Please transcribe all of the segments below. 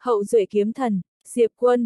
Hậu duệ kiếm thần, Diệp Quân.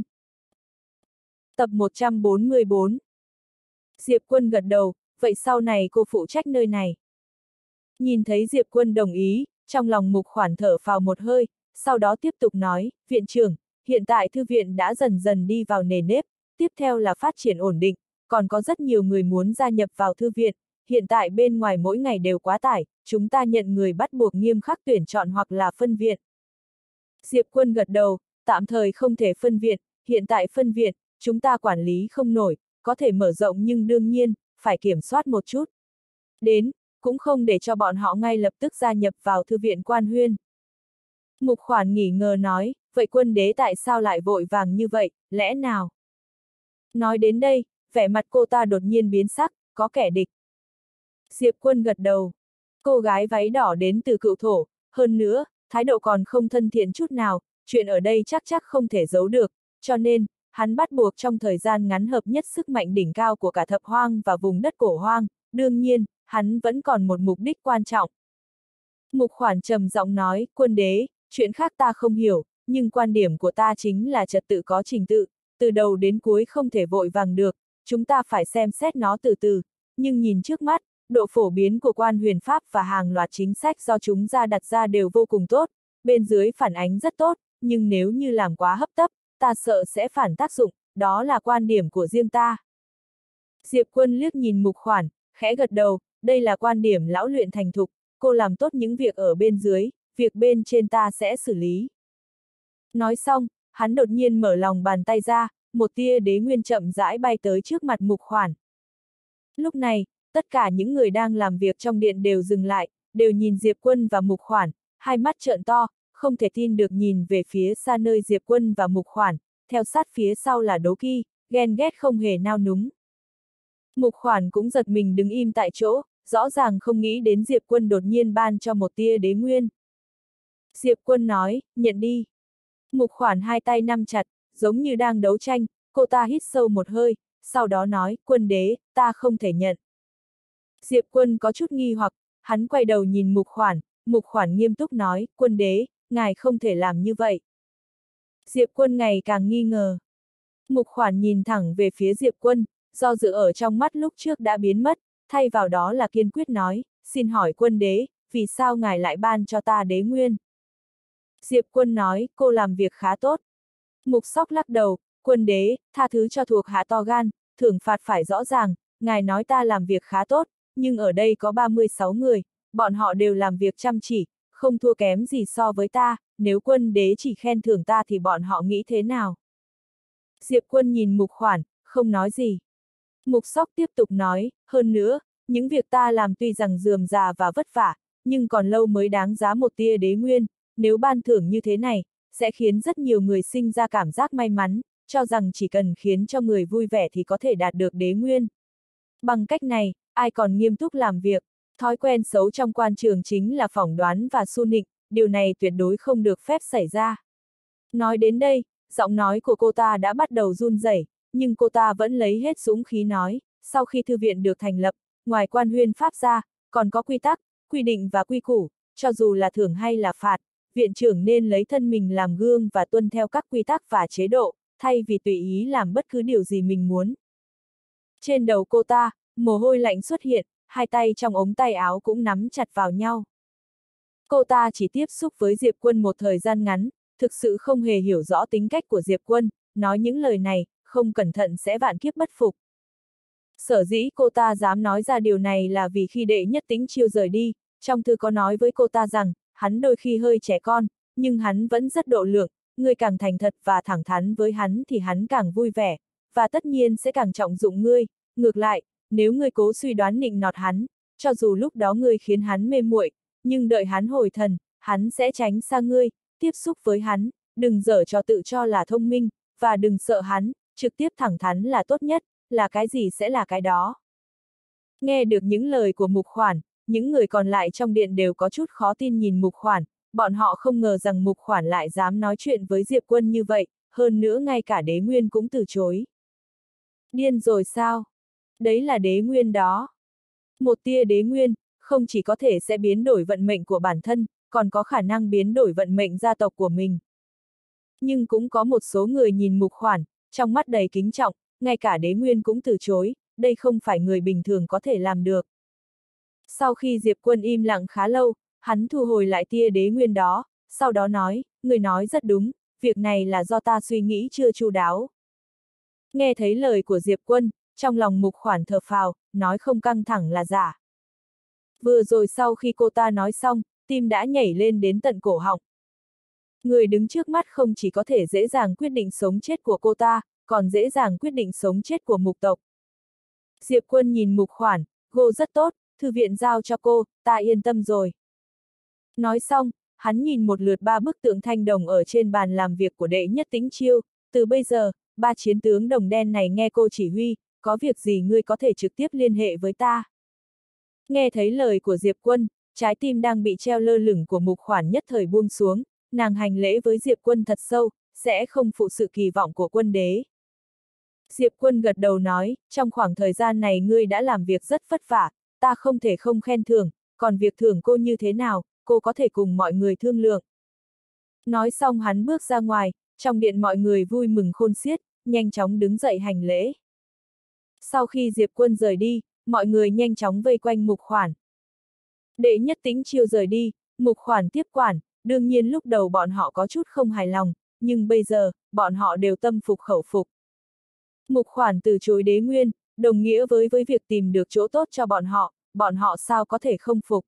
Tập 144. Diệp Quân gật đầu, vậy sau này cô phụ trách nơi này. Nhìn thấy Diệp Quân đồng ý, trong lòng Mục Khoản thở phào một hơi, sau đó tiếp tục nói, viện trưởng, hiện tại thư viện đã dần dần đi vào nề nếp, tiếp theo là phát triển ổn định, còn có rất nhiều người muốn gia nhập vào thư viện, hiện tại bên ngoài mỗi ngày đều quá tải, chúng ta nhận người bắt buộc nghiêm khắc tuyển chọn hoặc là phân viện. Diệp Quân gật đầu, tạm thời không thể phân viện, hiện tại phân viện, chúng ta quản lý không nổi, có thể mở rộng nhưng đương nhiên, phải kiểm soát một chút. Đến, cũng không để cho bọn họ ngay lập tức gia nhập vào thư viện Quan Huyên. Mục Khoản nghỉ ngờ nói, vậy Quân đế tại sao lại vội vàng như vậy, lẽ nào? Nói đến đây, vẻ mặt cô ta đột nhiên biến sắc, có kẻ địch. Diệp Quân gật đầu. Cô gái váy đỏ đến từ Cựu Thổ, hơn nữa, thái độ còn không thân thiện chút nào, chuyện ở đây chắc không thể giấu được, cho nên, hắn bắt buộc trong thời gian ngắn hợp nhất sức mạnh đỉnh cao của cả thập hoang và vùng đất cổ hoang, đương nhiên, hắn vẫn còn một mục đích quan trọng. Mục Khoản trầm giọng nói, Quân đế, chuyện khác ta không hiểu, nhưng quan điểm của ta chính là trật tự có trình tự, từ đầu đến cuối không thể vội vàng được, chúng ta phải xem xét nó từ từ, nhưng nhìn trước mắt, độ phổ biến của Quan Huyền Pháp và hàng loạt chính sách do chúng ra đặt ra đều vô cùng tốt, bên dưới phản ánh rất tốt, nhưng nếu như làm quá hấp tấp, ta sợ sẽ phản tác dụng, đó là quan điểm của riêng ta. Diệp Quân liếc nhìn Mục Khoản, khẽ gật đầu, đây là quan điểm lão luyện thành thục, cô làm tốt những việc ở bên dưới, việc bên trên ta sẽ xử lý. Nói xong, hắn đột nhiên mở lòng bàn tay ra, một tia đế nguyên chậm rãi bay tới trước mặt Mục Khoản. Lúc này, tất cả những người đang làm việc trong điện đều dừng lại, đều nhìn Diệp Quân và Mục Khoản, hai mắt trợn to, không thể tin được nhìn về phía xa nơi Diệp Quân và Mục Khoản, theo sát phía sau là Đố Kỳ, ghen ghét không hề nao núng. Mục Khoản cũng giật mình đứng im tại chỗ, rõ ràng không nghĩ đến Diệp Quân đột nhiên ban cho một tia đế nguyên. Diệp Quân nói, nhận đi. Mục Khoản hai tay nắm chặt, giống như đang đấu tranh, cô ta hít sâu một hơi, sau đó nói, Quân đế, ta không thể nhận. Diệp Quân có chút nghi hoặc, hắn quay đầu nhìn Mục Khoản nghiêm túc nói, Quân đế, ngài không thể làm như vậy. Diệp Quân ngày càng nghi ngờ. Mục Khoản nhìn thẳng về phía Diệp Quân, do dự ở trong mắt lúc trước đã biến mất, thay vào đó là kiên quyết nói, xin hỏi Quân đế, vì sao ngài lại ban cho ta đế nguyên? Diệp Quân nói, cô làm việc khá tốt. Mục Sóc lắc đầu, Quân đế, tha thứ cho thuộc hạ to gan, thưởng phạt phải rõ ràng, ngài nói ta làm việc khá tốt, nhưng ở đây có 36 người, bọn họ đều làm việc chăm chỉ, không thua kém gì so với ta, nếu Quân đế chỉ khen thưởng ta thì bọn họ nghĩ thế nào? Diệp Quân nhìn Mục Khoản, không nói gì. Mục Sóc tiếp tục nói, hơn nữa, những việc ta làm tuy rằng rườm rà và vất vả, nhưng còn lâu mới đáng giá một tia đế nguyên, nếu ban thưởng như thế này, sẽ khiến rất nhiều người sinh ra cảm giác may mắn, cho rằng chỉ cần khiến cho người vui vẻ thì có thể đạt được đế nguyên. Bằng cách này, ai còn nghiêm túc làm việc, thói quen xấu trong quan trường chính là phỏng đoán và su nịnh, điều này tuyệt đối không được phép xảy ra. Nói đến đây, giọng nói của cô ta đã bắt đầu run rẩy, nhưng cô ta vẫn lấy hết dũng khí nói, sau khi thư viện được thành lập, ngoài Quan Huyên Pháp ra, còn có quy tắc, quy định và quy củ, cho dù là thưởng hay là phạt, viện trưởng nên lấy thân mình làm gương và tuân theo các quy tắc và chế độ, thay vì tùy ý làm bất cứ điều gì mình muốn. Trên đầu cô ta, mồ hôi lạnh xuất hiện, hai tay trong ống tay áo cũng nắm chặt vào nhau. Cô ta chỉ tiếp xúc với Diệp Quân một thời gian ngắn, thực sự không hề hiểu rõ tính cách của Diệp Quân, nói những lời này, không cẩn thận sẽ vạn kiếp bất phục. Sở dĩ cô ta dám nói ra điều này là vì khi Đệ Nhất Tĩnh Chiêu rời đi, trong thư có nói với cô ta rằng, hắn đôi khi hơi trẻ con, nhưng hắn vẫn rất độ lượng, ngươi càng thành thật và thẳng thắn với hắn thì hắn càng vui vẻ, và tất nhiên sẽ càng trọng dụng ngươi, ngược lại, nếu ngươi cố suy đoán nịnh nọt hắn, cho dù lúc đó ngươi khiến hắn mê muội, nhưng đợi hắn hồi thần, hắn sẽ tránh xa ngươi, tiếp xúc với hắn, đừng dở trò tự cho là thông minh, và đừng sợ hắn, trực tiếp thẳng thắn là tốt nhất, là cái gì sẽ là cái đó. Nghe được những lời của Mục Khoản, những người còn lại trong điện đều có chút khó tin nhìn Mục Khoản, bọn họ không ngờ rằng Mục Khoản lại dám nói chuyện với Diệp Quân như vậy, hơn nữa ngay cả đế nguyên cũng từ chối. Điên rồi sao? Đấy là đế nguyên đó. Một tia đế nguyên, không chỉ có thể sẽ biến đổi vận mệnh của bản thân, còn có khả năng biến đổi vận mệnh gia tộc của mình. Nhưng cũng có một số người nhìn Mục Khoản, trong mắt đầy kính trọng, ngay cả Đế Nguyên cũng từ chối, đây không phải người bình thường có thể làm được. Sau khi Diệp Quân im lặng khá lâu, hắn thu hồi lại tia Đế Nguyên đó, sau đó nói, người nói rất đúng, việc này là do ta suy nghĩ chưa chu đáo. Nghe thấy lời của Diệp Quân, trong lòng Mục Khoản thở phào, nói không căng thẳng là giả. Vừa rồi sau khi cô ta nói xong, tim đã nhảy lên đến tận cổ họng. Người đứng trước mắt không chỉ có thể dễ dàng quyết định sống chết của cô ta, còn dễ dàng quyết định sống chết của Mục tộc. Diệp Quân nhìn Mục Khoản, cô rất tốt, thư viện giao cho cô, ta yên tâm rồi. Nói xong, hắn nhìn một lượt 3 bức tượng thanh đồng ở trên bàn làm việc của Đệ Nhất Tĩnh Chiêu, từ bây giờ, 3 chiến tướng đồng đen này nghe cô chỉ huy, có việc gì ngươi có thể trực tiếp liên hệ với ta. Nghe thấy lời của Diệp Quân, trái tim đang bị treo lơ lửng của Mục Khoản nhất thời buông xuống, nàng hành lễ với Diệp Quân thật sâu, sẽ không phụ sự kỳ vọng của quân đế. Diệp Quân gật đầu nói, trong khoảng thời gian này ngươi đã làm việc rất vất vả, ta không thể không khen thưởng, còn việc thưởng cô như thế nào, cô có thể cùng mọi người thương lượng. Nói xong hắn bước ra ngoài, trong điện mọi người vui mừng khôn xiết, nhanh chóng đứng dậy hành lễ. Sau khi Diệp Quân rời đi, mọi người nhanh chóng vây quanh Mục Khoản. Đệ Nhất Tĩnh Chiêu rời đi, Mục Khoản tiếp quản, đương nhiên lúc đầu bọn họ có chút không hài lòng, nhưng bây giờ, bọn họ đều tâm phục khẩu phục. Mục Khoản từ chối Đế Nguyên, đồng nghĩa với việc tìm được chỗ tốt cho bọn họ sao có thể không phục.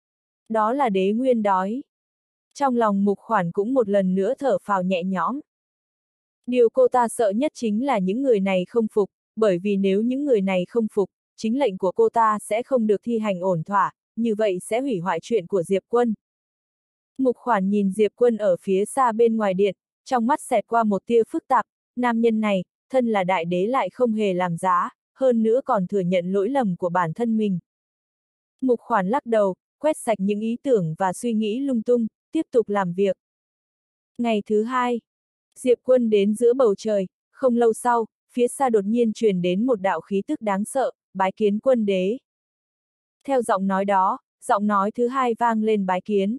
Đó là Đế Nguyên đói. Trong lòng Mục Khoản cũng một lần nữa thở phào nhẹ nhõm. Điều cô ta sợ nhất chính là những người này không phục, bởi vì nếu những người này không phục, chính lệnh của cô ta sẽ không được thi hành ổn thỏa, như vậy sẽ hủy hoại chuyện của Diệp Quân. Mục Khoản nhìn Diệp Quân ở phía xa bên ngoài điện, trong mắt xẹt qua một tia phức tạp, nam nhân này, thân là đại đế lại không hề làm giá, hơn nữa còn thừa nhận lỗi lầm của bản thân mình. Mục Khoản lắc đầu, quét sạch những ý tưởng và suy nghĩ lung tung, tiếp tục làm việc. Ngày thứ hai, Diệp Quân đến giữa bầu trời, không lâu sau, phía xa đột nhiên truyền đến một đạo khí tức đáng sợ, bái kiến quân đế. Theo giọng nói đó, giọng nói thứ hai vang lên bái kiến.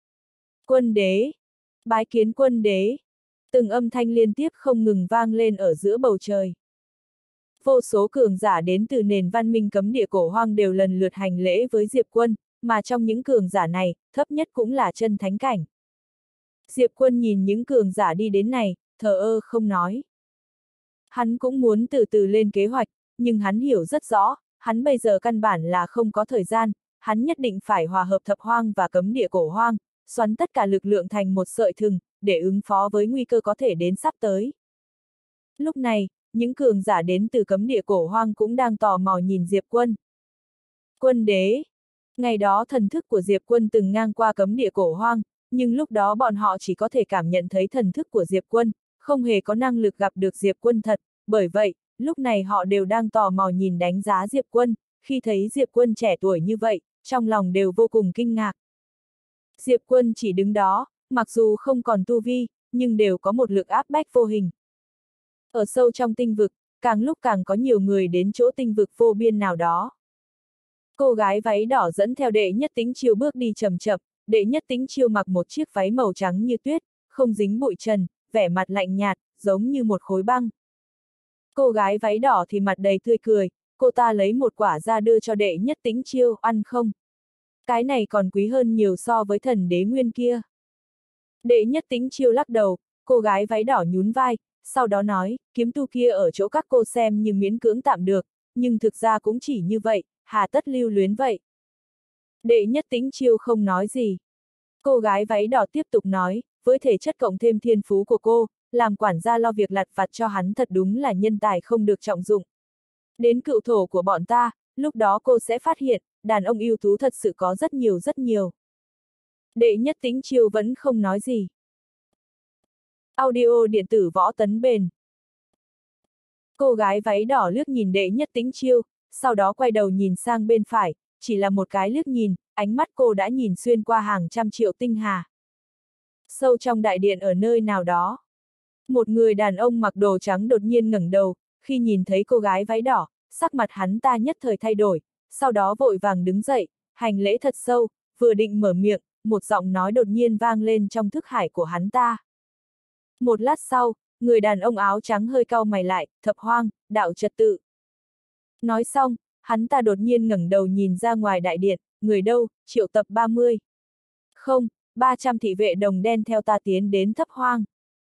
Quân đế, bái kiến quân đế, từng âm thanh liên tiếp không ngừng vang lên ở giữa bầu trời. Vô số cường giả đến từ nền văn minh cấm địa cổ hoang đều lần lượt hành lễ với Diệp Quân, mà trong những cường giả này, thấp nhất cũng là chân thánh cảnh. Diệp Quân nhìn những cường giả đi đến này, thờ ơ không nói. Hắn cũng muốn từ từ lên kế hoạch, nhưng hắn hiểu rất rõ, hắn bây giờ căn bản là không có thời gian, hắn nhất định phải hòa hợp thập hoang và cấm địa cổ hoang, xoắn tất cả lực lượng thành một sợi thừng, để ứng phó với nguy cơ có thể đến sắp tới. Lúc này, những cường giả đến từ cấm địa cổ hoang cũng đang tò mò nhìn Diệp Quân. Quân đế. Ngày đó thần thức của Diệp Quân từng ngang qua cấm địa cổ hoang, nhưng lúc đó bọn họ chỉ có thể cảm nhận thấy thần thức của Diệp Quân, không hề có năng lực gặp được Diệp Quân thật, bởi vậy, lúc này họ đều đang tò mò nhìn đánh giá Diệp Quân, khi thấy Diệp Quân trẻ tuổi như vậy, trong lòng đều vô cùng kinh ngạc. Diệp Quân chỉ đứng đó, mặc dù không còn tu vi, nhưng đều có một lực áp bách vô hình. Ở sâu trong tinh vực, càng lúc càng có nhiều người đến chỗ tinh vực vô biên nào đó. Cô gái váy đỏ dẫn theo Đệ Nhất Tĩnh Chiêu bước đi chậm chậm, Đệ Nhất Tĩnh Chiêu mặc một chiếc váy màu trắng như tuyết, không dính bụi trần, vẻ mặt lạnh nhạt, giống như một khối băng. Cô gái váy đỏ thì mặt đầy tươi cười, cô ta lấy một quả ra đưa cho Đệ Nhất Tĩnh Chiêu, ăn không? Cái này còn quý hơn nhiều so với thần đế nguyên kia. Đệ Nhất Tĩnh Chiêu lắc đầu, cô gái váy đỏ nhún vai, sau đó nói, kiếm tu kia ở chỗ các cô xem như miễn cưỡng tạm được, nhưng thực ra cũng chỉ như vậy, hà tất lưu luyến vậy. Đệ Nhất Tĩnh Chiêu không nói gì. Cô gái váy đỏ tiếp tục nói, với thể chất cộng thêm thiên phú của cô, làm quản gia lo việc lặt vặt cho hắn thật đúng là nhân tài không được trọng dụng. Đến cựu thổ của bọn ta, lúc đó cô sẽ phát hiện, đàn ông ưu tú thật sự có rất nhiều rất nhiều. Đệ Nhất Tĩnh Chiêu vẫn không nói gì. Audio điện tử võ tấn bền. Cô gái váy đỏ liếc nhìn Đệ Nhất Tĩnh Chiêu, sau đó quay đầu nhìn sang bên phải, chỉ là một cái liếc nhìn, ánh mắt cô đã nhìn xuyên qua hàng trăm triệu tinh hà. Sâu trong đại điện ở nơi nào đó, một người đàn ông mặc đồ trắng đột nhiên ngẩng đầu, khi nhìn thấy cô gái váy đỏ, sắc mặt hắn ta nhất thời thay đổi, sau đó vội vàng đứng dậy, hành lễ thật sâu, vừa định mở miệng, một giọng nói đột nhiên vang lên trong thức hải của hắn ta. Một lát sau, người đàn ông áo trắng hơi cau mày lại, Thập Hoang, đạo trật tự. Nói xong, hắn ta đột nhiên ngẩng đầu nhìn ra ngoài đại điện, người đâu, triệu tập 30. Không, 300 thị vệ đồng đen theo ta tiến đến Thập Hoang.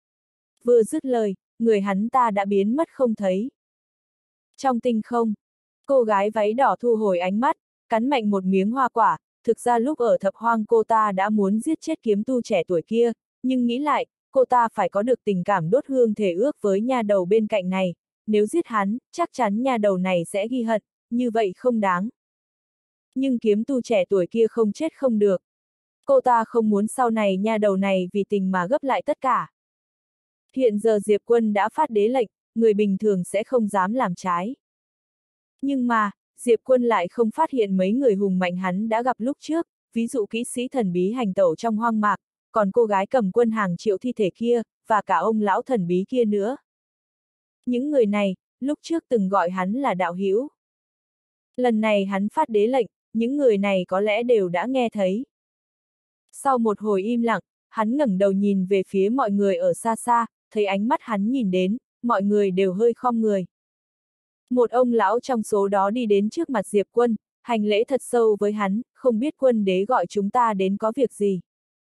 Vừa dứt lời, người hắn ta đã biến mất không thấy. Trong tinh không, cô gái váy đỏ thu hồi ánh mắt, cắn mạnh một miếng hoa quả, thực ra lúc ở Thập Hoang cô ta đã muốn giết chết kiếm tu trẻ tuổi kia, nhưng nghĩ lại, cô ta phải có được tình cảm đốt hương thề ước với nha đầu bên cạnh này, nếu giết hắn, chắc chắn nha đầu này sẽ ghi hận, như vậy không đáng. Nhưng kiếm tu trẻ tuổi kia không chết không được. Cô ta không muốn sau này nha đầu này vì tình mà gấp lại tất cả. Hiện giờ Diệp Quân đã phát đế lệnh, người bình thường sẽ không dám làm trái. Nhưng mà, Diệp Quân lại không phát hiện mấy người hùng mạnh hắn đã gặp lúc trước, ví dụ kỹ sĩ thần bí hành tẩu trong hoang mạc, còn cô gái cầm quân hàng triệu thi thể kia, và cả ông lão thần bí kia nữa. Những người này, lúc trước từng gọi hắn là đạo hữu. Lần này hắn phát đế lệnh, những người này có lẽ đều đã nghe thấy. Sau một hồi im lặng, hắn ngẩng đầu nhìn về phía mọi người ở xa xa, thấy ánh mắt hắn nhìn đến, mọi người đều hơi khom người. Một ông lão trong số đó đi đến trước mặt Diệp Quân, hành lễ thật sâu với hắn, không biết quân đế gọi chúng ta đến có việc gì.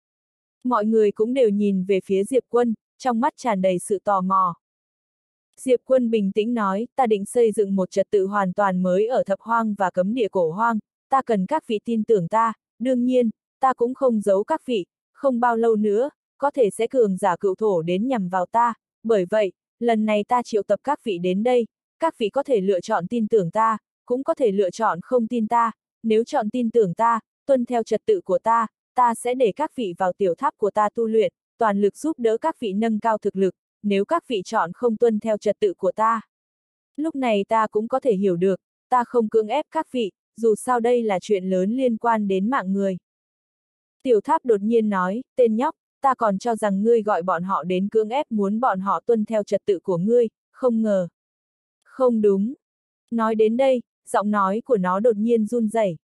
Mọi người cũng đều nhìn về phía Diệp Quân, trong mắt tràn đầy sự tò mò. Diệp Quân bình tĩnh nói, ta định xây dựng một trật tự hoàn toàn mới ở Thập Hoang và cấm địa Cổ Hoang, ta cần các vị tin tưởng ta, đương nhiên, ta cũng không giấu các vị, không bao lâu nữa, có thể sẽ cường giả cựu thổ đến nhằm vào ta, bởi vậy, lần này ta triệu tập các vị đến đây, các vị có thể lựa chọn tin tưởng ta, cũng có thể lựa chọn không tin ta, nếu chọn tin tưởng ta, tuân theo trật tự của ta sẽ để các vị vào tiểu tháp của ta tu luyện, toàn lực giúp đỡ các vị nâng cao thực lực, nếu các vị chọn không tuân theo trật tự của ta. Lúc này ta cũng có thể hiểu được, ta không cưỡng ép các vị, dù sao đây là chuyện lớn liên quan đến mạng người. Tiểu tháp đột nhiên nói, tên nhóc, ta còn cho rằng ngươi gọi bọn họ đến cưỡng ép muốn bọn họ tuân theo trật tự của ngươi, không ngờ. Không đúng. Nói đến đây, giọng nói của nó đột nhiên run rẩy.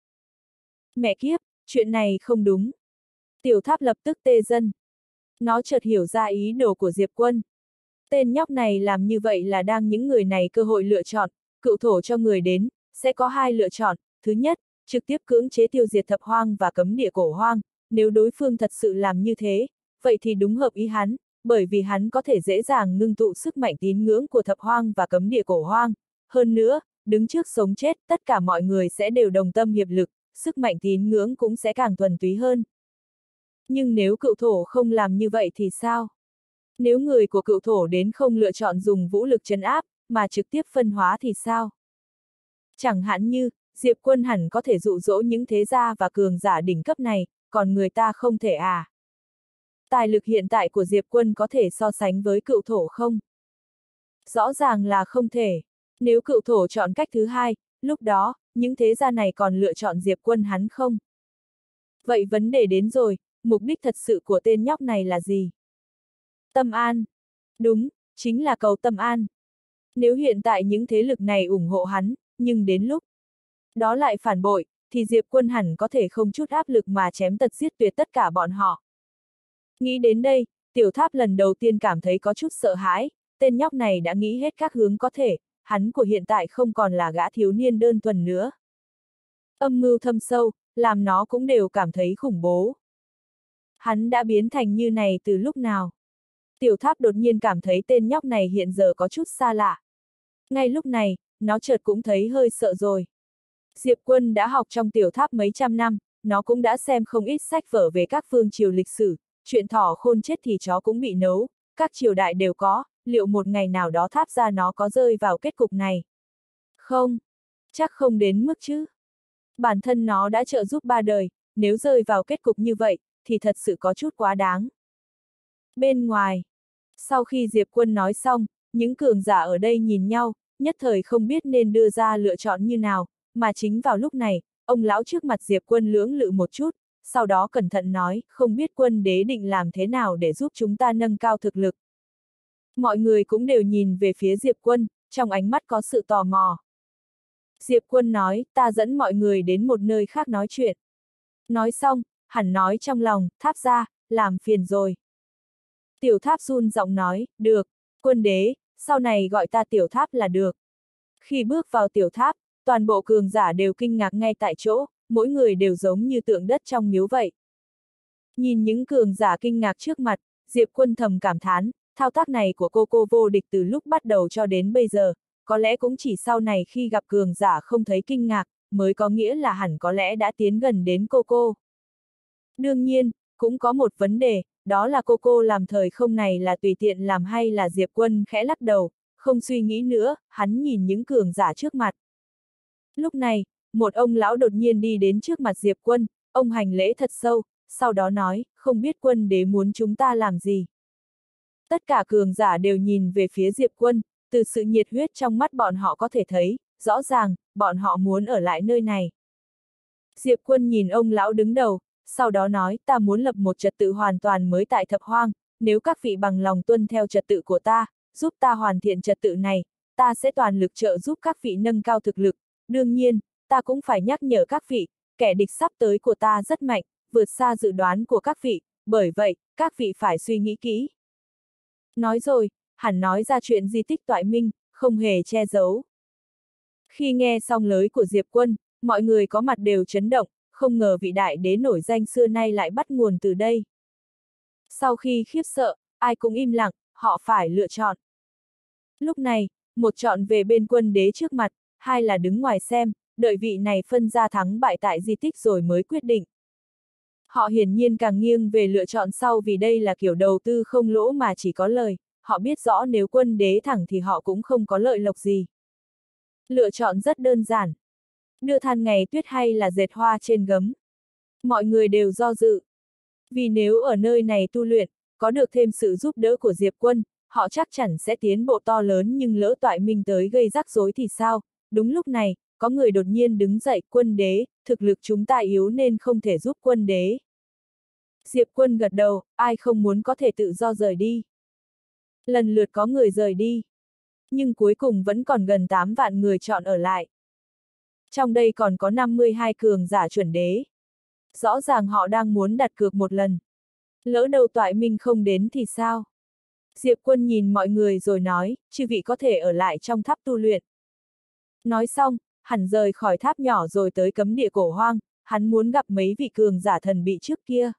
Mẹ kiếp, chuyện này không đúng. Tiểu tháp lập tức tê dần. Nó chợt hiểu ra ý đồ của Diệp Quân. Tên nhóc này làm như vậy là đang những người này cơ hội lựa chọn, cựu thổ cho người đến, sẽ có hai lựa chọn, thứ nhất, trực tiếp cưỡng chế tiêu diệt Thập Hoang và cấm địa Cổ Hoang, nếu đối phương thật sự làm như thế, vậy thì đúng hợp ý hắn, bởi vì hắn có thể dễ dàng ngưng tụ sức mạnh tín ngưỡng của Thập Hoang và cấm địa Cổ Hoang. Hơn nữa, đứng trước sống chết, tất cả mọi người sẽ đều đồng tâm hiệp lực, sức mạnh tín ngưỡng cũng sẽ càng thuần túy hơn. Nhưng nếu cựu thổ không làm như vậy thì sao? Nếu người của cựu thổ đến không lựa chọn dùng vũ lực trấn áp, mà trực tiếp phân hóa thì sao? Chẳng hạn như, Diệp Quân hẳn có thể dụ dỗ những thế gia và cường giả đỉnh cấp này, còn người ta không thể à? Tài lực hiện tại của Diệp Quân có thể so sánh với cựu thổ không? Rõ ràng là không thể. Nếu cựu thổ chọn cách thứ hai, lúc đó, những thế gia này còn lựa chọn Diệp Quân hắn không? Vậy vấn đề đến rồi, mục đích thật sự của tên nhóc này là gì? Tâm an. Đúng, chính là cầu tâm an. Nếu hiện tại những thế lực này ủng hộ hắn, nhưng đến lúc đó lại phản bội, thì Diệp Quân hẳn có thể không chút áp lực mà chém tận giết tuyệt tất cả bọn họ. Nghĩ đến đây, tiểu tháp lần đầu tiên cảm thấy có chút sợ hãi, tên nhóc này đã nghĩ hết các hướng có thể, hắn của hiện tại không còn là gã thiếu niên đơn thuần nữa. Âm mưu thâm sâu, làm nó cũng đều cảm thấy khủng bố. Hắn đã biến thành như này từ lúc nào? Tiểu tháp đột nhiên cảm thấy tên nhóc này hiện giờ có chút xa lạ. Ngay lúc này, nó chợt cũng thấy hơi sợ rồi. Diệp Quân đã học trong tiểu tháp mấy trăm năm, nó cũng đã xem không ít sách vở về các phương triều lịch sử, chuyện thỏ khôn chết thì chó cũng bị nấu, các triều đại đều có, liệu một ngày nào đó tháp ra nó có rơi vào kết cục này? Không, chắc không đến mức chứ. Bản thân nó đã trợ giúp 3 đời, nếu rơi vào kết cục như vậy, thì thật sự có chút quá đáng. Bên ngoài, sau khi Diệp Quân nói xong, những cường giả ở đây nhìn nhau, nhất thời không biết nên đưa ra lựa chọn như nào, mà chính vào lúc này, ông lão trước mặt Diệp Quân lưỡng lự một chút, sau đó cẩn thận nói, không biết quân đế định làm thế nào để giúp chúng ta nâng cao thực lực. Mọi người cũng đều nhìn về phía Diệp Quân, trong ánh mắt có sự tò mò. Diệp Quân nói, ta dẫn mọi người đến một nơi khác nói chuyện. Nói xong, hẳn nói trong lòng, tháp ra, làm phiền rồi. Tiểu Tháp run giọng nói, được, quân đế, sau này gọi ta Tiểu Tháp là được. Khi bước vào Tiểu Tháp, toàn bộ cường giả đều kinh ngạc ngay tại chỗ, mỗi người đều giống như tượng đất trong miếu vậy. Nhìn những cường giả kinh ngạc trước mặt, Diệp Quân thầm cảm thán, thao tác này của cô vô địch từ lúc bắt đầu cho đến bây giờ, có lẽ cũng chỉ sau này khi gặp cường giả không thấy kinh ngạc, mới có nghĩa là hẳn có lẽ đã tiến gần đến cô. Đương nhiên, cũng có một vấn đề, đó là cô làm thời không này là tùy tiện làm hay là Diệp Quân khẽ lắc đầu, không suy nghĩ nữa, hắn nhìn những cường giả trước mặt. Lúc này, một ông lão đột nhiên đi đến trước mặt Diệp Quân, ông hành lễ thật sâu, sau đó nói, không biết quân đế muốn chúng ta làm gì. Tất cả cường giả đều nhìn về phía Diệp Quân, từ sự nhiệt huyết trong mắt bọn họ có thể thấy, rõ ràng, bọn họ muốn ở lại nơi này. Diệp Quân nhìn ông lão đứng đầu, sau đó nói, ta muốn lập một trật tự hoàn toàn mới tại Thập Hoang, nếu các vị bằng lòng tuân theo trật tự của ta, giúp ta hoàn thiện trật tự này, ta sẽ toàn lực trợ giúp các vị nâng cao thực lực. Đương nhiên, ta cũng phải nhắc nhở các vị, kẻ địch sắp tới của ta rất mạnh, vượt xa dự đoán của các vị, bởi vậy, các vị phải suy nghĩ kỹ. Nói rồi, hắn nói ra chuyện di tích Toại Minh, không hề che giấu. Khi nghe xong lời của Diệp Quân, mọi người có mặt đều chấn động, không ngờ vị đại đế nổi danh xưa nay lại bắt nguồn từ đây. Sau khi khiếp sợ, ai cũng im lặng, họ phải lựa chọn. Lúc này, một chọn về bên quân đế trước mặt, hai là đứng ngoài xem, đợi vị này phân ra thắng bại tại di tích rồi mới quyết định. Họ hiển nhiên càng nghiêng về lựa chọn sau vì đây là kiểu đầu tư không lỗ mà chỉ có lời, họ biết rõ nếu quân đế thẳng thì họ cũng không có lợi lộc gì. Lựa chọn rất đơn giản. Đưa than ngày tuyết hay là dệt hoa trên gấm. Mọi người đều do dự. Vì nếu ở nơi này tu luyện, có được thêm sự giúp đỡ của Diệp Quân, họ chắc chắn sẽ tiến bộ to lớn nhưng lỡ Toại Minh tới gây rắc rối thì sao? Đúng lúc này, có người đột nhiên đứng dậy, quân đế, thực lực chúng ta yếu nên không thể giúp quân đế. Diệp Quân gật đầu, ai không muốn có thể tự do rời đi. Lần lượt có người rời đi. Nhưng cuối cùng vẫn còn gần 8 vạn người chọn ở lại. Trong đây còn có 52 cường giả chuẩn đế. Rõ ràng họ đang muốn đặt cược một lần. Lỡ đâu Toại Minh không đến thì sao? Diệp Quân nhìn mọi người rồi nói, chư vị có thể ở lại trong tháp tu luyện. Nói xong, hắn rời khỏi tháp nhỏ rồi tới cấm địa cổ hoang, hắn muốn gặp mấy vị cường giả thần bị trước kia.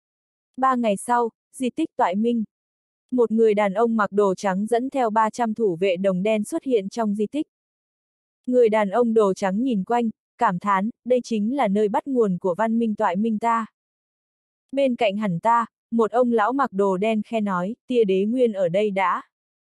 3 ngày sau, di tích Toại Minh. Một người đàn ông mặc đồ trắng dẫn theo 300 thủ vệ đồng đen xuất hiện trong di tích. Người đàn ông đồ trắng nhìn quanh, cảm thán, đây chính là nơi bắt nguồn của văn minh Toại Minh ta. Bên cạnh hẳn ta, một ông lão mặc đồ đen khe nói, tia đế nguyên ở đây đã.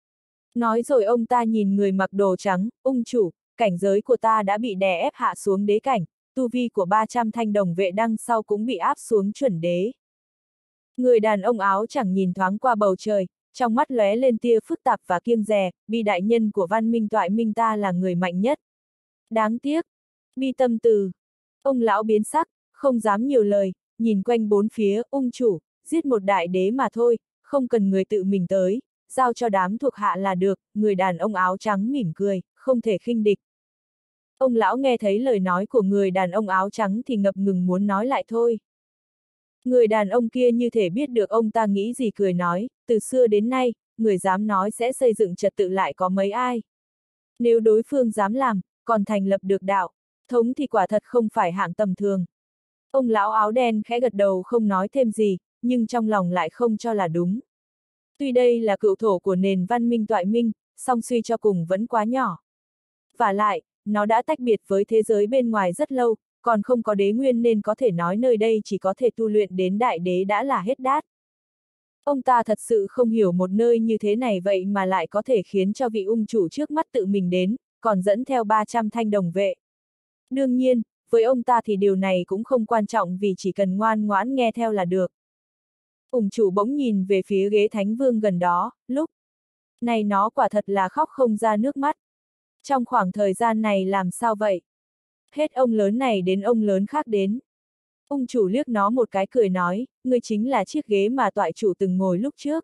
Nói rồi ông ta nhìn người mặc đồ trắng, ung chủ, cảnh giới của ta đã bị đè ép hạ xuống đế cảnh, tu vi của 300 thanh đồng vệ đằng sau cũng bị áp xuống chuẩn đế. Người đàn ông áo chẳng nhìn thoáng qua bầu trời, trong mắt lóe lên tia phức tạp và kiêng dè, Bi đại nhân của văn minh Toại Minh ta là người mạnh nhất. Đáng tiếc. Bi tâm từ. Ông lão biến sắc, không dám nhiều lời, nhìn quanh bốn phía, ung chủ, giết một đại đế mà thôi, không cần người tự mình tới, giao cho đám thuộc hạ là được, người đàn ông áo trắng mỉm cười, không thể khinh địch. Ông lão nghe thấy lời nói của người đàn ông áo trắng thì ngập ngừng muốn nói lại thôi. Người đàn ông kia như thể biết được ông ta nghĩ gì cười nói, từ xưa đến nay, người dám nói sẽ xây dựng trật tự lại có mấy ai. Nếu đối phương dám làm, còn thành lập được đạo, thống thì quả thật không phải hạng tầm thường. Ông lão áo đen khẽ gật đầu không nói thêm gì, nhưng trong lòng lại không cho là đúng. Tuy đây là cựu thổ của nền văn minh Toại Minh, song suy cho cùng vẫn quá nhỏ. Vả lại, nó đã tách biệt với thế giới bên ngoài rất lâu, còn không có đế nguyên nên có thể nói nơi đây chỉ có thể tu luyện đến đại đế đã là hết đát. Ông ta thật sự không hiểu một nơi như thế này vậy mà lại có thể khiến cho vị ung chủ trước mắt tự mình đến, còn dẫn theo 300 thanh đồng vệ. Đương nhiên, với ông ta thì điều này cũng không quan trọng vì chỉ cần ngoan ngoãn nghe theo là được. Ung chủ bỗng nhìn về phía ghế thánh vương gần đó, lúc này nó quả thật là khóc không ra nước mắt. Trong khoảng thời gian này làm sao vậy? Hết ông lớn này đến ông lớn khác đến. Ung chủ liếc nó một cái cười nói, ngươi chính là chiếc ghế mà toại chủ từng ngồi lúc trước.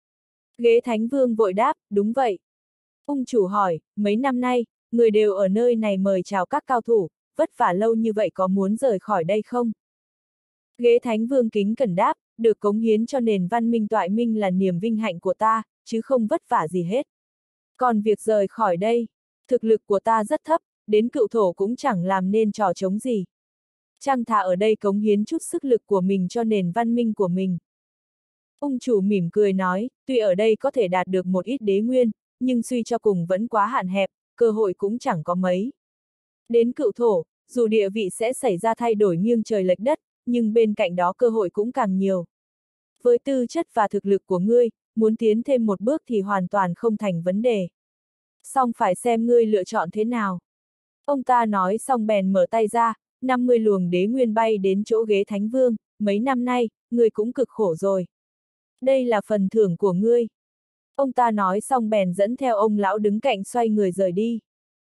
Ghế thánh vương vội đáp, đúng vậy. Ung chủ hỏi, mấy năm nay, người đều ở nơi này mời chào các cao thủ, vất vả lâu như vậy có muốn rời khỏi đây không? Ghế thánh vương kính cẩn đáp, được cống hiến cho nền văn minh toại minh là niềm vinh hạnh của ta, chứ không vất vả gì hết. Còn việc rời khỏi đây, thực lực của ta rất thấp, đến cựu thổ cũng chẳng làm nên trò trống gì. Chăng thà ở đây cống hiến chút sức lực của mình cho nền văn minh của mình. Ung chủ mỉm cười nói, tuy ở đây có thể đạt được một ít đế nguyên, nhưng suy cho cùng vẫn quá hạn hẹp, cơ hội cũng chẳng có mấy. Đến cựu thổ, dù địa vị sẽ xảy ra thay đổi nghiêng trời lệch đất, nhưng bên cạnh đó cơ hội cũng càng nhiều. Với tư chất và thực lực của ngươi, muốn tiến thêm một bước thì hoàn toàn không thành vấn đề. Song phải xem ngươi lựa chọn thế nào. Ông ta nói xong bèn mở tay ra, 50 luồng đế nguyên bay đến chỗ ghế Thánh Vương, mấy năm nay, ngươi cũng cực khổ rồi. Đây là phần thưởng của ngươi. Ông ta nói xong bèn dẫn theo ông lão đứng cạnh xoay người rời đi.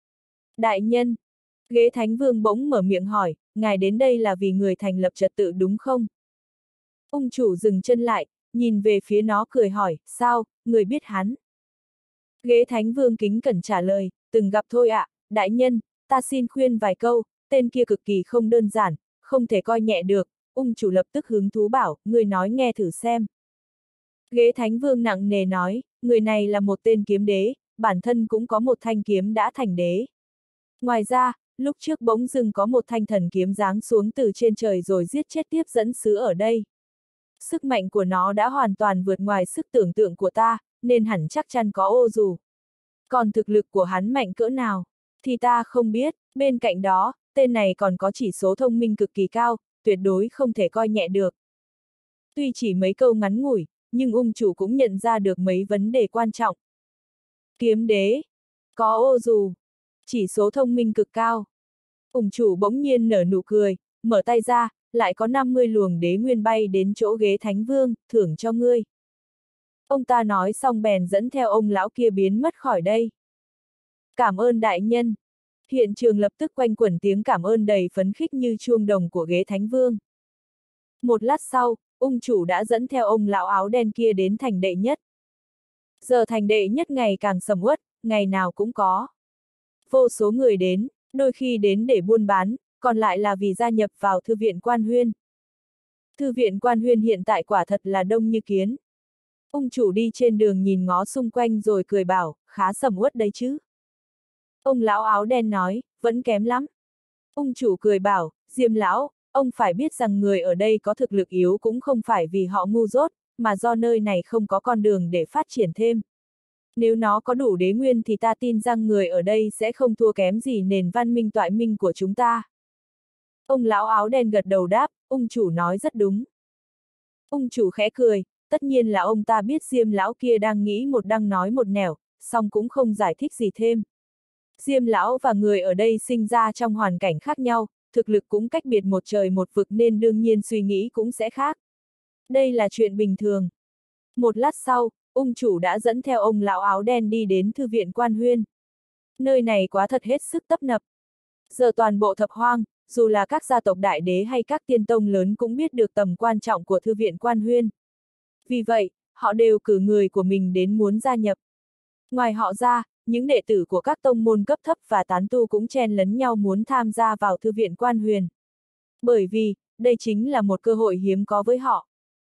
Đại nhân, ghế Thánh Vương bỗng mở miệng hỏi, ngài đến đây là vì người thành lập trật tự đúng không? Ung chủ dừng chân lại, nhìn về phía nó cười hỏi, sao, người biết hắn? Ghế Thánh Vương kính cẩn trả lời, từng gặp thôi ạ, đại nhân, ta xin khuyên vài câu, tên kia cực kỳ không đơn giản, không thể coi nhẹ được. Ung chủ lập tức hứng thú bảo, người nói nghe thử xem. Ghế Thánh Vương nặng nề nói, người này là một tên kiếm đế, bản thân cũng có một thanh kiếm đã thành đế. Ngoài ra, lúc trước bỗng dưng có một thanh thần kiếm giáng xuống từ trên trời rồi giết chết tiếp dẫn sứ ở đây. Sức mạnh của nó đã hoàn toàn vượt ngoài sức tưởng tượng của ta, nên hẳn chắc chắn có ô dù. Còn thực lực của hắn mạnh cỡ nào, thì ta không biết, bên cạnh đó, tên này còn có chỉ số thông minh cực kỳ cao, tuyệt đối không thể coi nhẹ được. Tuy chỉ mấy câu ngắn ngủi, nhưng ung chủ cũng nhận ra được mấy vấn đề quan trọng. Kiếm đế, có ô dù, chỉ số thông minh cực cao. Ung chủ bỗng nhiên nở nụ cười, mở tay ra, lại có 50 luồng đế nguyên bay đến chỗ ghế Thánh Vương, thưởng cho ngươi. Ông ta nói xong bèn dẫn theo ông lão kia biến mất khỏi đây. Cảm ơn đại nhân. Hiện trường lập tức quanh quẩn tiếng cảm ơn đầy phấn khích như chuông đồng của ghế Thánh Vương. Một lát sau, ung chủ đã dẫn theo ông lão áo đen kia đến thành đệ nhất. Giờ thành đệ nhất ngày càng sầm uất, ngày nào cũng có. Vô số người đến, đôi khi đến để buôn bán, còn lại là vì gia nhập vào Thư viện Quan Huyên. Thư viện Quan Huyên hiện tại quả thật là đông như kiến. Ung chủ đi trên đường nhìn ngó xung quanh rồi cười bảo, khá sầm uất đấy chứ. Ông lão áo đen nói, vẫn kém lắm. Ung chủ cười bảo, Diêm lão, ông phải biết rằng người ở đây có thực lực yếu cũng không phải vì họ ngu dốt, mà do nơi này không có con đường để phát triển thêm. Nếu nó có đủ đế nguyên thì ta tin rằng người ở đây sẽ không thua kém gì nền văn minh toại minh của chúng ta. Ông lão áo đen gật đầu đáp, ung chủ nói rất đúng. Ung chủ khẽ cười, tất nhiên là ông ta biết Diêm lão kia đang nghĩ một đằng nói một nẻo, song cũng không giải thích gì thêm. Diêm lão và người ở đây sinh ra trong hoàn cảnh khác nhau, thực lực cũng cách biệt một trời một vực nên đương nhiên suy nghĩ cũng sẽ khác. Đây là chuyện bình thường. Một lát sau, ung chủ đã dẫn theo ông lão áo đen đi đến Thư viện Quan Huyên. Nơi này quá thật hết sức tấp nập. Giờ toàn bộ thập hoang, dù là các gia tộc đại đế hay các tiên tông lớn cũng biết được tầm quan trọng của Thư viện Quan Huyên. Vì vậy, họ đều cử người của mình đến muốn gia nhập. Ngoài họ ra, những đệ tử của các tông môn cấp thấp và tán tu cũng chen lấn nhau muốn tham gia vào Thư viện Quan Huyên. Bởi vì, đây chính là một cơ hội hiếm có với họ.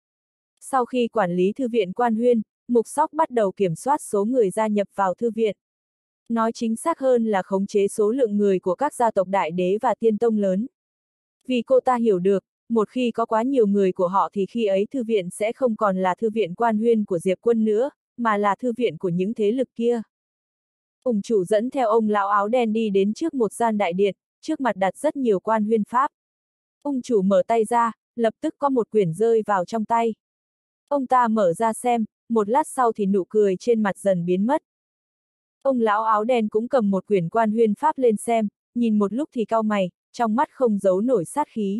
Sau khi quản lý Thư viện Quan Huyên, Mục Sóc bắt đầu kiểm soát số người gia nhập vào thư viện. Nói chính xác hơn là khống chế số lượng người của các gia tộc đại đế và tiên tông lớn. Vì cô ta hiểu được, một khi có quá nhiều người của họ thì khi ấy thư viện sẽ không còn là Thư viện Quan Huyên của Diệp Quân nữa, mà là thư viện của những thế lực kia. Ung chủ dẫn theo ông lão áo đen đi đến trước một gian đại điện, trước mặt đặt rất nhiều quan huyên pháp. Ung chủ mở tay ra, lập tức có một quyển rơi vào trong tay. Ông ta mở ra xem, một lát sau thì nụ cười trên mặt dần biến mất. Ông lão áo đen cũng cầm một quyển quan huyên pháp lên xem, nhìn một lúc thì cau mày, trong mắt không giấu nổi sát khí.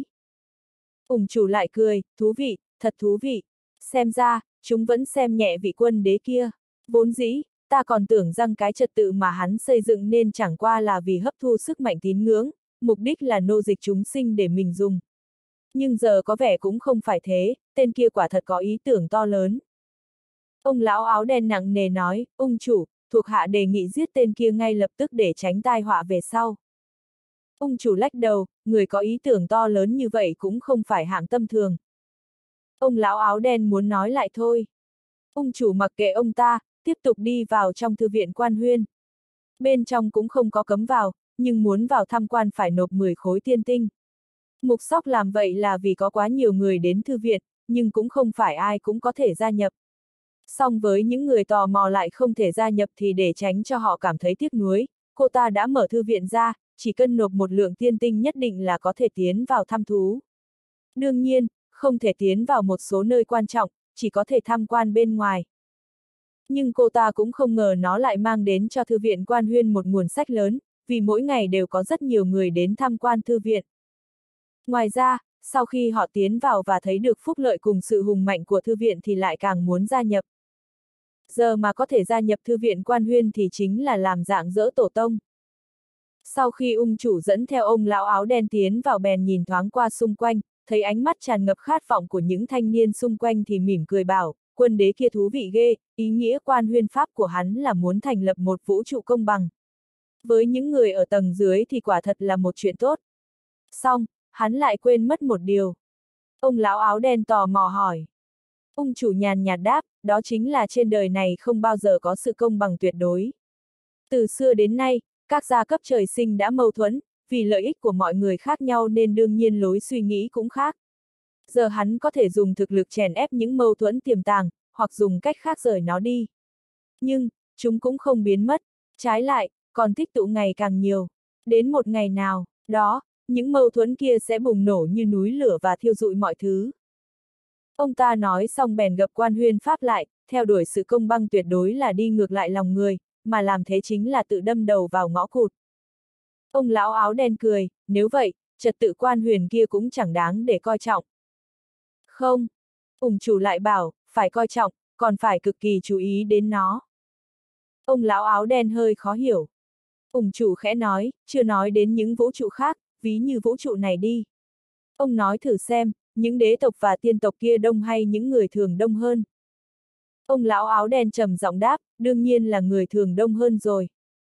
Ung chủ lại cười, thú vị, thật thú vị. Xem ra, chúng vẫn xem nhẹ vị quân đế kia. Vốn dĩ, ta còn tưởng rằng cái trật tự mà hắn xây dựng nên chẳng qua là vì hấp thu sức mạnh tín ngưỡng, mục đích là nô dịch chúng sinh để mình dùng. Nhưng giờ có vẻ cũng không phải thế, tên kia quả thật có ý tưởng to lớn. Ông lão áo đen nặng nề nói, ung chủ, thuộc hạ đề nghị giết tên kia ngay lập tức để tránh tai họa về sau. Ung chủ lách đầu, người có ý tưởng to lớn như vậy cũng không phải hạng tầm thường. Ông lão áo đen muốn nói lại thôi. Ung chủ mặc kệ ông ta, tiếp tục đi vào trong thư viện Quan Huyên. Bên trong cũng không có cấm vào, nhưng muốn vào tham quan phải nộp 10 khối tiên tinh. Mục Sóc làm vậy là vì có quá nhiều người đến thư viện, nhưng cũng không phải ai cũng có thể gia nhập. Song với những người tò mò lại không thể gia nhập thì để tránh cho họ cảm thấy tiếc nuối, cô ta đã mở thư viện ra, chỉ cần nộp một lượng tiên tinh nhất định là có thể tiến vào thăm thú. Đương nhiên, không thể tiến vào một số nơi quan trọng, chỉ có thể tham quan bên ngoài. Nhưng cô ta cũng không ngờ nó lại mang đến cho thư viện Quan Huyên một nguồn sách lớn, vì mỗi ngày đều có rất nhiều người đến tham quan thư viện. Ngoài ra, sau khi họ tiến vào và thấy được phúc lợi cùng sự hùng mạnh của thư viện thì lại càng muốn gia nhập. Giờ mà có thể gia nhập thư viện Quan Huyên thì chính là làm rạng rỡ tổ tông. Sau khi ung chủ dẫn theo ông lão áo đen tiến vào bèn nhìn thoáng qua xung quanh, thấy ánh mắt tràn ngập khát vọng của những thanh niên xung quanh thì mỉm cười bảo, quân đế kia thú vị ghê, ý nghĩa Quan Huyên pháp của hắn là muốn thành lập một vũ trụ công bằng. Với những người ở tầng dưới thì quả thật là một chuyện tốt. Xong, hắn lại quên mất một điều. Ông lão áo đen tò mò hỏi. Ung chủ nhàn nhạt đáp, đó chính là trên đời này không bao giờ có sự công bằng tuyệt đối. Từ xưa đến nay, các gia cấp trời sinh đã mâu thuẫn, vì lợi ích của mọi người khác nhau nên đương nhiên lối suy nghĩ cũng khác. Giờ hắn có thể dùng thực lực chèn ép những mâu thuẫn tiềm tàng, hoặc dùng cách khác rời nó đi. Nhưng, chúng cũng không biến mất, trái lại, còn tích tụ ngày càng nhiều. Đến một ngày nào, đó, những mâu thuẫn kia sẽ bùng nổ như núi lửa và thiêu rụi mọi thứ. Ông ta nói xong bèn gập Quan Huyên pháp lại, theo đuổi sự công bằng tuyệt đối là đi ngược lại lòng người, mà làm thế chính là tự đâm đầu vào ngõ cụt. Ông lão áo đen cười, nếu vậy, trật tự Quan Huyên kia cũng chẳng đáng để coi trọng. Không, ung chủ lại bảo, phải coi trọng, còn phải cực kỳ chú ý đến nó. Ông lão áo đen hơi khó hiểu. Ung chủ khẽ nói, chưa nói đến những vũ trụ khác, ví như vũ trụ này đi. Ông nói thử xem, những đế tộc và tiên tộc kia đông hay những người thường đông hơn? Ông lão áo đen trầm giọng đáp, đương nhiên là người thường đông hơn rồi.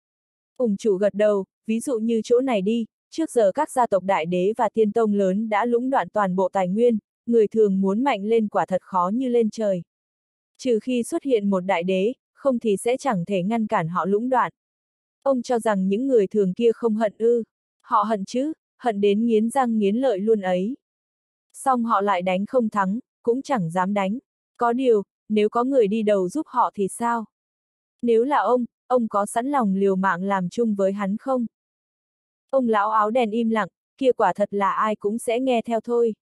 Ung chủ gật đầu, ví dụ như chỗ này đi, trước giờ các gia tộc đại đế và tiên tông lớn đã lũng đoạn toàn bộ tài nguyên, người thường muốn mạnh lên quả thật khó như lên trời. Trừ khi xuất hiện một đại đế, không thì sẽ chẳng thể ngăn cản họ lũng đoạn. Ông cho rằng những người thường kia không hận ư? Họ hận chứ, hận đến nghiến răng nghiến lợi luôn ấy. Xong họ lại đánh không thắng, cũng chẳng dám đánh. Có điều, nếu có người đi đầu giúp họ thì sao? Nếu là ông có sẵn lòng liều mạng làm chung với hắn không? Ông lão áo đen im lặng, kia quả thật là ai cũng sẽ nghe theo thôi.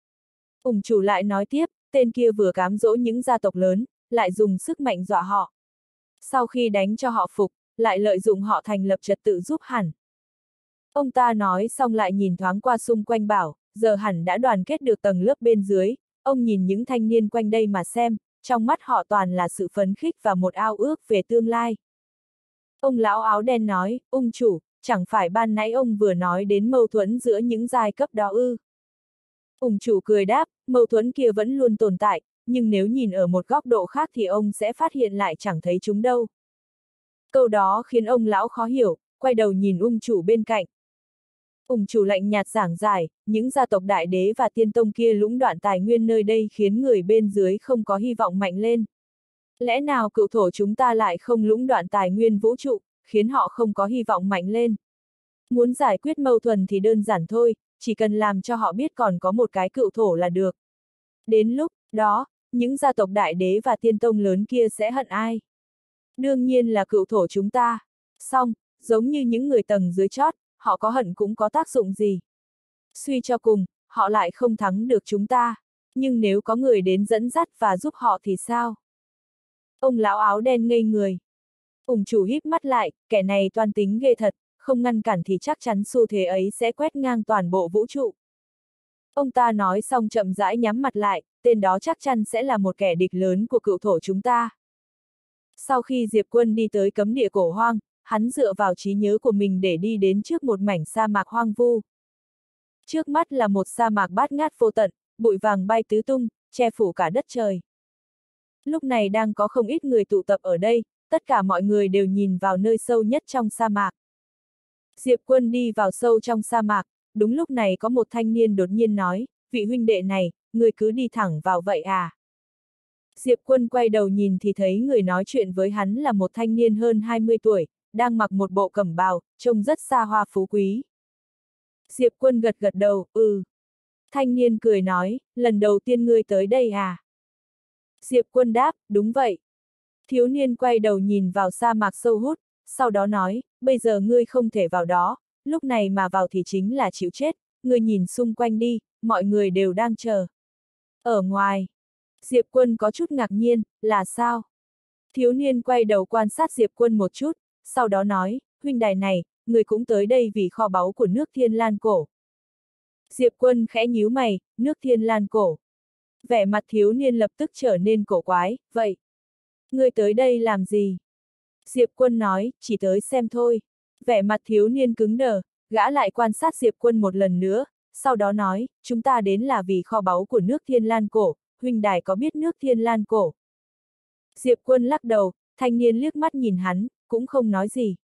Ung chủ lại nói tiếp, tên kia vừa cám dỗ những gia tộc lớn, lại dùng sức mạnh dọa họ. Sau khi đánh cho họ phục, lại lợi dụng họ thành lập trật tự giúp hẳn. Ông ta nói xong lại nhìn thoáng qua xung quanh bảo, giờ hẳn đã đoàn kết được tầng lớp bên dưới, ông nhìn những thanh niên quanh đây mà xem, trong mắt họ toàn là sự phấn khích và một ao ước về tương lai. Ông lão áo đen nói, ung chủ, chẳng phải ban nãy ông vừa nói đến mâu thuẫn giữa những giai cấp đó ư? Ung chủ cười đáp, mâu thuẫn kia vẫn luôn tồn tại, nhưng nếu nhìn ở một góc độ khác thì ông sẽ phát hiện lại chẳng thấy chúng đâu. Câu đó khiến ông lão khó hiểu, quay đầu nhìn ung chủ bên cạnh. Ung chủ lạnh nhạt giảng giải, những gia tộc đại đế và tiên tông kia lũng đoạn tài nguyên nơi đây khiến người bên dưới không có hy vọng mạnh lên. Lẽ nào cựu thổ chúng ta lại không lũng đoạn tài nguyên vũ trụ, khiến họ không có hy vọng mạnh lên? Muốn giải quyết mâu thuẫn thì đơn giản thôi, chỉ cần làm cho họ biết còn có một cái cựu thổ là được. Đến lúc đó, những gia tộc đại đế và tiên tông lớn kia sẽ hận ai? Đương nhiên là cựu thổ chúng ta. Xong, giống như những người tầng dưới chót, họ có hận cũng có tác dụng gì. Suy cho cùng, họ lại không thắng được chúng ta. Nhưng nếu có người đến dẫn dắt và giúp họ thì sao? Ông lão áo đen ngây người. Ung chủ híp mắt lại, kẻ này toan tính ghê thật, không ngăn cản thì chắc chắn xu thế ấy sẽ quét ngang toàn bộ vũ trụ. Ông ta nói xong chậm rãi nhắm mặt lại, tên đó chắc chắn sẽ là một kẻ địch lớn của cựu thổ chúng ta. Sau khi Diệp Quân đi tới cấm địa cổ hoang, hắn dựa vào trí nhớ của mình để đi đến trước một mảnh sa mạc hoang vu. Trước mắt là một sa mạc bát ngát vô tận, bụi vàng bay tứ tung, che phủ cả đất trời. Lúc này đang có không ít người tụ tập ở đây, tất cả mọi người đều nhìn vào nơi sâu nhất trong sa mạc. Diệp Quân đi vào sâu trong sa mạc, đúng lúc này có một thanh niên đột nhiên nói, vị huynh đệ này, người cứ đi thẳng vào vậy à? Diệp Quân quay đầu nhìn thì thấy người nói chuyện với hắn là một thanh niên hơn 20 tuổi, đang mặc một bộ cẩm bào, trông rất xa hoa phú quý. Diệp Quân gật gật đầu, ừ. Thanh niên cười nói, lần đầu tiên ngươi tới đây à? Diệp Quân đáp, đúng vậy. Thiếu niên quay đầu nhìn vào sa mạc sâu hút, sau đó nói, bây giờ ngươi không thể vào đó, lúc này mà vào thì chính là chịu chết, ngươi nhìn xung quanh đi, mọi người đều đang chờ. Ở ngoài, Diệp Quân có chút ngạc nhiên, là sao? Thiếu niên quay đầu quan sát Diệp Quân một chút, sau đó nói, huynh đài này, người cũng tới đây vì kho báu của nước Thiên Lan Cổ. Diệp Quân khẽ nhíu mày, nước Thiên Lan Cổ. Vẻ mặt thiếu niên lập tức trở nên cổ quái, vậy? Ngươi tới đây làm gì? Diệp Quân nói, chỉ tới xem thôi. Vẻ mặt thiếu niên cứng đờ, gã lại quan sát Diệp Quân một lần nữa, sau đó nói, chúng ta đến là vì kho báu của nước Thiên Lan Cổ, huynh đài có biết nước Thiên Lan Cổ? Diệp Quân lắc đầu, thanh niên liếc mắt nhìn hắn, cũng không nói gì.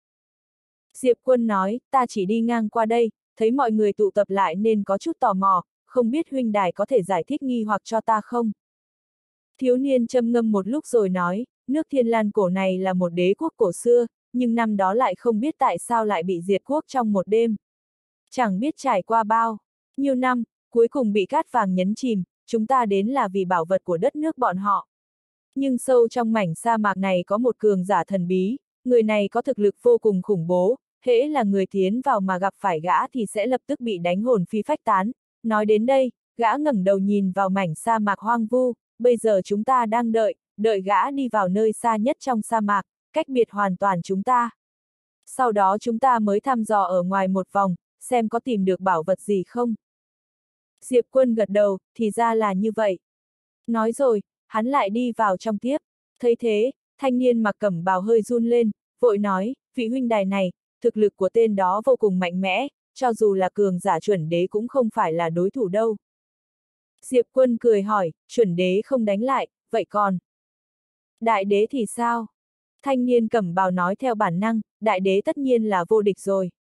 Diệp Quân nói, ta chỉ đi ngang qua đây, thấy mọi người tụ tập lại nên có chút tò mò, không biết huynh đài có thể giải thích nghi hoặc cho ta không? Thiếu niên châm ngâm một lúc rồi nói, nước Thiên Lan Cổ này là một đế quốc cổ xưa, nhưng năm đó lại không biết tại sao lại bị diệt quốc trong một đêm. Chẳng biết trải qua bao nhiêu năm, cuối cùng bị cát vàng nhấn chìm, chúng ta đến là vì bảo vật của đất nước bọn họ. Nhưng sâu trong mảnh sa mạc này có một cường giả thần bí, người này có thực lực vô cùng khủng bố, hễ là người tiến vào mà gặp phải gã thì sẽ lập tức bị đánh hồn phi phách tán. Nói đến đây, gã ngẩng đầu nhìn vào mảnh sa mạc hoang vu, bây giờ chúng ta đang đợi gã đi vào nơi xa nhất trong sa mạc, cách biệt hoàn toàn chúng ta. Sau đó chúng ta mới thăm dò ở ngoài một vòng, xem có tìm được bảo vật gì không. Diệp Quân gật đầu, thì ra là như vậy. Nói rồi, hắn lại đi vào trong tiếp. Thấy thế, thanh niên mặc cẩm bào hơi run lên, vội nói, vị huynh đài này, thực lực của tên đó vô cùng mạnh mẽ, cho dù là cường giả chuẩn đế cũng không phải là đối thủ đâu. Diệp Quân cười hỏi, chuẩn đế không đánh lại, vậy còn? Đại đế thì sao? Thanh niên cẩm bào nói theo bản năng, đại đế tất nhiên là vô địch rồi.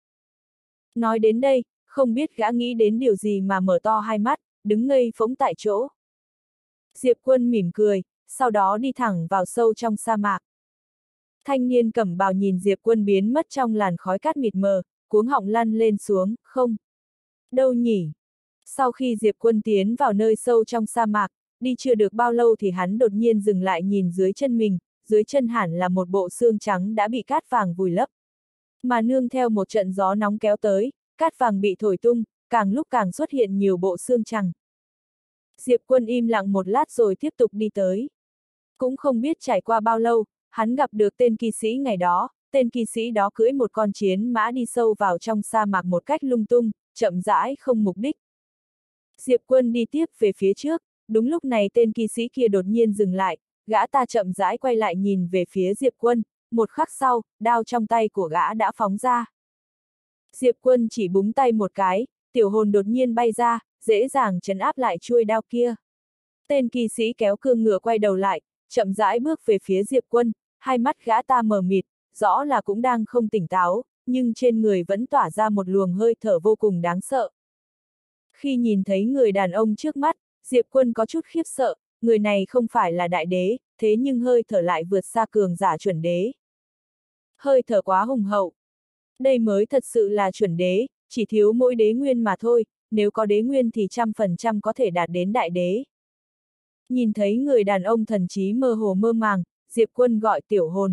Nói đến đây, không biết gã nghĩ đến điều gì mà mở to hai mắt, đứng ngây phỗng tại chỗ. Diệp Quân mỉm cười, sau đó đi thẳng vào sâu trong sa mạc. Thanh niên cẩm bào nhìn Diệp Quân biến mất trong làn khói cát mịt mờ, cuống họng lăn lên xuống, không. Đâu nhỉ? Sau khi Diệp Quân tiến vào nơi sâu trong sa mạc, đi chưa được bao lâu thì hắn đột nhiên dừng lại nhìn dưới chân mình, dưới chân hẳn là một bộ xương trắng đã bị cát vàng vùi lấp. Mà nương theo một trận gió nóng kéo tới, cát vàng bị thổi tung, càng lúc càng xuất hiện nhiều bộ xương trắng. Diệp Quân im lặng một lát rồi tiếp tục đi tới. Cũng không biết trải qua bao lâu, hắn gặp được tên kỳ sĩ ngày đó, tên kỳ sĩ đó cưỡi một con chiến mã đi sâu vào trong sa mạc một cách lung tung, chậm rãi không mục đích. Diệp Quân đi tiếp về phía trước, đúng lúc này tên kỳ sĩ kia đột nhiên dừng lại, gã ta chậm rãi quay lại nhìn về phía Diệp Quân, một khắc sau, đao trong tay của gã đã phóng ra. Diệp Quân chỉ búng tay một cái, tiểu hồn đột nhiên bay ra, dễ dàng trấn áp lại chuôi đao kia. Tên kỳ sĩ kéo cương ngựa quay đầu lại, chậm rãi bước về phía Diệp Quân, hai mắt gã ta mờ mịt, rõ là cũng đang không tỉnh táo, nhưng trên người vẫn tỏa ra một luồng hơi thở vô cùng đáng sợ. Khi nhìn thấy người đàn ông trước mắt, Diệp Quân có chút khiếp sợ, người này không phải là đại đế, thế nhưng hơi thở lại vượt xa cường giả chuẩn đế. Hơi thở quá hùng hậu. Đây mới thật sự là chuẩn đế, chỉ thiếu mỗi đế nguyên mà thôi, nếu có đế nguyên thì 100% có thể đạt đến đại đế. Nhìn thấy người đàn ông thần trí mơ hồ mơ màng, Diệp Quân gọi tiểu hồn.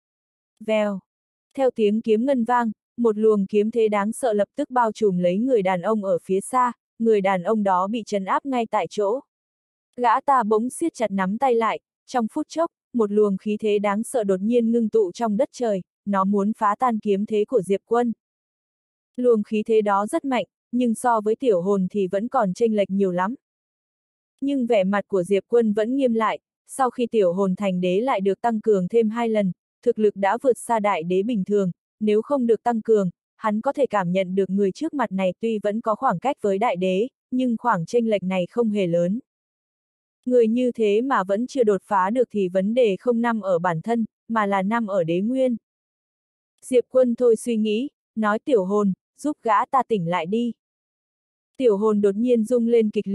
Vèo. Theo tiếng kiếm ngân vang, một luồng kiếm thế đáng sợ lập tức bao trùm lấy người đàn ông ở phía xa, người đàn ông đó bị trấn áp ngay tại chỗ. Gã ta bỗng siết chặt nắm tay lại, trong phút chốc, một luồng khí thế đáng sợ đột nhiên ngưng tụ trong đất trời, nó muốn phá tan kiếm thế của Diệp Quân. Luồng khí thế đó rất mạnh, nhưng so với tiểu hồn thì vẫn còn chênh lệch nhiều lắm. Nhưng vẻ mặt của Diệp Quân vẫn nghiêm lại, sau khi tiểu hồn thành đế lại được tăng cường thêm 2 lần, thực lực đã vượt xa đại đế bình thường, nếu không được tăng cường, hắn có thể cảm nhận được người trước mặt này tuy vẫn có khoảng cách với đại đế, nhưng khoảng chênh lệch này không hề lớn. Người như thế mà vẫn chưa đột phá được thì vấn đề không nằm ở bản thân, mà là nằm ở đế nguyên. Diệp Quân thôi suy nghĩ, nói tiểu hồn, giúp gã ta tỉnh lại đi. Tiểu hồn đột nhiên rung lên kịch liệt,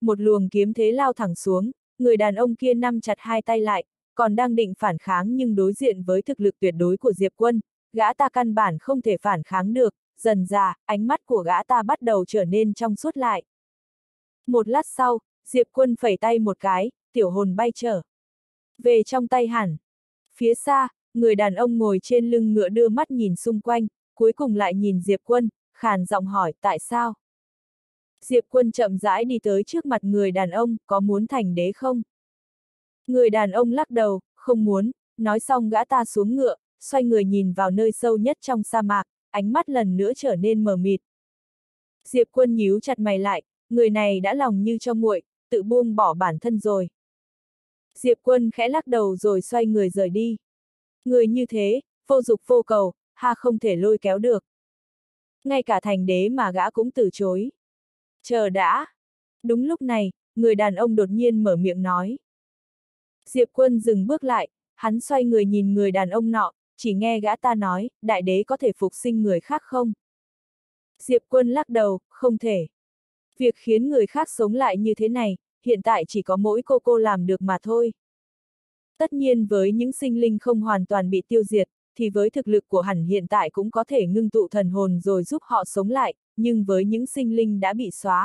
một luồng kiếm thế lao thẳng xuống, người đàn ông kia nắm chặt hai tay lại, còn đang định phản kháng nhưng đối diện với thực lực tuyệt đối của Diệp Quân, gã ta căn bản không thể phản kháng được, dần dà, ánh mắt của gã ta bắt đầu trở nên trong suốt lại. Một lát sau, Diệp Quân phẩy tay một cái, tiểu hồn bay trở về trong tay hẳn. Phía xa, người đàn ông ngồi trên lưng ngựa đưa mắt nhìn xung quanh, cuối cùng lại nhìn Diệp Quân, khàn giọng hỏi tại sao? Diệp Quân chậm rãi đi tới trước mặt người đàn ông, có muốn thành đế không? Người đàn ông lắc đầu, không muốn, nói xong gã ta xuống ngựa, xoay người nhìn vào nơi sâu nhất trong sa mạc, ánh mắt lần nữa trở nên mờ mịt. Diệp Quân nhíu chặt mày lại, người này đã lòng như cho nguội, tự buông bỏ bản thân rồi. Diệp Quân khẽ lắc đầu rồi xoay người rời đi. Người như thế, vô dục vô cầu, không thể lôi kéo được. Ngay cả thành đế mà gã cũng từ chối. Chờ đã. Đúng lúc này, người đàn ông đột nhiên mở miệng nói. Diệp Quân dừng bước lại, hắn xoay người nhìn người đàn ông nọ, chỉ nghe gã ta nói, đại đế có thể phục sinh người khác không? Diệp Quân lắc đầu, không thể. Việc khiến người khác sống lại như thế này, hiện tại chỉ có mỗi cô làm được mà thôi. Tất nhiên với những sinh linh không hoàn toàn bị tiêu diệt, thì với thực lực của hắn hiện tại cũng có thể ngưng tụ thần hồn rồi giúp họ sống lại, nhưng với những sinh linh đã bị xóa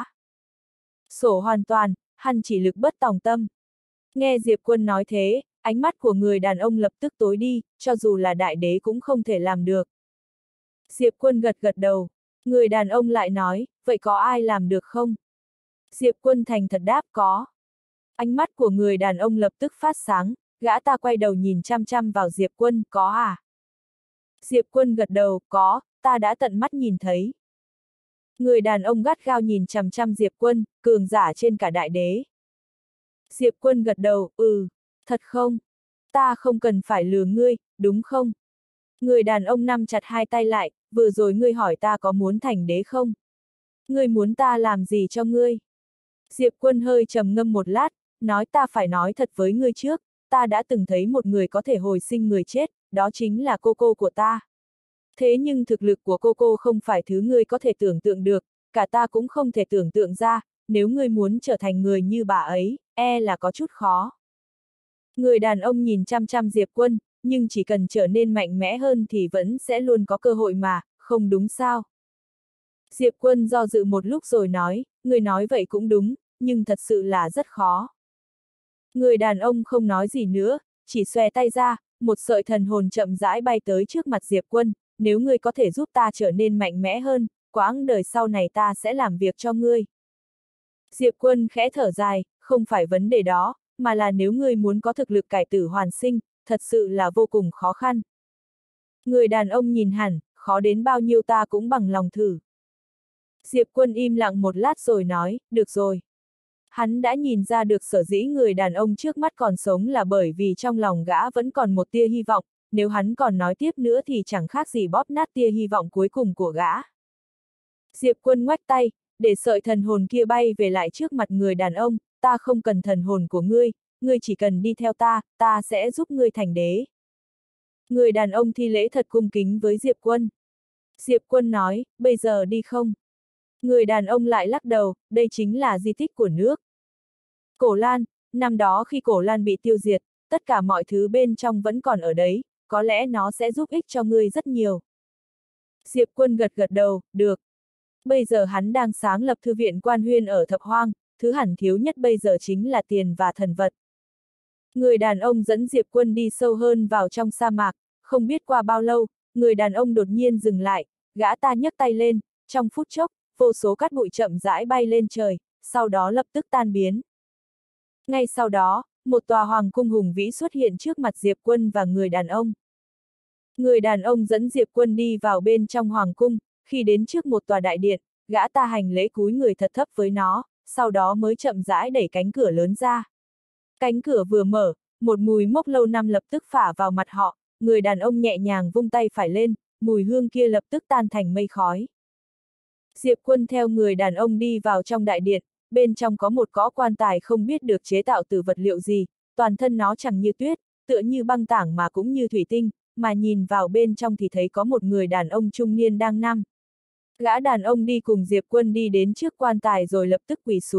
sổ hoàn toàn, hắn chỉ lực bất tòng tâm. Nghe Diệp Quân nói thế, ánh mắt của người đàn ông lập tức tối đi, cho dù là đại đế cũng không thể làm được. Diệp Quân gật gật đầu, người đàn ông lại nói, vậy có ai làm được không? Diệp Quân thành thật đáp có. Ánh mắt của người đàn ông lập tức phát sáng, gã ta quay đầu nhìn chăm chăm vào Diệp Quân, có à? Diệp Quân gật đầu, có, ta đã tận mắt nhìn thấy. Người đàn ông gắt gao nhìn chằm chằm Diệp Quân, cường giả trên cả đại đế. Diệp Quân gật đầu, thật không? Ta không cần phải lừa ngươi, đúng không? Người đàn ông nắm chặt hai tay lại, vừa rồi ngươi hỏi ta có muốn thành đế không? Ngươi muốn ta làm gì cho ngươi? Diệp Quân hơi trầm ngâm một lát, nói ta phải nói thật với ngươi trước, ta đã từng thấy một người có thể hồi sinh người chết, đó chính là cô của ta. Thế nhưng thực lực của cô không phải thứ ngươi có thể tưởng tượng được, cả ta cũng không thể tưởng tượng ra, nếu ngươi muốn trở thành người như bà ấy, là có chút khó. Người đàn ông nhìn chăm chăm Diệp Quân, nhưng chỉ cần trở nên mạnh mẽ hơn thì vẫn sẽ luôn có cơ hội mà, không đúng sao? Diệp Quân do dự một lúc rồi nói, người nói vậy cũng đúng, nhưng thật sự là rất khó. Người đàn ông không nói gì nữa, chỉ xòe tay ra, một sợi thần hồn chậm rãi bay tới trước mặt Diệp Quân, nếu ngươi có thể giúp ta trở nên mạnh mẽ hơn, quãng đời sau này ta sẽ làm việc cho ngươi. Diệp Quân khẽ thở dài, không phải vấn đề đó, mà là nếu ngươi muốn có thực lực cải tử hoàn sinh, thật sự là vô cùng khó khăn. Người đàn ông nhìn hẳn, khó đến bao nhiêu ta cũng bằng lòng thử. Diệp Quân im lặng một lát rồi nói, được rồi. Hắn đã nhìn ra được sở dĩ người đàn ông trước mắt còn sống là bởi vì trong lòng gã vẫn còn một tia hy vọng, nếu hắn còn nói tiếp nữa thì chẳng khác gì bóp nát tia hy vọng cuối cùng của gã. Diệp Quân ngoách tay, để sợi thần hồn kia bay về lại trước mặt người đàn ông, ta không cần thần hồn của ngươi, ngươi chỉ cần đi theo ta, ta sẽ giúp ngươi thành đế. Người đàn ông thi lễ thật cung kính với Diệp Quân. Diệp Quân nói, bây giờ đi không? Người đàn ông lại lắc đầu, đây chính là di tích của nước Cổ Lan, năm đó khi Cổ Lan bị tiêu diệt, tất cả mọi thứ bên trong vẫn còn ở đấy, có lẽ nó sẽ giúp ích cho ngươi rất nhiều. Diệp Quân gật gật đầu, được. Bây giờ hắn đang sáng lập thư viện Quan Huyên ở Thập Hoang, thứ hẳn thiếu nhất bây giờ chính là tiền và thần vật. Người đàn ông dẫn Diệp Quân đi sâu hơn vào trong sa mạc, không biết qua bao lâu, người đàn ông đột nhiên dừng lại, gã ta nhấc tay lên, trong phút chốc, vô số cát bụi chậm rãi bay lên trời, sau đó lập tức tan biến. Ngay sau đó, một tòa hoàng cung hùng vĩ xuất hiện trước mặt Diệp Quân và người đàn ông. Người đàn ông dẫn Diệp Quân đi vào bên trong hoàng cung, khi đến trước một tòa đại điện, gã ta hành lễ cúi người thật thấp với nó, sau đó mới chậm rãi đẩy cánh cửa lớn ra. Cánh cửa vừa mở, một mùi mốc lâu năm lập tức phả vào mặt họ, người đàn ông nhẹ nhàng vung tay phải lên, mùi hương kia lập tức tan thành mây khói. Diệp Quân theo người đàn ông đi vào trong đại điện, bên trong có một cỗ quan tài không biết được chế tạo từ vật liệu gì, toàn thân nó chẳng như tuyết, tựa như băng tảng mà cũng như thủy tinh, mà nhìn vào bên trong thì thấy có một người đàn ông trung niên đang nằm. Gã đàn ông đi cùng Diệp Quân đi đến trước quan tài rồi lập tức quỳ xuống,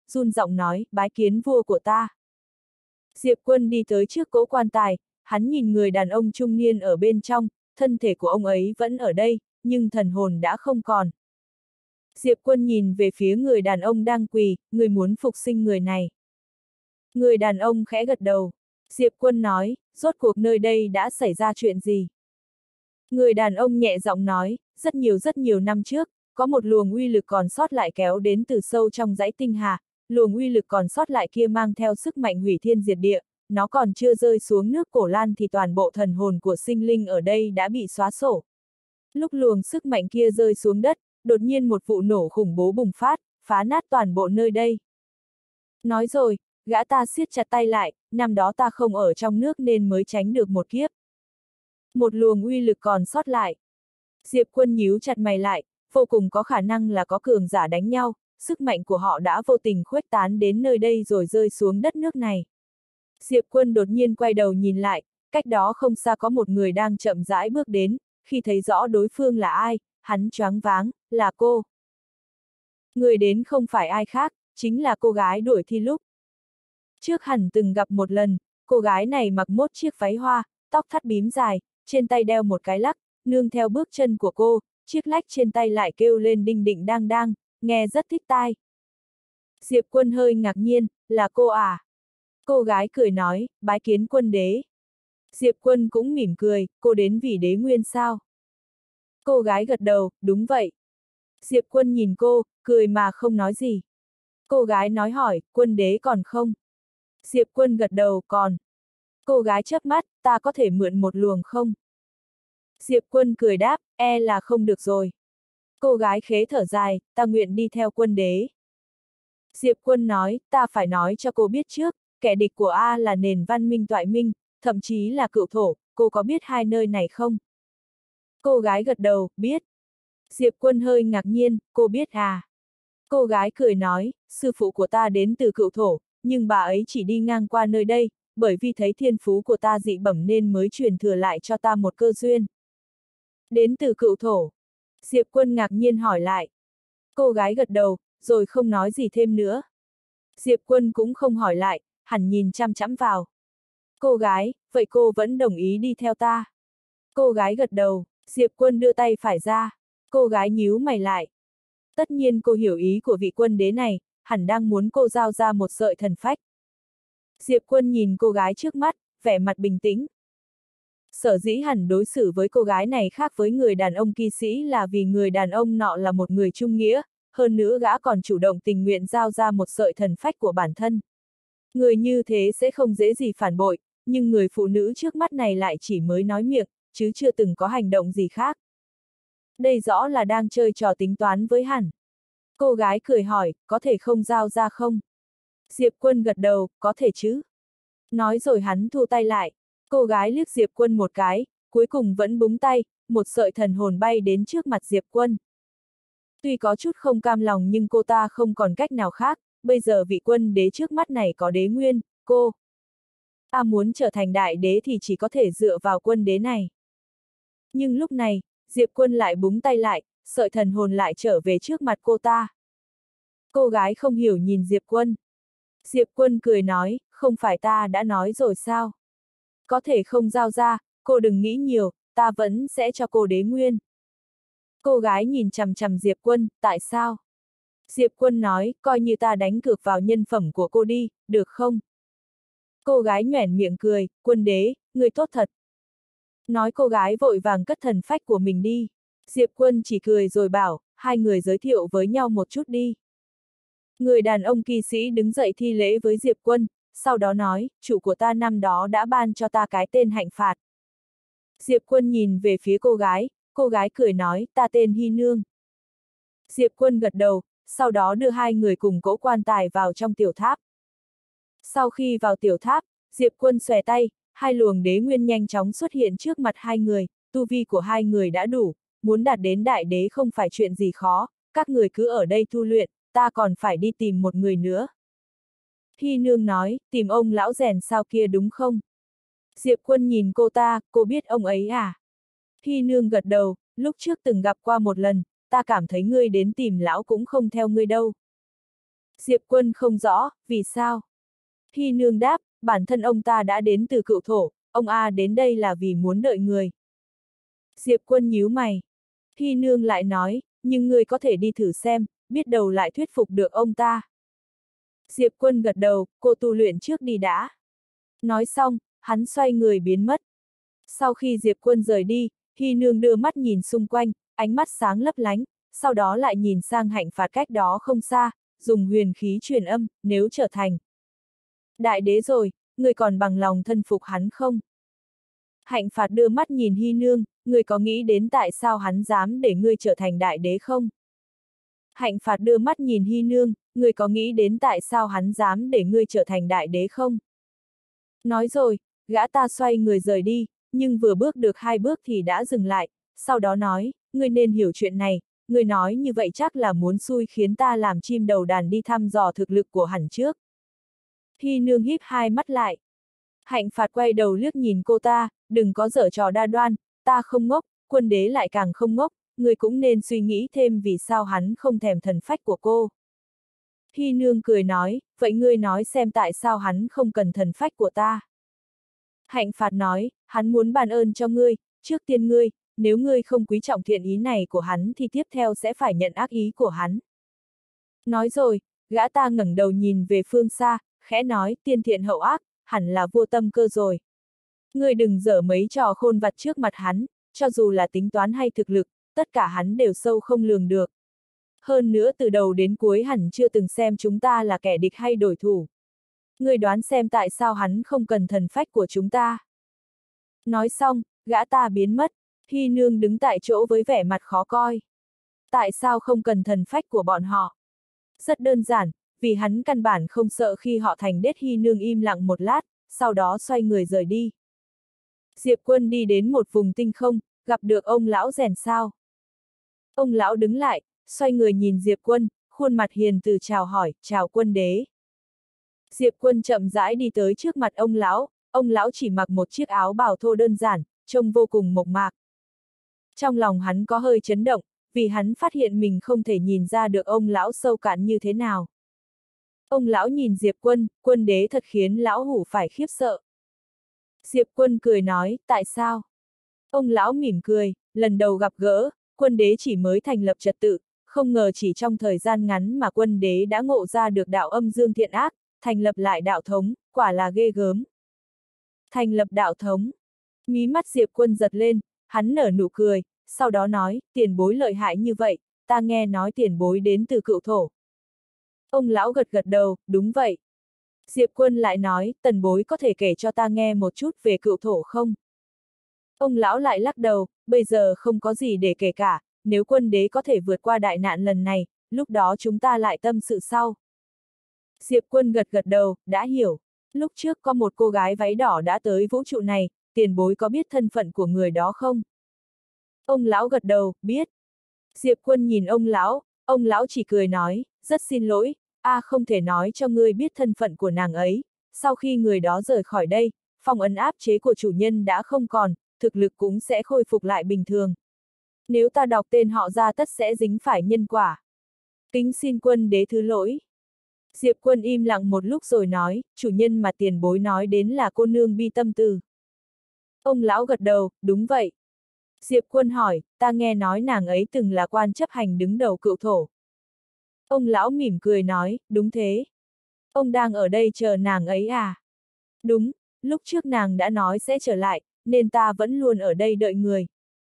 run giọng nói, bái kiến vua của ta. Diệp Quân đi tới trước cỗ quan tài, hắn nhìn người đàn ông trung niên ở bên trong, thân thể của ông ấy vẫn ở đây, nhưng thần hồn đã không còn. Diệp Quân nhìn về phía người đàn ông đang quỳ, người muốn phục sinh người này. Người đàn ông khẽ gật đầu. Diệp Quân nói, rốt cuộc nơi đây đã xảy ra chuyện gì? Người đàn ông nhẹ giọng nói, rất nhiều năm trước, có một luồng uy lực còn sót lại kéo đến từ sâu trong dãy tinh hà, luồng uy lực còn sót lại kia mang theo sức mạnh hủy thiên diệt địa, nó còn chưa rơi xuống nước Cổ Lan thì toàn bộ thần hồn của sinh linh ở đây đã bị xóa sổ. Lúc luồng sức mạnh kia rơi xuống đất, đột nhiên một vụ nổ khủng bố bùng phát, phá nát toàn bộ nơi đây. Nói rồi, gã ta siết chặt tay lại, năm đó ta không ở trong nước nên mới tránh được một kiếp. Một luồng uy lực còn sót lại. Diệp Quân nhíu chặt mày lại, vô cùng có khả năng là có cường giả đánh nhau, sức mạnh của họ đã vô tình khuếch tán đến nơi đây rồi rơi xuống đất nước này. Diệp Quân đột nhiên quay đầu nhìn lại, cách đó không xa có một người đang chậm rãi bước đến, khi thấy rõ đối phương là ai, hắn choáng váng, là cô. Người đến không phải ai khác, chính là cô gái đuổi thi lúc. Trước hẳn từng gặp một lần, cô gái này mặc mốt chiếc váy hoa, tóc thắt bím dài, trên tay đeo một cái lắc, nương theo bước chân của cô, chiếc lách trên tay lại kêu lên đinh đinh đang đang, nghe rất thích tai. Diệp Quân hơi ngạc nhiên, là cô à? Cô gái cười nói, bái kiến quân đế. Diệp Quân cũng mỉm cười, cô đến vì đế nguyên sao? Cô gái gật đầu, đúng vậy. Diệp Quân nhìn cô, cười mà không nói gì. Cô gái nói hỏi, quân đế còn không? Diệp Quân gật đầu, còn. Cô gái chớp mắt, ta có thể mượn một luồng không? Diệp Quân cười đáp, là không được rồi. Cô gái khế thở dài, ta nguyện đi theo quân đế. Diệp Quân nói, ta phải nói cho cô biết trước, kẻ địch của A là nền văn minh toại minh, thậm chí là cựu thổ, cô có biết hai nơi này không? Cô gái gật đầu, biết. Diệp Quân hơi ngạc nhiên, cô biết à? Cô gái cười nói, sư phụ của ta đến từ cựu thổ, nhưng bà ấy chỉ đi ngang qua nơi đây, bởi vì thấy thiên phú của ta dị bẩm nên mới truyền thừa lại cho ta một cơ duyên. Đến từ cựu thổ. Diệp Quân ngạc nhiên hỏi lại. Cô gái gật đầu, rồi không nói gì thêm nữa. Diệp Quân cũng không hỏi lại, hẳn nhìn chăm chăm vào. Cô gái, vậy cô vẫn đồng ý đi theo ta? Cô gái gật đầu, Diệp Quân đưa tay phải ra. Cô gái nhíu mày lại. Tất nhiên cô hiểu ý của vị quân đế này, hẳn đang muốn cô giao ra một sợi thần phách. Diệp Quân nhìn cô gái trước mắt, vẻ mặt bình tĩnh. Sở dĩ hẳn đối xử với cô gái này khác với người đàn ông kỵ sĩ là vì người đàn ông nọ là một người trung nghĩa, hơn nữa gã còn chủ động tình nguyện giao ra một sợi thần phách của bản thân. Người như thế sẽ không dễ gì phản bội, nhưng người phụ nữ trước mắt này lại chỉ mới nói miệng, chứ chưa từng có hành động gì khác. Đây rõ là đang chơi trò tính toán với hẳn. Cô gái cười hỏi, có thể không giao ra không? Diệp Quân gật đầu, có thể chứ. Nói rồi hắn thu tay lại. Cô gái liếc Diệp Quân một cái, cuối cùng vẫn búng tay, một sợi thần hồn bay đến trước mặt Diệp Quân. Tuy có chút không cam lòng nhưng cô ta không còn cách nào khác, bây giờ vị quân đế trước mắt này có đế nguyên, cô. Ta muốn trở thành đại đế thì chỉ có thể dựa vào quân đế này. Nhưng lúc này, Diệp Quân lại búng tay lại, sợi thần hồn lại trở về trước mặt cô ta. Cô gái không hiểu nhìn Diệp Quân. Diệp Quân cười nói, không phải ta đã nói rồi sao? Có thể không giao ra, cô đừng nghĩ nhiều, ta vẫn sẽ cho cô đế nguyên. Cô gái nhìn chằm chằm Diệp Quân, tại sao? Diệp Quân nói, coi như ta đánh cược vào nhân phẩm của cô đi, được không? Cô gái nhoẻn miệng cười, quân đế, người tốt thật. Nói cô gái vội vàng cất thần phách của mình đi. Diệp Quân chỉ cười rồi bảo, hai người giới thiệu với nhau một chút đi. Người đàn ông kỵ sĩ đứng dậy thi lễ với Diệp Quân, sau đó nói, chủ của ta năm đó đã ban cho ta cái tên hạnh phạt. Diệp Quân nhìn về phía cô gái cười nói, ta tên Hy Nương. Diệp Quân gật đầu, sau đó đưa hai người cùng cỗ quan tài vào trong tiểu tháp. Sau khi vào tiểu tháp, Diệp Quân xòe tay, hai luồng đế nguyên nhanh chóng xuất hiện trước mặt hai người, tu vi của hai người đã đủ, muốn đạt đến đại đế không phải chuyện gì khó, các người cứ ở đây tu luyện, ta còn phải đi tìm một người nữa. Hy Nương nói, tìm ông lão rèn sao kia đúng không? Diệp Quân nhìn cô ta, cô biết ông ấy à? Hy Nương gật đầu, lúc trước từng gặp qua một lần, ta cảm thấy ngươi đến tìm lão cũng không theo ngươi đâu. Diệp Quân không rõ, vì sao? Hy Nương đáp, bản thân ông ta đã đến từ Cựu Thổ, ông A đến đây là vì muốn đợi người. Diệp Quân nhíu mày. Hy Nương lại nói, nhưng người có thể đi thử xem, biết đâu lại thuyết phục được ông ta. Diệp Quân gật đầu, cô tu luyện trước đi đã. Nói xong, hắn xoay người biến mất. Sau khi Diệp Quân rời đi, Hy Nương đưa mắt nhìn xung quanh, ánh mắt sáng lấp lánh, sau đó lại nhìn sang Hạnh Phạt cách đó không xa, dùng huyền khí truyền âm, nếu trở thành đại đế rồi, người còn bằng lòng thân phục hắn không? Hạnh Phạt đưa mắt nhìn Hy Nương, người có nghĩ đến tại sao hắn dám để ngươi trở thành đại đế không? Hạnh Phạt đưa mắt nhìn Hy Nương, người có nghĩ đến tại sao hắn dám để ngươi trở thành đại đế không? Nói rồi, gã ta xoay người rời đi, nhưng vừa bước được 2 bước thì đã dừng lại, sau đó nói, ngươi nên hiểu chuyện này, ngươi nói như vậy chắc là muốn xui khiến ta làm chim đầu đàn đi thăm dò thực lực của hắn trước. Hy Nương híp 2 mắt lại. Hạnh Phạt quay đầu liếc nhìn cô ta, đừng có giở trò đa đoan, ta không ngốc, Quân Đế lại càng không ngốc, ngươi cũng nên suy nghĩ thêm vì sao hắn không thèm thần phách của cô. Hy Nương cười nói, vậy ngươi nói xem tại sao hắn không cần thần phách của ta. Hạnh Phạt nói, hắn muốn ban ơn cho ngươi, trước tiên ngươi, nếu ngươi không quý trọng thiện ý này của hắn thì tiếp theo sẽ phải nhận ác ý của hắn. Nói rồi, gã ta ngẩng đầu nhìn về phương xa, khẽ nói, tiên thiện hậu ác, hẳn là vô tâm cơ rồi. Ngươi đừng dở mấy trò khôn vặt trước mặt hắn, cho dù là tính toán hay thực lực, tất cả hắn đều sâu không lường được. Hơn nữa từ đầu đến cuối hẳn chưa từng xem chúng ta là kẻ địch hay đối thủ. Ngươi đoán xem tại sao hắn không cần thần phách của chúng ta. Nói xong, gã ta biến mất, Hy Nương đứng tại chỗ với vẻ mặt khó coi. Tại sao không cần thần phách của bọn họ? Rất đơn giản, vì hắn căn bản không sợ khi họ thành đết. Hy Nương im lặng một lát, sau đó xoay người rời đi. Diệp Quân đi đến một vùng tinh không, gặp được ông lão rèn sao. Ông lão đứng lại, xoay người nhìn Diệp Quân, khuôn mặt hiền từ chào hỏi, chào Quân Đế. Diệp Quân chậm rãi đi tới trước mặt ông lão chỉ mặc một chiếc áo bào thô đơn giản, trông vô cùng mộc mạc. Trong lòng hắn có hơi chấn động, vì hắn phát hiện mình không thể nhìn ra được ông lão sâu cạn như thế nào. Ông lão nhìn Diệp Quân, Quân Đế thật khiến lão hủ phải khiếp sợ. Diệp Quân cười nói, tại sao? Ông lão mỉm cười, lần đầu gặp gỡ, Quân Đế chỉ mới thành lập trật tự, không ngờ chỉ trong thời gian ngắn mà Quân Đế đã ngộ ra được đạo âm dương thiện ác, thành lập lại đạo thống, quả là ghê gớm. Thành lập đạo thống. Mí mắt Diệp Quân giật lên, hắn nở nụ cười, sau đó nói, tiền bối lợi hại như vậy, ta nghe nói tiền bối đến từ Cựu Thổ. Ông lão gật gật đầu, đúng vậy. Diệp Quân lại nói, tần bối có thể kể cho ta nghe một chút về Cựu Thổ không? Ông lão lại lắc đầu, bây giờ không có gì để kể cả, nếu Quân Đế có thể vượt qua đại nạn lần này, lúc đó chúng ta lại tâm sự sau. Diệp Quân gật gật đầu, đã hiểu. Lúc trước có một cô gái váy đỏ đã tới vũ trụ này, tiền bối có biết thân phận của người đó không? Ông lão gật đầu, biết. Diệp Quân nhìn ông lão chỉ cười nói, rất xin lỗi, không thể nói cho ngươi biết thân phận của nàng ấy. Sau khi người đó rời khỏi đây, phong ấn áp chế của chủ nhân đã không còn, thực lực cũng sẽ khôi phục lại bình thường. Nếu ta đọc tên họ ra tất sẽ dính phải nhân quả. Kính xin Quân Đế thứ lỗi. Diệp Quân im lặng một lúc rồi nói, chủ nhân mà tiền bối nói đến là cô nương Bi Tâm Từ. Ông lão gật đầu, đúng vậy. Diệp Quân hỏi, ta nghe nói nàng ấy từng là quan chấp hành đứng đầu Cựu Thổ. Ông lão mỉm cười nói, đúng thế. Ông đang ở đây chờ nàng ấy à? Đúng, lúc trước nàng đã nói sẽ trở lại, nên ta vẫn luôn ở đây đợi người.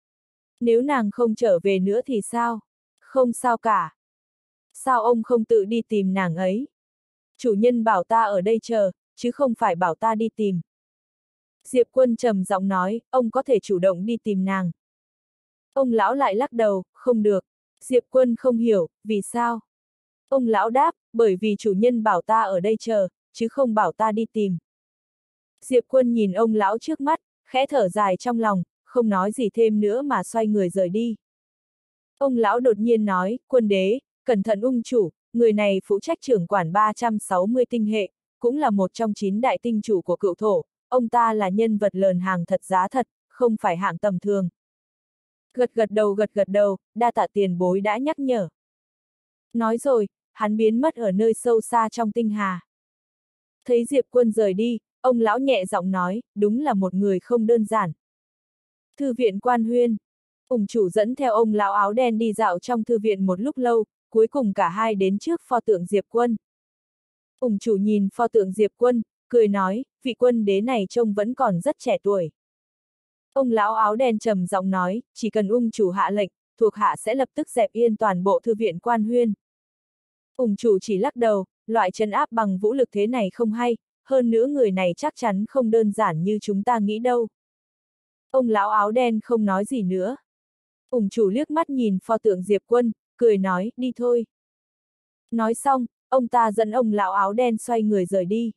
Nếu nàng không trở về nữa thì sao? Không sao cả. Sao ông không tự đi tìm nàng ấy? Chủ nhân bảo ta ở đây chờ, chứ không phải bảo ta đi tìm. Diệp Quân trầm giọng nói, ông có thể chủ động đi tìm nàng. Ông lão lại lắc đầu, không được. Diệp Quân không hiểu, vì sao? Ông lão đáp, bởi vì chủ nhân bảo ta ở đây chờ, chứ không bảo ta đi tìm. Diệp Quân nhìn ông lão trước mắt, khẽ thở dài trong lòng, không nói gì thêm nữa mà xoay người rời đi. Ông lão đột nhiên nói, Quân Đế, cẩn thận ung chủ, người này phụ trách trưởng quản 360 tinh hệ, cũng là một trong 9 đại tinh chủ của Cựu Thổ, ông ta là nhân vật lờn hàng thật giá thật, không phải hạng tầm thường. Gật gật đầu, đa tạ tiền bối đã nhắc nhở. Nói rồi, hắn biến mất ở nơi sâu xa trong tinh hà. Thấy Diệp Quân rời đi, ông lão nhẹ giọng nói, đúng là một người không đơn giản. Thư viện Quan Huyên. Ủng chủ dẫn theo ông lão áo đen đi dạo trong thư viện một lúc lâu, cuối cùng cả hai đến trước pho tượng Diệp Quân. Ủng chủ nhìn pho tượng Diệp Quân, cười nói, vị quân đế này trông vẫn còn rất trẻ tuổi. Ông lão áo đen trầm giọng nói, chỉ cần ung chủ hạ lệnh, thuộc hạ sẽ lập tức dẹp yên toàn bộ thư viện Quan Huyên. Ung chủ chỉ lắc đầu, loại trấn áp bằng vũ lực thế này không hay, hơn nữa người này chắc chắn không đơn giản như chúng ta nghĩ đâu. Ông lão áo đen không nói gì nữa. Ung chủ liếc mắt nhìn pho tượng Diệp Quân, cười nói, đi thôi. Nói xong, ông ta dẫn ông lão áo đen xoay người rời đi.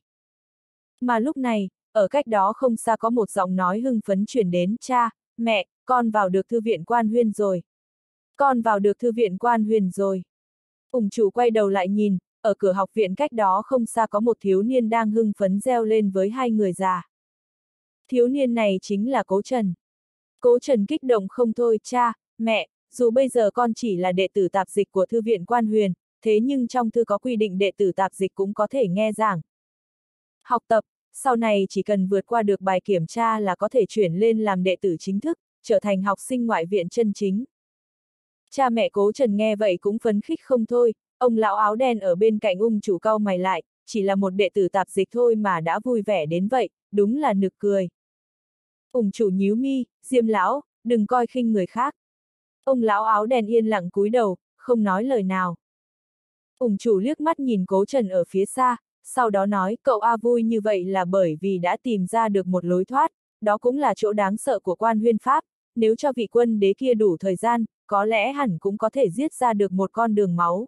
Mà lúc này, ở cách đó không xa có một giọng nói hưng phấn chuyển đến, cha, mẹ, con vào được thư viện Quan Huyên rồi. Con vào được thư viện Quan Huyên rồi. Ủng chủ quay đầu lại nhìn, ở cửa học viện cách đó không xa có một thiếu niên đang hưng phấn reo lên với hai người già. Thiếu niên này chính là Cố Trần. Cố Trần kích động không thôi, cha, mẹ, dù bây giờ con chỉ là đệ tử tạp dịch của thư viện Quan Huyền, thế nhưng trong thư có quy định đệ tử tạp dịch cũng có thể nghe giảng. Học tập, sau này chỉ cần vượt qua được bài kiểm tra là có thể chuyển lên làm đệ tử chính thức, trở thành học sinh ngoại viện chân chính. Cha mẹ Cố Trần nghe vậy cũng phấn khích không thôi, ông lão áo đen ở bên cạnh ung chủ cau mày lại, chỉ là một đệ tử tạp dịch thôi mà đã vui vẻ đến vậy, đúng là nực cười. Ung chủ nhíu mi, Diêm lão, đừng coi khinh người khác. Ông lão áo đen yên lặng cúi đầu, không nói lời nào. Ung chủ liếc mắt nhìn Cố Trần ở phía xa, sau đó nói, cậu A vui như vậy là bởi vì đã tìm ra được một lối thoát, đó cũng là chỗ đáng sợ của Quan Huyên Pháp, nếu cho vị quân đế kia đủ thời gian, có lẽ hẳn cũng có thể giết ra được một con đường máu.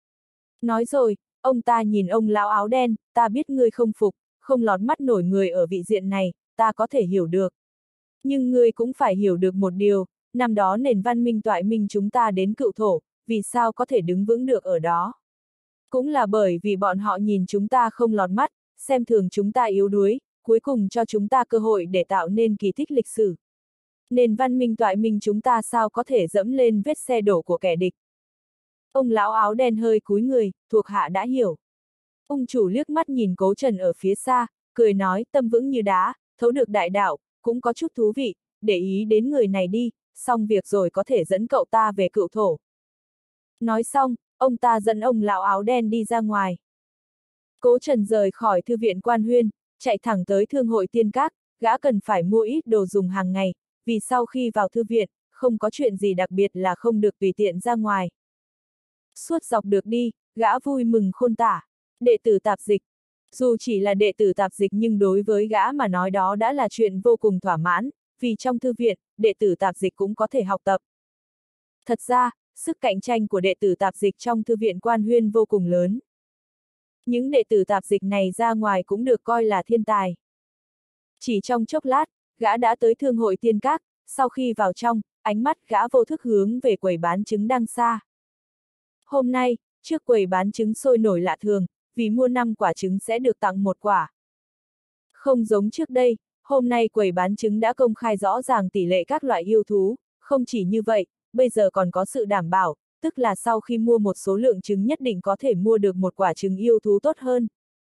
Nói rồi, ông ta nhìn ông lão áo đen, ta biết ngươi không phục, không lọt mắt nổi người ở vị diện này, ta có thể hiểu được. Nhưng ngươi cũng phải hiểu được một điều, năm đó nền văn minh toại minh chúng ta đến cựu thổ, vì sao có thể đứng vững được ở đó. Cũng là bởi vì bọn họ nhìn chúng ta không lọt mắt, xem thường chúng ta yếu đuối, cuối cùng cho chúng ta cơ hội để tạo nên kỳ tích lịch sử. Nền văn minh toại minh chúng ta sao có thể dẫm lên vết xe đổ của kẻ địch. Ông lão áo đen hơi cúi người, thuộc hạ đã hiểu. Ung chủ liếc mắt nhìn Cố Trần ở phía xa, cười nói, tâm vững như đá, thấu được đại đạo, cũng có chút thú vị, để ý đến người này đi, xong việc rồi có thể dẫn cậu ta về cựu thổ. Nói xong, ông ta dẫn ông lão áo đen đi ra ngoài. Cố Trần rời khỏi thư viện Quan Huyên, chạy thẳng tới thương hội Tiên Các, gã cần phải mua ít đồ dùng hàng ngày, vì sau khi vào thư viện, không có chuyện gì đặc biệt là không được tùy tiện ra ngoài. Suốt dọc được đi, gã vui mừng khôn tả. Đệ tử tạp dịch. Dù chỉ là đệ tử tạp dịch nhưng đối với gã mà nói đó đã là chuyện vô cùng thỏa mãn, vì trong thư viện, đệ tử tạp dịch cũng có thể học tập. Thật ra, sức cạnh tranh của đệ tử tạp dịch trong thư viện Quan Huyên vô cùng lớn. Những đệ tử tạp dịch này ra ngoài cũng được coi là thiên tài. Chỉ trong chốc lát, gã đã tới thương hội Tiên Các, sau khi vào trong, ánh mắt gã vô thức hướng về quầy bán trứng đang xa. Hôm nay, trước quầy bán trứng sôi nổi lạ thường, vì mua 5 quả trứng sẽ được tặng 1 quả. Không giống trước đây, hôm nay quầy bán trứng đã công khai rõ ràng tỷ lệ các loại yêu thú, không chỉ như vậy, bây giờ còn có sự đảm bảo, tức là sau khi mua một số lượng trứng nhất định có thể mua được 1 quả trứng yêu thú tốt hơn.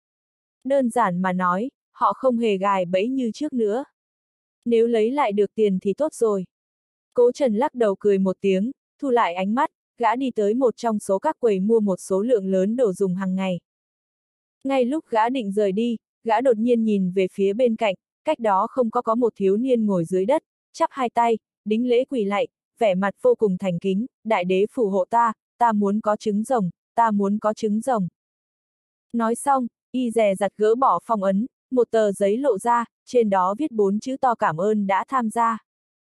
Đơn giản mà nói, họ không hề gài bẫy như trước nữa. Nếu lấy lại được tiền thì tốt rồi. Cố Trần lắc đầu cười một tiếng, thu lại ánh mắt, gã đi tới một trong số các quầy mua một số lượng lớn đồ dùng hàng ngày. Ngay lúc gã định rời đi, gã đột nhiên nhìn về phía bên cạnh, cách đó không có một thiếu niên ngồi dưới đất, chắp hai tay, đính lễ quỳ lạy, vẻ mặt vô cùng thành kính, đại đế phù hộ ta, ta muốn có trứng rồng, ta muốn có trứng rồng. Nói xong, y dè dặt gỡ bỏ phong ấn, một tờ giấy lộ ra, trên đó viết 4 chữ to cảm ơn đã tham gia.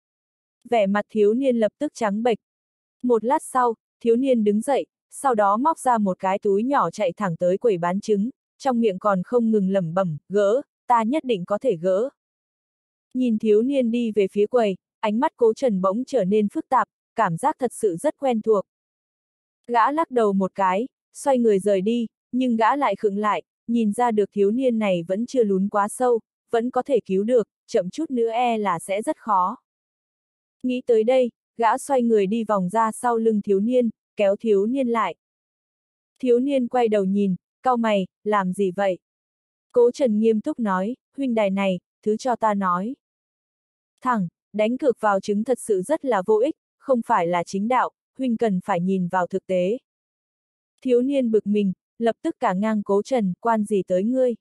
Vẻ mặt thiếu niên lập tức trắng bệch. Một lát sau, thiếu niên đứng dậy, sau đó móc ra một cái túi nhỏ chạy thẳng tới quầy bán trứng, trong miệng còn không ngừng lẩm bẩm, gỡ, ta nhất định có thể gỡ. Nhìn thiếu niên đi về phía quầy, ánh mắt Cố Trần bỗng trở nên phức tạp, cảm giác thật sự rất quen thuộc. Gã lắc đầu một cái, xoay người rời đi, nhưng gã lại khựng lại, nhìn ra được thiếu niên này vẫn chưa lún quá sâu, vẫn có thể cứu được, chậm chút nữa e là sẽ rất khó. Nghĩ tới đây, gã xoay người đi vòng ra sau lưng thiếu niên, kéo thiếu niên lại. Thiếu niên quay đầu nhìn, cau mày, làm gì vậy? Cố Trần nghiêm túc nói, huynh đài này, thứ cho ta nói. Thẳng, đánh cược vào trứng thật sự rất là vô ích, không phải là chính đạo, huynh cần phải nhìn vào thực tế. Thiếu niên bực mình, lập tức cả ngang Cố Trần, quan gì tới ngươi.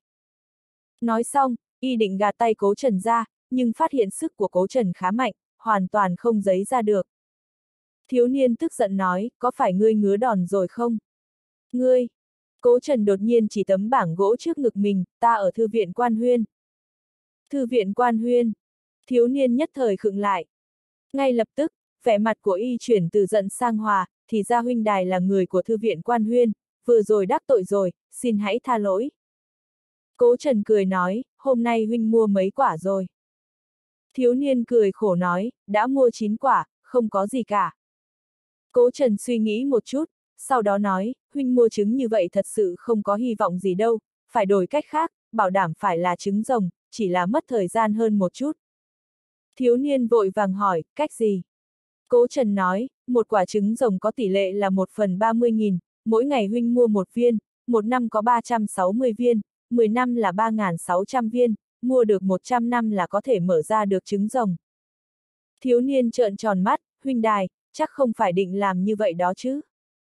Nói xong, y định gạt tay Cố Trần ra, nhưng phát hiện sức của Cố Trần khá mạnh, hoàn toàn không giấy ra được. Thiếu niên tức giận nói, có phải ngươi ngứa đòn rồi không? Ngươi! Cố Trần đột nhiên chỉ tấm bảng gỗ trước ngực mình, ta ở thư viện Quan Huyên. Thư viện Quan Huyên! Thiếu niên nhất thời khựng lại. Ngay lập tức, vẻ mặt của y chuyển từ giận sang hòa, thì ra huynh đài là người của thư viện Quan Huyên, vừa rồi đắc tội rồi, xin hãy tha lỗi. Cố Trần cười nói, hôm nay huynh mua mấy quả rồi? Thiếu niên cười khổ nói, đã mua 9 quả, không có gì cả. Cố Trần suy nghĩ một chút, sau đó nói, huynh mua trứng như vậy thật sự không có hy vọng gì đâu, phải đổi cách khác, bảo đảm phải là trứng rồng, chỉ là mất thời gian hơn một chút. Thiếu niên vội vàng hỏi, cách gì? Cố Trần nói, một quả trứng rồng có tỷ lệ là 1/30.000, mỗi ngày huynh mua một viên, một năm có 360 viên, 10 năm là 3.600 viên, mua được 100 năm là có thể mở ra được trứng rồng. Thiếu niên trợn tròn mắt, huynh đài, chắc không phải định làm như vậy đó chứ.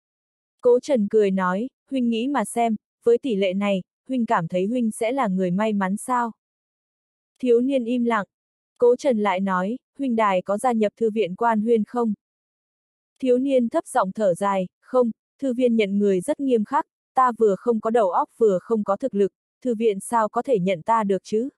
Cố Trần cười nói, huynh nghĩ mà xem, với tỷ lệ này, huynh cảm thấy huynh sẽ là người may mắn sao? Thiếu niên im lặng. Cố Trần lại nói, huynh đài có gia nhập thư viện Quan Huyên không? Thiếu niên thấp giọng thở dài, không, thư viện nhận người rất nghiêm khắc, ta vừa không có đầu óc vừa không có thực lực, thư viện sao có thể nhận ta được chứ?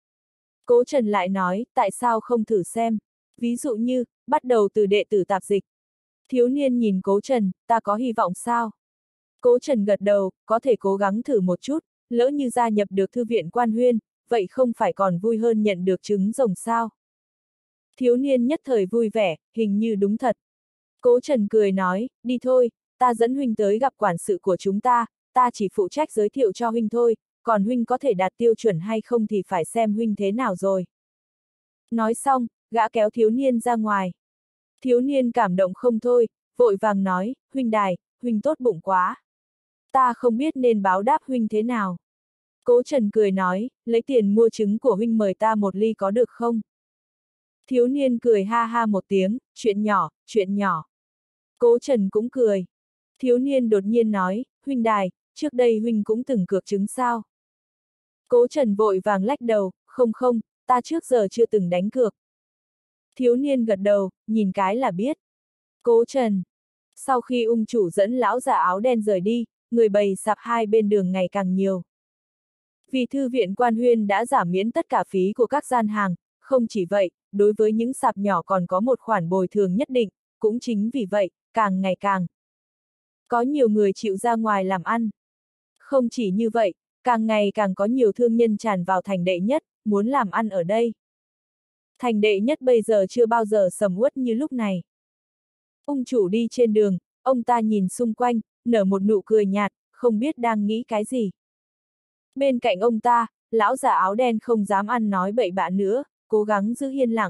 Cố Trần lại nói, tại sao không thử xem? Ví dụ như, bắt đầu từ đệ tử tạp dịch. Thiếu niên nhìn Cố Trần, ta có hy vọng sao? Cố Trần gật đầu, có thể cố gắng thử một chút, lỡ như gia nhập được thư viện Quan Huyên, vậy không phải còn vui hơn nhận được trứng rồng sao? Thiếu niên nhất thời vui vẻ, hình như đúng thật. Cố Trần cười nói, đi thôi, ta dẫn huynh tới gặp quản sự của chúng ta chỉ phụ trách giới thiệu cho huynh thôi, còn huynh có thể đạt tiêu chuẩn hay không thì phải xem huynh thế nào rồi. Nói xong, gã kéo thiếu niên ra ngoài. Thiếu niên cảm động không thôi, vội vàng nói, huynh đài, huynh tốt bụng quá. Ta không biết nên báo đáp huynh thế nào. Cố Trần cười nói, lấy tiền mua trứng của huynh mời ta một ly có được không? Thiếu niên cười ha ha một tiếng, chuyện nhỏ, chuyện nhỏ. Cố Trần cũng cười. Thiếu niên đột nhiên nói, huynh đài, trước đây huynh cũng từng cược trứng sao? Cố Trần vội vàng lách đầu, không, ta trước giờ chưa từng đánh cược. Thiếu niên gật đầu, nhìn cái là biết. Cố Trần. Sau khi ung chủ dẫn lão già áo đen rời đi, người bày sạp hai bên đường ngày càng nhiều. Vì thư viện Quan Huyên đã giảm miễn tất cả phí của các gian hàng, không chỉ vậy, đối với những sạp nhỏ còn có một khoản bồi thường nhất định, cũng chính vì vậy, càng ngày càng có nhiều người chịu ra ngoài làm ăn. Không chỉ như vậy, càng ngày càng có nhiều thương nhân tràn vào thành đệ nhất, muốn làm ăn ở đây. Thành đệ nhất bây giờ chưa bao giờ sầm uất như lúc này. Ung chủ đi trên đường, ông ta nhìn xung quanh, nở một nụ cười nhạt, không biết đang nghĩ cái gì. Bên cạnh ông ta, lão già áo đen không dám ăn nói bậy bạ nữa, cố gắng giữ yên lặng.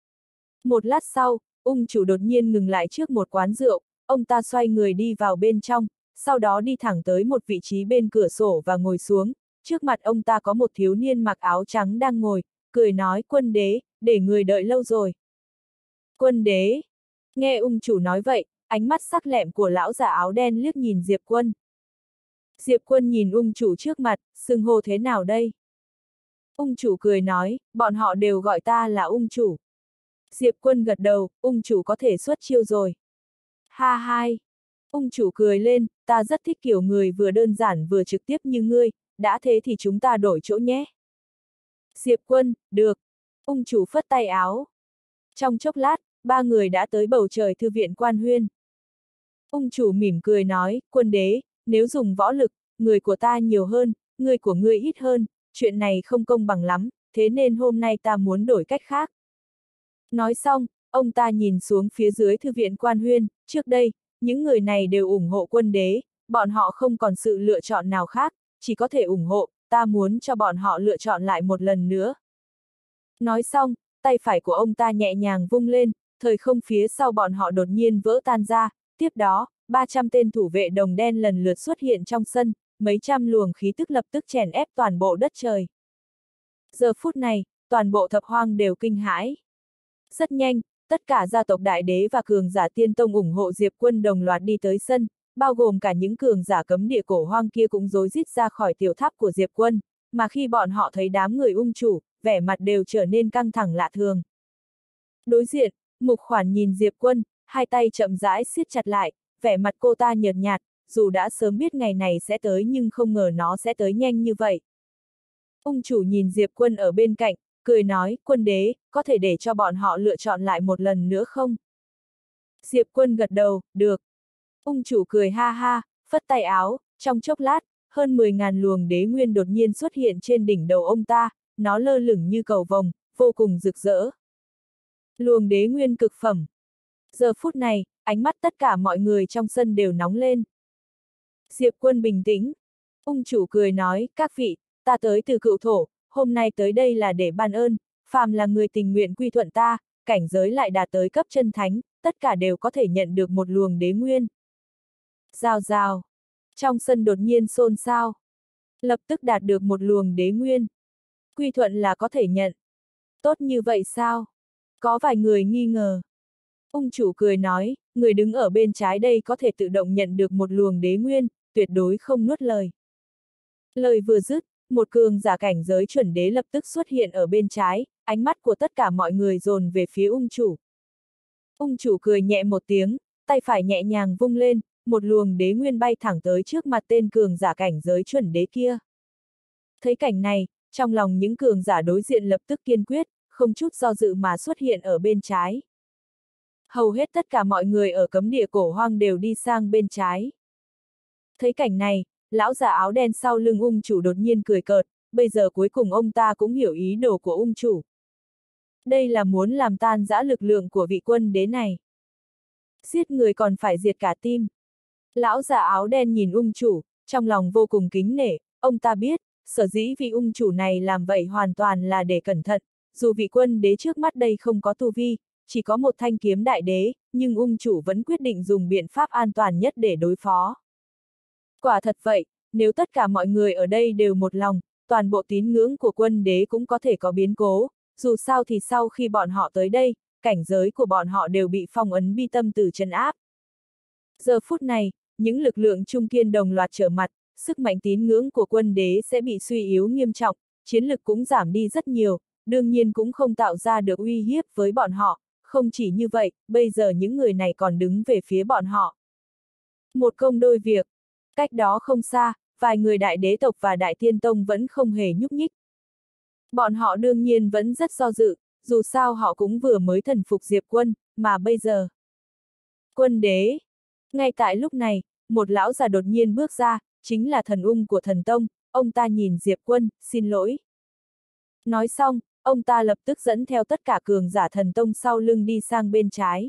Một lát sau, ung chủ đột nhiên ngừng lại trước một quán rượu, ông ta xoay người đi vào bên trong, sau đó đi thẳng tới một vị trí bên cửa sổ và ngồi xuống. Trước mặt ông ta có một thiếu niên mặc áo trắng đang ngồi, cười nói, quân đế, để người đợi lâu rồi. Quân đế. Nghe ung chủ nói vậy, ánh mắt sắc lẹm của lão già áo đen liếc nhìn Diệp Quân. Diệp Quân nhìn ung chủ trước mặt, xưng hô thế nào đây? Ung chủ cười nói, bọn họ đều gọi ta là ung chủ. Diệp Quân gật đầu, ung chủ có thể xuất chiêu rồi. Ha hai. Ung chủ cười lên, ta rất thích kiểu người vừa đơn giản vừa trực tiếp như ngươi, đã thế thì chúng ta đổi chỗ nhé. Diệp Quân, được. Ung chủ phất tay áo. Trong chốc lát, ba người đã tới bầu trời thư viện Quan Huyên. Ung chủ mỉm cười nói, quân đế, nếu dùng võ lực, người của ta nhiều hơn, người của ngươi ít hơn, chuyện này không công bằng lắm, thế nên hôm nay ta muốn đổi cách khác. Nói xong, ông ta nhìn xuống phía dưới thư viện Quan Huyên, trước đây, những người này đều ủng hộ quân đế, bọn họ không còn sự lựa chọn nào khác, chỉ có thể ủng hộ, ta muốn cho bọn họ lựa chọn lại một lần nữa. Nói xong, tay phải của ông ta nhẹ nhàng vung lên, thời không phía sau bọn họ đột nhiên vỡ tan ra, tiếp đó, 300 tên thủ vệ đồng đen lần lượt xuất hiện trong sân, mấy trăm luồng khí tức lập tức chèn ép toàn bộ đất trời. Giờ phút này, toàn bộ thập hoang đều kinh hãi. Rất nhanh, tất cả gia tộc đại đế và cường giả tiên tông ủng hộ Diệp Quân đồng loạt đi tới sân, bao gồm cả những cường giả cấm địa cổ hoang kia cũng rối rít ra khỏi tiểu tháp của Diệp Quân, mà khi bọn họ thấy đám người ung chủ, vẻ mặt đều trở nên căng thẳng lạ thường. Đối diện, Mục Khoản nhìn Diệp Quân, hai tay chậm rãi siết chặt lại, vẻ mặt cô ta nhợt nhạt, dù đã sớm biết ngày này sẽ tới nhưng không ngờ nó sẽ tới nhanh như vậy. Ung chủ nhìn Diệp Quân ở bên cạnh, cười nói, Quân đế, có thể để cho bọn họ lựa chọn lại một lần nữa không? Diệp Quân gật đầu, được. Ung chủ cười ha ha, phất tay áo, trong chốc lát, hơn 10.000 luồng đế nguyên đột nhiên xuất hiện trên đỉnh đầu ông ta, nó lơ lửng như cầu vồng, vô cùng rực rỡ. Luồng đế nguyên cực phẩm. Giờ phút này, ánh mắt tất cả mọi người trong sân đều nóng lên. Diệp Quân bình tĩnh. Ung chủ cười nói, các vị, ta tới từ Cựu Thổ, hôm nay tới đây là để ban ơn, phàm là người tình nguyện quy thuận ta, cảnh giới lại đạt tới cấp chân thánh, tất cả đều có thể nhận được một luồng đế nguyên. Rào rào. Trong sân đột nhiên xôn xao. Lập tức đạt được một luồng đế nguyên. Quy thuận là có thể nhận. Tốt như vậy sao? Có vài người nghi ngờ. Ung chủ cười nói, người đứng ở bên trái đây có thể tự động nhận được một luồng đế nguyên, tuyệt đối không nuốt lời. Lời vừa dứt, một cường giả cảnh giới chuẩn đế lập tức xuất hiện ở bên trái, ánh mắt của tất cả mọi người dồn về phía ung chủ. Ung chủ cười nhẹ một tiếng, tay phải nhẹ nhàng vung lên, một luồng đế nguyên bay thẳng tới trước mặt tên cường giả cảnh giới chuẩn đế kia. Thấy cảnh này, trong lòng những cường giả đối diện lập tức kiên quyết, không chút do dự mà xuất hiện ở bên trái. Hầu hết tất cả mọi người ở cấm địa cổ hoang đều đi sang bên trái. Thấy cảnh này, lão già áo đen sau lưng ung chủ đột nhiên cười cợt, bây giờ cuối cùng ông ta cũng hiểu ý đồ của ung chủ. Đây là muốn làm tan rã lực lượng của vị quân đế này. Giết người còn phải diệt cả team. Lão già áo đen nhìn ung chủ, trong lòng vô cùng kính nể, ông ta biết, sở dĩ vị ung chủ này làm vậy hoàn toàn là để cẩn thận, dù vị quân đế trước mắt đây không có tu vi, chỉ có một thanh kiếm đại đế, nhưng ung chủ vẫn quyết định dùng biện pháp an toàn nhất để đối phó. Quả thật vậy, nếu tất cả mọi người ở đây đều một lòng, toàn bộ tín ngưỡng của quân đế cũng có thể có biến cố, dù sao thì sau khi bọn họ tới đây, cảnh giới của bọn họ đều bị phong ấn bi tâm tử trấn áp. Giờ phút này, những lực lượng trung kiên đồng loạt trở mặt, sức mạnh tín ngưỡng của quân đế sẽ bị suy yếu nghiêm trọng, chiến lực cũng giảm đi rất nhiều, đương nhiên cũng không tạo ra được uy hiếp với bọn họ, không chỉ như vậy, bây giờ những người này còn đứng về phía bọn họ. Một công đôi việc, cách đó không xa, vài người đại đế tộc và đại tiên tông vẫn không hề nhúc nhích. Bọn họ đương nhiên vẫn rất do dự, dù sao họ cũng vừa mới thần phục Diệp Quân, mà bây giờ. Quân đế. Ngay tại lúc này, một lão già đột nhiên bước ra, chính là thần ung của thần tông, ông ta nhìn Diệp Quân, xin lỗi. Nói xong, ông ta lập tức dẫn theo tất cả cường giả thần tông sau lưng đi sang bên trái.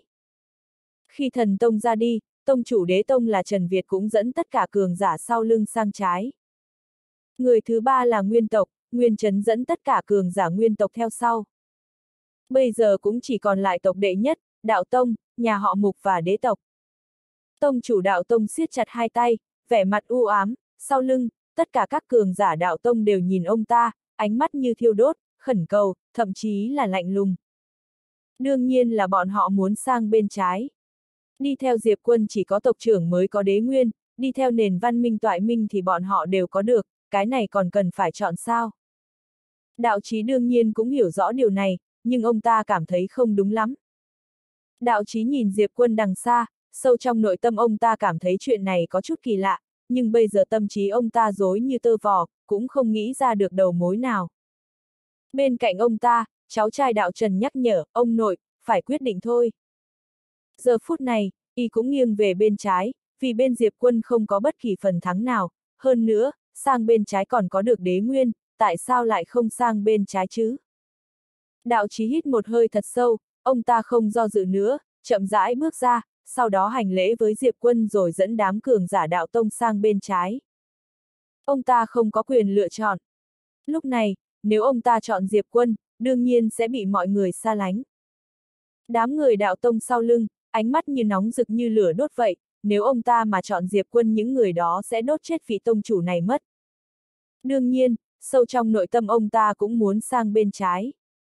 Khi thần tông ra đi, tông chủ đế tông là Trần Việt cũng dẫn tất cả cường giả sau lưng sang trái. Người thứ ba là Nguyên tộc, Nguyên Trấn dẫn tất cả cường giả Nguyên tộc theo sau. Bây giờ cũng chỉ còn lại tộc đệ nhất, Đạo Tông, nhà họ Mục và đế tộc. Tông chủ Đạo Tông siết chặt hai tay, vẻ mặt u ám, sau lưng, tất cả các cường giả Đạo Tông đều nhìn ông ta, ánh mắt như thiêu đốt, khẩn cầu, thậm chí là lạnh lùng. Đương nhiên là bọn họ muốn sang bên trái. Đi theo Diệp Quân chỉ có tộc trưởng mới có đế nguyên, đi theo nền văn minh toại minh thì bọn họ đều có được, cái này còn cần phải chọn sao. Đạo Chí đương nhiên cũng hiểu rõ điều này, nhưng ông ta cảm thấy không đúng lắm. Đạo Chí nhìn Diệp Quân đằng xa, sâu trong nội tâm ông ta cảm thấy chuyện này có chút kỳ lạ, nhưng bây giờ tâm trí ông ta rối như tơ vò, cũng không nghĩ ra được đầu mối nào. Bên cạnh ông ta, cháu trai Đạo Trần nhắc nhở, ông nội, phải quyết định thôi. Giờ phút này, y cũng nghiêng về bên trái, vì bên Diệp Quân không có bất kỳ phần thắng nào, hơn nữa, sang bên trái còn có được đế nguyên, tại sao lại không sang bên trái chứ? Đạo Chí hít một hơi thật sâu, ông ta không do dự nữa, chậm rãi bước ra, sau đó hành lễ với Diệp Quân rồi dẫn đám cường giả Đạo Tông sang bên trái. Ông ta không có quyền lựa chọn. Lúc này, nếu ông ta chọn Diệp Quân, đương nhiên sẽ bị mọi người xa lánh. Đám người Đạo Tông sau lưng, ánh mắt như nóng rực như lửa đốt vậy, nếu ông ta mà chọn Diệp Quân những người đó sẽ đốt chết vị tông chủ này mất. Đương nhiên, sâu trong nội tâm ông ta cũng muốn sang bên trái.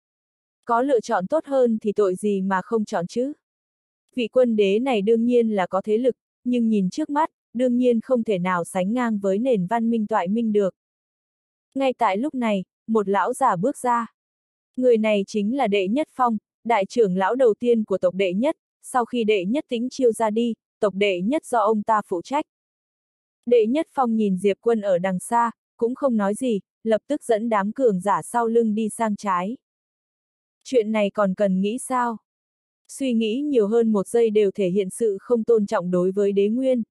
Có lựa chọn tốt hơn thì tội gì mà không chọn chứ? Vị quân đế này đương nhiên là có thế lực, nhưng nhìn trước mắt, đương nhiên không thể nào sánh ngang với nền văn minh toại minh được. Ngay tại lúc này, một lão già bước ra. Người này chính là Đệ Nhất Phong, đại trưởng lão đầu tiên của tộc Đệ Nhất, sau khi Đệ Nhất Tĩnh Chiêu ra đi, tộc Đệ Nhất do ông ta phụ trách. Đệ Nhất Phong nhìn Diệp Quân ở đằng xa, cũng không nói gì, lập tức dẫn đám cường giả sau lưng đi sang trái. Chuyện này còn cần nghĩ sao? Suy nghĩ nhiều hơn một giây đều thể hiện sự không tôn trọng đối với đế nguyên.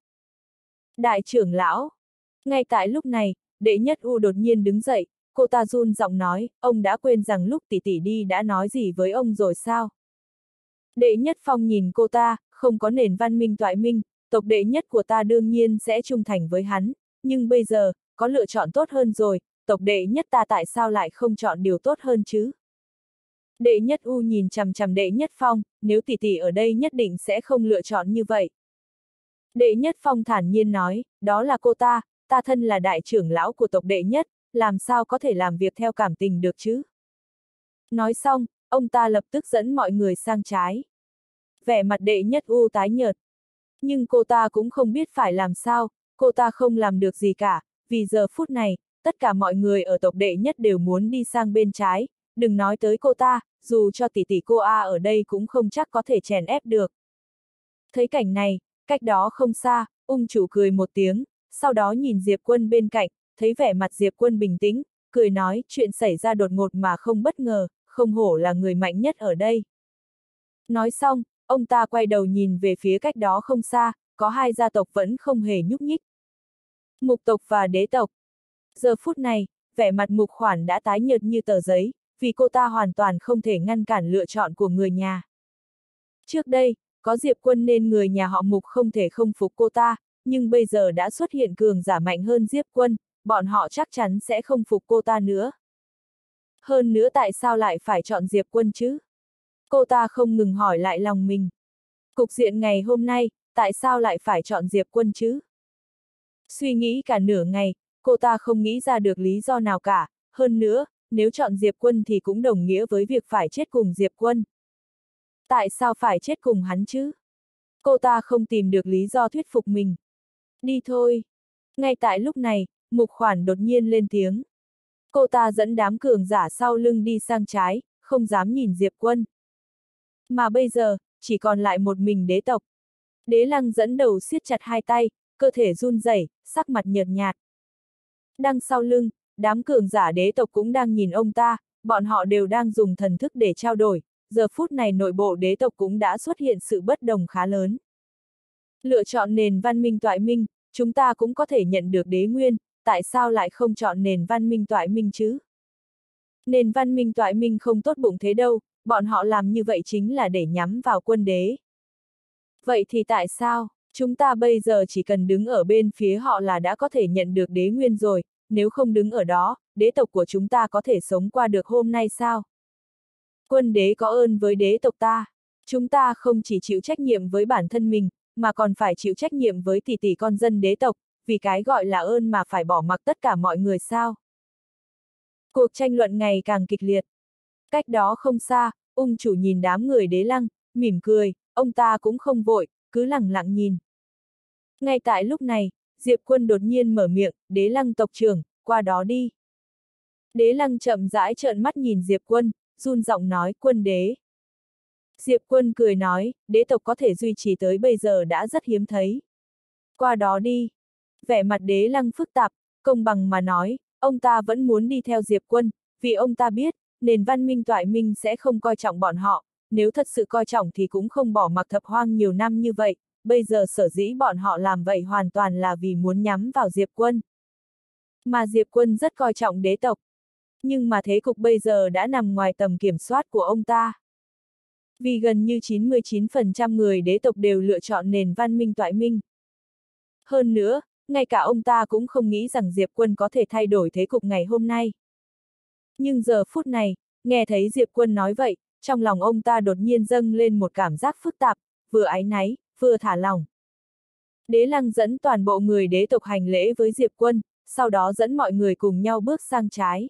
Đại trưởng lão. Ngay tại lúc này, Đệ Nhất U đột nhiên đứng dậy, cô ta run giọng nói, ông đã quên rằng lúc tỷ tỷ đi đã nói gì với ông rồi sao? Đệ Nhất Phong nhìn cô ta, không có nền văn minh toại minh, tộc Đệ Nhất của ta đương nhiên sẽ trung thành với hắn, nhưng bây giờ, có lựa chọn tốt hơn rồi, tộc Đệ Nhất ta tại sao lại không chọn điều tốt hơn chứ? Đệ Nhất U nhìn chằm chằm Đệ Nhất Phong, nếu tỷ tỷ ở đây nhất định sẽ không lựa chọn như vậy. Đệ Nhất Phong thản nhiên nói, đó là cô ta thân là đại trưởng lão của tộc Đệ Nhất, làm sao có thể làm việc theo cảm tình được chứ? Nói xong, ông ta lập tức dẫn mọi người sang trái. Vẻ mặt Đệ Nhất U tái nhợt. Nhưng cô ta cũng không biết phải làm sao, cô ta không làm được gì cả, vì giờ phút này, tất cả mọi người ở tộc Đệ Nhất đều muốn đi sang bên trái, đừng nói tới cô ta, dù cho tỷ tỷ cô A ở đây cũng không chắc có thể chèn ép được. Thấy cảnh này, cách đó không xa, ung chủ cười một tiếng, sau đó nhìn Diệp Quân bên cạnh, thấy vẻ mặt Diệp Quân bình tĩnh, cười nói chuyện xảy ra đột ngột mà không bất ngờ, không hổ là người mạnh nhất ở đây. Nói xong, ông ta quay đầu nhìn về phía cách đó không xa, có hai gia tộc vẫn không hề nhúc nhích. Mục tộc và đế tộc. Giờ phút này, vẻ mặt Mục Khoản đã tái nhợt như tờ giấy, vì cô ta hoàn toàn không thể ngăn cản lựa chọn của người nhà. Trước đây, có Diệp Quân nên người nhà họ Mục không thể không phục cô ta, nhưng bây giờ đã xuất hiện cường giả mạnh hơn Diệp Quân, bọn họ chắc chắn sẽ không phục cô ta nữa. Hơn nữa tại sao lại phải chọn Diệp Quân chứ? Cô ta không ngừng hỏi lại lòng mình. Cục diện ngày hôm nay, tại sao lại phải chọn Diệp Quân chứ? Suy nghĩ cả nửa ngày, cô ta không nghĩ ra được lý do nào cả, hơn nữa, nếu chọn Diệp Quân thì cũng đồng nghĩa với việc phải chết cùng Diệp Quân. Tại sao phải chết cùng hắn chứ? Cô ta không tìm được lý do thuyết phục mình. Đi thôi. Ngay tại lúc này, Mục Khoản đột nhiên lên tiếng. Cô ta dẫn đám cường giả sau lưng đi sang trái, không dám nhìn Diệp Quân. Mà bây giờ, chỉ còn lại một mình đế tộc. Đế Lăng dẫn đầu siết chặt hai tay, cơ thể run rẩy, sắc mặt nhợt nhạt. Đằng sau lưng, đám cường giả đế tộc cũng đang nhìn ông ta, bọn họ đều đang dùng thần thức để trao đổi, giờ phút này nội bộ đế tộc cũng đã xuất hiện sự bất đồng khá lớn. Lựa chọn nền văn minh toại minh, chúng ta cũng có thể nhận được đế nguyên, tại sao lại không chọn nền văn minh toại minh chứ? Nền văn minh toại minh không tốt bụng thế đâu, bọn họ làm như vậy chính là để nhắm vào quân đế. Vậy thì tại sao, chúng ta bây giờ chỉ cần đứng ở bên phía họ là đã có thể nhận được đế nguyên rồi, nếu không đứng ở đó, đế tộc của chúng ta có thể sống qua được hôm nay sao? Quân đế có ơn với đế tộc ta, chúng ta không chỉ chịu trách nhiệm với bản thân mình, mà còn phải chịu trách nhiệm với tỷ tỷ con dân đế tộc, vì cái gọi là ơn mà phải bỏ mặc tất cả mọi người sao? Cuộc tranh luận ngày càng kịch liệt. Cách đó không xa, ung chủ nhìn đám người Đế Lăng, mỉm cười, ông ta cũng không vội, cứ lẳng lặng nhìn. Ngay tại lúc này, Diệp Quân đột nhiên mở miệng, Đế Lăng tộc trưởng, qua đó đi. Đế Lăng chậm rãi trợn mắt nhìn Diệp Quân, run giọng nói, quân đế. Diệp Quân cười nói, đế tộc có thể duy trì tới bây giờ đã rất hiếm thấy. Qua đó đi. Vẻ mặt Đế Lăng phức tạp, công bằng mà nói, ông ta vẫn muốn đi theo Diệp Quân, vì ông ta biết, nền văn minh toại minh sẽ không coi trọng bọn họ, nếu thật sự coi trọng thì cũng không bỏ mặc thập hoang nhiều năm như vậy, bây giờ sở dĩ bọn họ làm vậy hoàn toàn là vì muốn nhắm vào Diệp Quân. Mà Diệp Quân rất coi trọng đế tộc. Nhưng mà thế cục bây giờ đã nằm ngoài tầm kiểm soát của ông ta. Vì gần như 99% người đế tộc đều lựa chọn nền văn minh toại minh. Hơn nữa, ngay cả ông ta cũng không nghĩ rằng Diệp Quân có thể thay đổi thế cục ngày hôm nay. Nhưng giờ phút này, nghe thấy Diệp Quân nói vậy, trong lòng ông ta đột nhiên dâng lên một cảm giác phức tạp, vừa áy náy, vừa thả lỏng. Đế Lăng dẫn toàn bộ người đế tộc hành lễ với Diệp Quân, sau đó dẫn mọi người cùng nhau bước sang trái.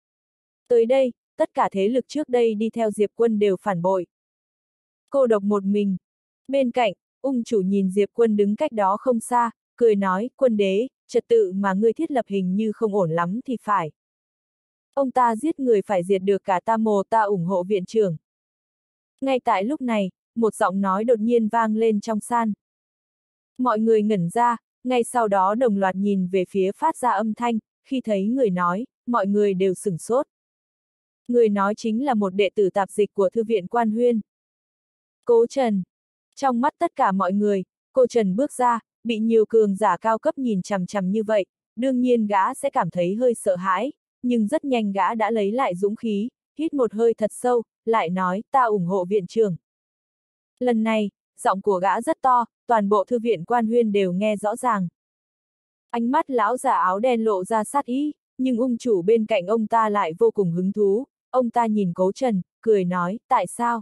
Tới đây, tất cả thế lực trước đây đi theo Diệp Quân đều phản bội. Cô độc một mình. Bên cạnh, ung chủ nhìn Diệp Quân đứng cách đó không xa, cười nói, Quân đế, trật tự mà ngươi thiết lập hình như không ổn lắm thì phải. Ông ta giết người phải diệt được cả Tam Mồ, ta ủng hộ viện trưởng. Ngay tại lúc này, một giọng nói đột nhiên vang lên trong san. Mọi người ngẩn ra, ngay sau đó đồng loạt nhìn về phía phát ra âm thanh, khi thấy người nói, mọi người đều sửng sốt. Người nói chính là một đệ tử tạp dịch của Thư viện Quan Huyên. Cố Trần. Trong mắt tất cả mọi người, cô Trần bước ra, bị nhiều cường giả cao cấp nhìn chằm chằm như vậy, đương nhiên gã sẽ cảm thấy hơi sợ hãi, nhưng rất nhanh gã đã lấy lại dũng khí, hít một hơi thật sâu, lại nói, ta ủng hộ viện trưởng. Lần này, giọng của gã rất to, toàn bộ Thư viện Quan Huyên đều nghe rõ ràng. Ánh mắt lão già áo đen lộ ra sát ý, nhưng ung chủ bên cạnh ông ta lại vô cùng hứng thú, ông ta nhìn Cố Trần, cười nói, tại sao?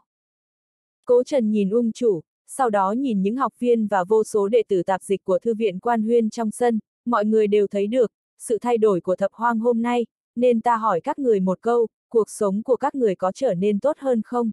Cố Trần nhìn ung chủ, sau đó nhìn những học viên và vô số đệ tử tạp dịch của Thư viện Quan Huyên trong sân, mọi người đều thấy được, sự thay đổi của Thập Hoang hôm nay, nên ta hỏi các người một câu, cuộc sống của các người có trở nên tốt hơn không?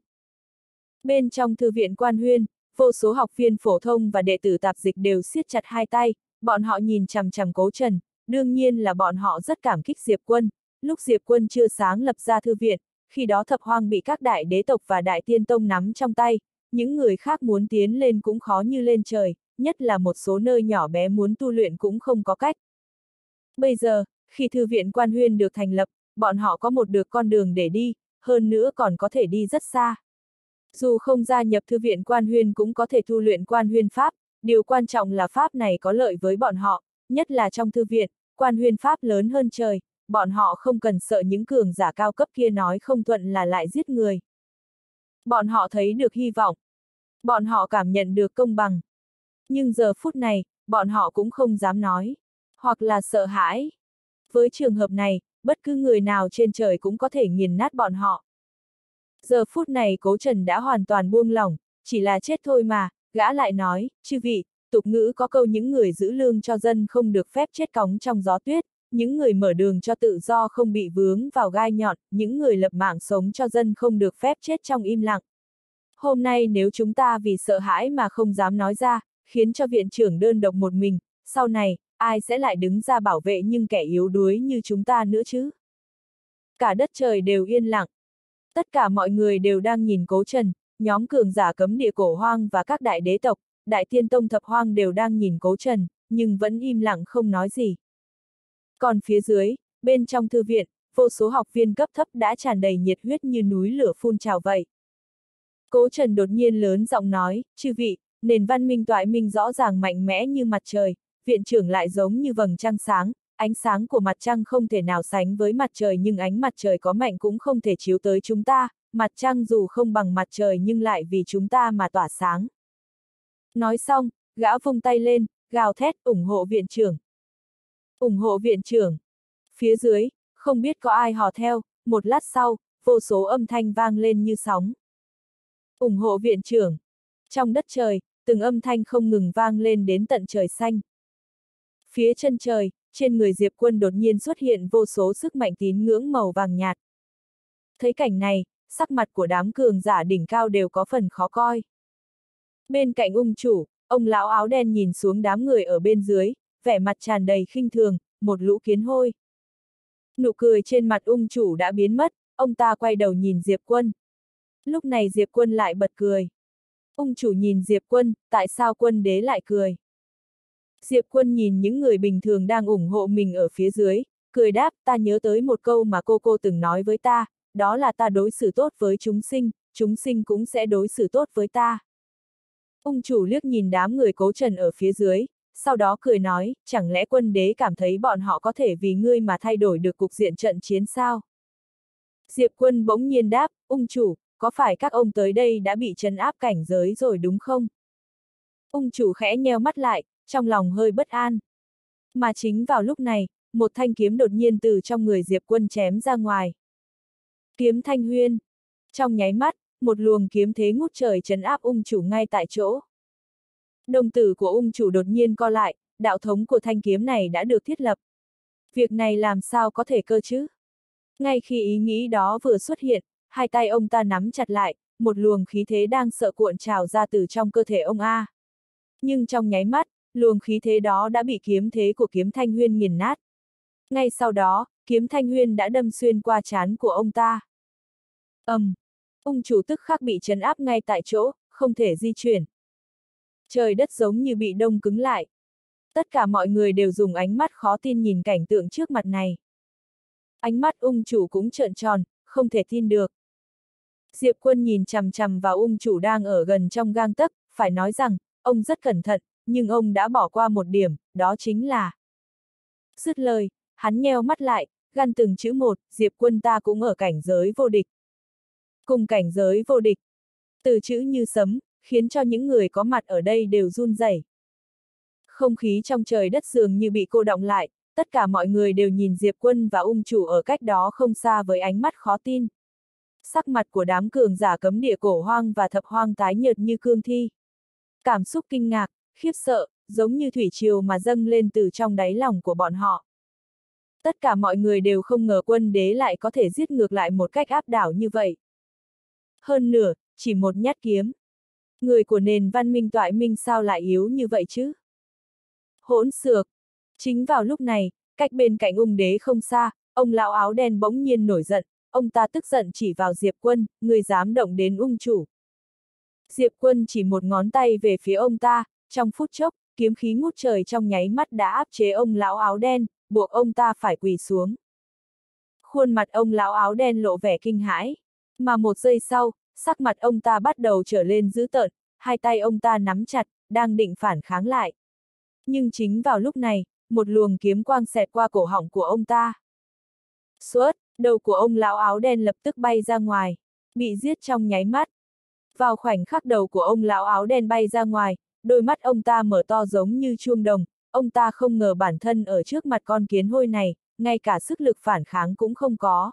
Bên trong Thư viện Quan Huyên, vô số học viên phổ thông và đệ tử tạp dịch đều siết chặt hai tay, bọn họ nhìn chằm chằm Cố Trần, đương nhiên là bọn họ rất cảm kích Diệp Quân. Lúc Diệp Quân chưa sáng lập ra thư viện, khi đó Thập Hoang bị các đại đế tộc và đại tiên tông nắm trong tay, những người khác muốn tiến lên cũng khó như lên trời, nhất là một số nơi nhỏ bé muốn tu luyện cũng không có cách. Bây giờ, khi Thư viện Quan Huyên được thành lập, bọn họ có một được con đường để đi, hơn nữa còn có thể đi rất xa. Dù không gia nhập Thư viện Quan Huyên cũng có thể tu luyện Quan Huyên Pháp, điều quan trọng là Pháp này có lợi với bọn họ, nhất là trong thư viện, Quan Huyên Pháp lớn hơn trời, bọn họ không cần sợ những cường giả cao cấp kia nói không thuận là lại giết người. Bọn họ thấy được hy vọng. Bọn họ cảm nhận được công bằng. Nhưng giờ phút này, bọn họ cũng không dám nói. Hoặc là sợ hãi. Với trường hợp này, bất cứ người nào trên trời cũng có thể nghiền nát bọn họ. Giờ phút này Cố Trần đã hoàn toàn buông lỏng, chỉ là chết thôi mà, gã lại nói, chư vị, tục ngữ có câu những người giữ lương cho dân không được phép chết cóng trong gió tuyết, những người mở đường cho tự do không bị vướng vào gai nhọn, những người lập mạng sống cho dân không được phép chết trong im lặng. Hôm nay nếu chúng ta vì sợ hãi mà không dám nói ra, khiến cho viện trưởng đơn độc một mình, sau này, ai sẽ lại đứng ra bảo vệ những kẻ yếu đuối như chúng ta nữa chứ? Cả đất trời đều yên lặng. Tất cả mọi người đều đang nhìn Cố Trần, nhóm cường giả cấm địa Cổ Hoang và các đại đế tộc, đại tiên tông Thập Hoang đều đang nhìn Cố Trần, nhưng vẫn im lặng không nói gì. Còn phía dưới, bên trong thư viện, vô số học viên cấp thấp đã tràn đầy nhiệt huyết như núi lửa phun trào vậy. Cố Trần đột nhiên lớn giọng nói, chư vị, nền văn minh toại minh rõ ràng mạnh mẽ như mặt trời, viện trưởng lại giống như vầng trăng sáng, ánh sáng của mặt trăng không thể nào sánh với mặt trời nhưng ánh mặt trời có mạnh cũng không thể chiếu tới chúng ta, mặt trăng dù không bằng mặt trời nhưng lại vì chúng ta mà tỏa sáng. Nói xong, gã vung tay lên, gào thét ủng hộ viện trưởng. Ủng hộ viện trưởng. Phía dưới, không biết có ai hò theo, một lát sau, vô số âm thanh vang lên như sóng. Ủng hộ viện trưởng. Trong đất trời, từng âm thanh không ngừng vang lên đến tận trời xanh. Phía chân trời, trên người Diệp Quân đột nhiên xuất hiện vô số sức mạnh tín ngưỡng màu vàng nhạt. Thấy cảnh này, sắc mặt của đám cường giả đỉnh cao đều có phần khó coi. Bên cạnh ung chủ, ông lão áo đen nhìn xuống đám người ở bên dưới, vẻ mặt tràn đầy khinh thường, một lũ kiến hôi. Nụ cười trên mặt ung chủ đã biến mất, ông ta quay đầu nhìn Diệp Quân. Lúc này Diệp Quân lại bật cười. Ung chủ nhìn Diệp Quân, tại sao quân đế lại cười? Diệp Quân nhìn những người bình thường đang ủng hộ mình ở phía dưới, cười đáp, ta nhớ tới một câu mà cô từng nói với ta, đó là ta đối xử tốt với chúng sinh cũng sẽ đối xử tốt với ta. Ung chủ liếc nhìn đám người Cố Trần ở phía dưới, sau đó cười nói, chẳng lẽ quân đế cảm thấy bọn họ có thể vì ngươi mà thay đổi được cục diện trận chiến sao? Diệp Quân bỗng nhiên đáp, ung chủ, có phải các ông tới đây đã bị trấn áp cảnh giới rồi đúng không? Ung chủ khẽ nheo mắt lại, trong lòng hơi bất an. Mà chính vào lúc này, một thanh kiếm đột nhiên từ trong người Diệp Quân chém ra ngoài. Kiếm Thanh Huyên. Trong nháy mắt, một luồng kiếm thế ngút trời trấn áp ung chủ ngay tại chỗ. Đồng tử của ung chủ đột nhiên co lại, đạo thống của thanh kiếm này đã được thiết lập. Việc này làm sao có thể cơ chứ? Ngay khi ý nghĩ đó vừa xuất hiện, hai tay ông ta nắm chặt lại, một luồng khí thế đang sợ cuộn trào ra từ trong cơ thể ông A. Nhưng trong nháy mắt, luồng khí thế đó đã bị kiếm thế của kiếm Thanh Huyên nghiền nát. Ngay sau đó, kiếm Thanh Huyên đã đâm xuyên qua trán của ông ta. Ung chủ tức khắc bị trấn áp ngay tại chỗ, không thể di chuyển. Trời đất giống như bị đông cứng lại. Tất cả mọi người đều dùng ánh mắt khó tin nhìn cảnh tượng trước mặt này. Ánh mắt ung chủ cũng trợn tròn, không thể tin được. Diệp Quân nhìn chằm chằm vào ung chủ đang ở gần trong gang tấc, phải nói rằng, ông rất cẩn thận, nhưng ông đã bỏ qua một điểm, đó chính là... Dứt lời, hắn nheo mắt lại, gằn từng chữ một, Diệp Quân ta cũng ở cảnh giới vô địch. Cùng cảnh giới vô địch. Từ chữ như sấm, khiến cho những người có mặt ở đây đều run rẩy. Không khí trong trời đất dường như bị cô đọng lại, tất cả mọi người đều nhìn Diệp Quân và ung chủ ở cách đó không xa với ánh mắt khó tin. Sắc mặt của đám cường giả cấm địa cổ hoang và thập hoang tái nhợt như cương thi. Cảm xúc kinh ngạc, khiếp sợ, giống như thủy triều mà dâng lên từ trong đáy lòng của bọn họ. Tất cả mọi người đều không ngờ Quân đế lại có thể giết ngược lại một cách áp đảo như vậy. Hơn nữa, chỉ một nhát kiếm. Người của nền văn minh toại minh sao lại yếu như vậy chứ? Hỗn xược! Chính vào lúc này, cách bên cạnh ung đế không xa, ông lão áo đen bỗng nhiên nổi giận, ông ta tức giận chỉ vào Diệp Quân, người dám động đến ung chủ. Diệp Quân chỉ một ngón tay về phía ông ta, trong phút chốc, kiếm khí ngút trời trong nháy mắt đã áp chế ông lão áo đen, buộc ông ta phải quỳ xuống. Khuôn mặt ông lão áo đen lộ vẻ kinh hãi, mà một giây sau, sắc mặt ông ta bắt đầu trở lên dữ tợn, hai tay ông ta nắm chặt, đang định phản kháng lại. Nhưng chính vào lúc này, một luồng kiếm quang xẹt qua cổ họng của ông ta. Suốt, đầu của ông lão áo đen lập tức bay ra ngoài, bị giết trong nháy mắt. Vào khoảnh khắc đầu của ông lão áo đen bay ra ngoài, đôi mắt ông ta mở to giống như chuông đồng, ông ta không ngờ bản thân ở trước mặt con kiến hôi này, ngay cả sức lực phản kháng cũng không có.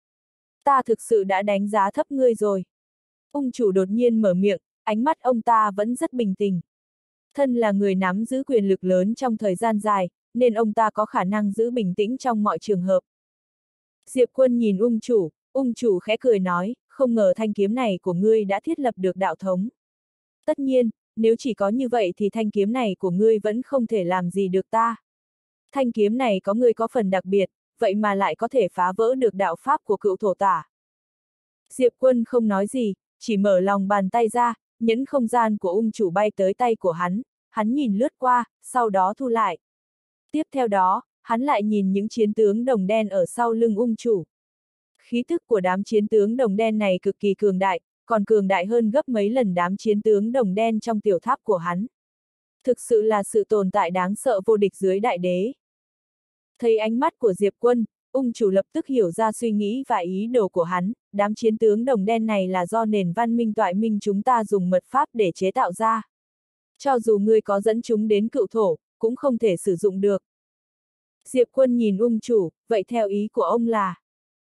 Ta thực sự đã đánh giá thấp ngươi rồi. Ung chủ đột nhiên mở miệng, ánh mắt ông ta vẫn rất bình tĩnh. Thân là người nắm giữ quyền lực lớn trong thời gian dài, nên ông ta có khả năng giữ bình tĩnh trong mọi trường hợp. Diệp Quân nhìn ung chủ khẽ cười nói, không ngờ thanh kiếm này của ngươi đã thiết lập được đạo thống. Tất nhiên, nếu chỉ có như vậy thì thanh kiếm này của ngươi vẫn không thể làm gì được ta. Thanh kiếm này có ngươi có phần đặc biệt, vậy mà lại có thể phá vỡ được đạo pháp của cựu thổ tả. Diệp Quân không nói gì, chỉ mở lòng bàn tay ra, nhẫn không gian của ung chủ bay tới tay của hắn nhìn lướt qua, sau đó thu lại. Tiếp theo đó, hắn lại nhìn những chiến tướng đồng đen ở sau lưng ung chủ. Khí thức của đám chiến tướng đồng đen này cực kỳ cường đại, còn cường đại hơn gấp mấy lần đám chiến tướng đồng đen trong tiểu tháp của hắn. Thực sự là sự tồn tại đáng sợ vô địch dưới đại đế. Thấy ánh mắt của Diệp Quân, ung chủ lập tức hiểu ra suy nghĩ và ý đồ của hắn, đám chiến tướng đồng đen này là do nền văn minh toại minh chúng ta dùng mật pháp để chế tạo ra. Cho dù ngươi có dẫn chúng đến cựu thổ, cũng không thể sử dụng được. Diệp Quân nhìn ung chủ, vậy theo ý của ông là?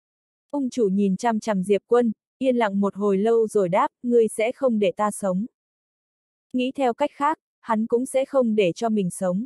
Ung chủ nhìn chằm chằm Diệp Quân, yên lặng một hồi lâu rồi đáp, ngươi sẽ không để ta sống. Nghĩ theo cách khác, hắn cũng sẽ không để cho mình sống.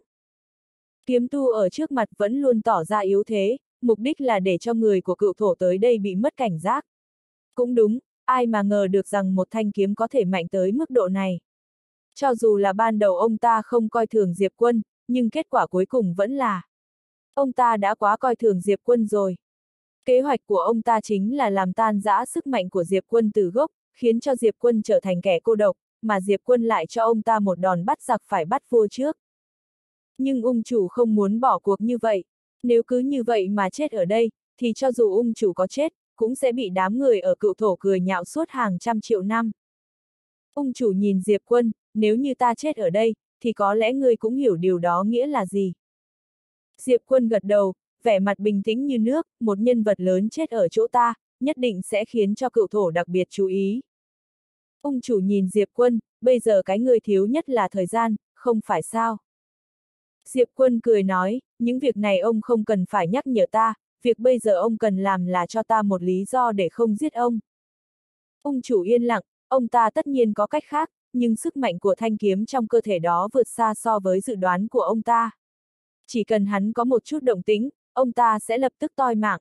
Kiếm tu ở trước mặt vẫn luôn tỏ ra yếu thế, mục đích là để cho người của cựu thổ tới đây bị mất cảnh giác. Cũng đúng, ai mà ngờ được rằng một thanh kiếm có thể mạnh tới mức độ này. Cho dù là ban đầu ông ta không coi thường Diệp Quân, nhưng kết quả cuối cùng vẫn là ông ta đã quá coi thường Diệp Quân rồi. Kế hoạch của ông ta chính là làm tan rã sức mạnh của Diệp Quân từ gốc, khiến cho Diệp Quân trở thành kẻ cô độc, mà Diệp Quân lại cho ông ta một đòn bắt giặc phải bắt vua trước. Nhưng ung chủ không muốn bỏ cuộc như vậy. Nếu cứ như vậy mà chết ở đây, thì cho dù ung chủ có chết, cũng sẽ bị đám người ở cựu thổ cười nhạo suốt hàng trăm triệu năm. Ung chủ nhìn Diệp Quân, nếu như ta chết ở đây, thì có lẽ ngươi cũng hiểu điều đó nghĩa là gì. Diệp Quân gật đầu, vẻ mặt bình tĩnh như nước, một nhân vật lớn chết ở chỗ ta, nhất định sẽ khiến cho cựu thổ đặc biệt chú ý. Ung chủ nhìn Diệp Quân, bây giờ cái ngươi thiếu nhất là thời gian, không phải sao? Diệp Quân cười nói, những việc này ông không cần phải nhắc nhở ta, việc bây giờ ông cần làm là cho ta một lý do để không giết ông. Ung chủ yên lặng, ông ta tất nhiên có cách khác, nhưng sức mạnh của thanh kiếm trong cơ thể đó vượt xa so với dự đoán của ông ta. Chỉ cần hắn có một chút động tĩnh, ông ta sẽ lập tức toi mạng.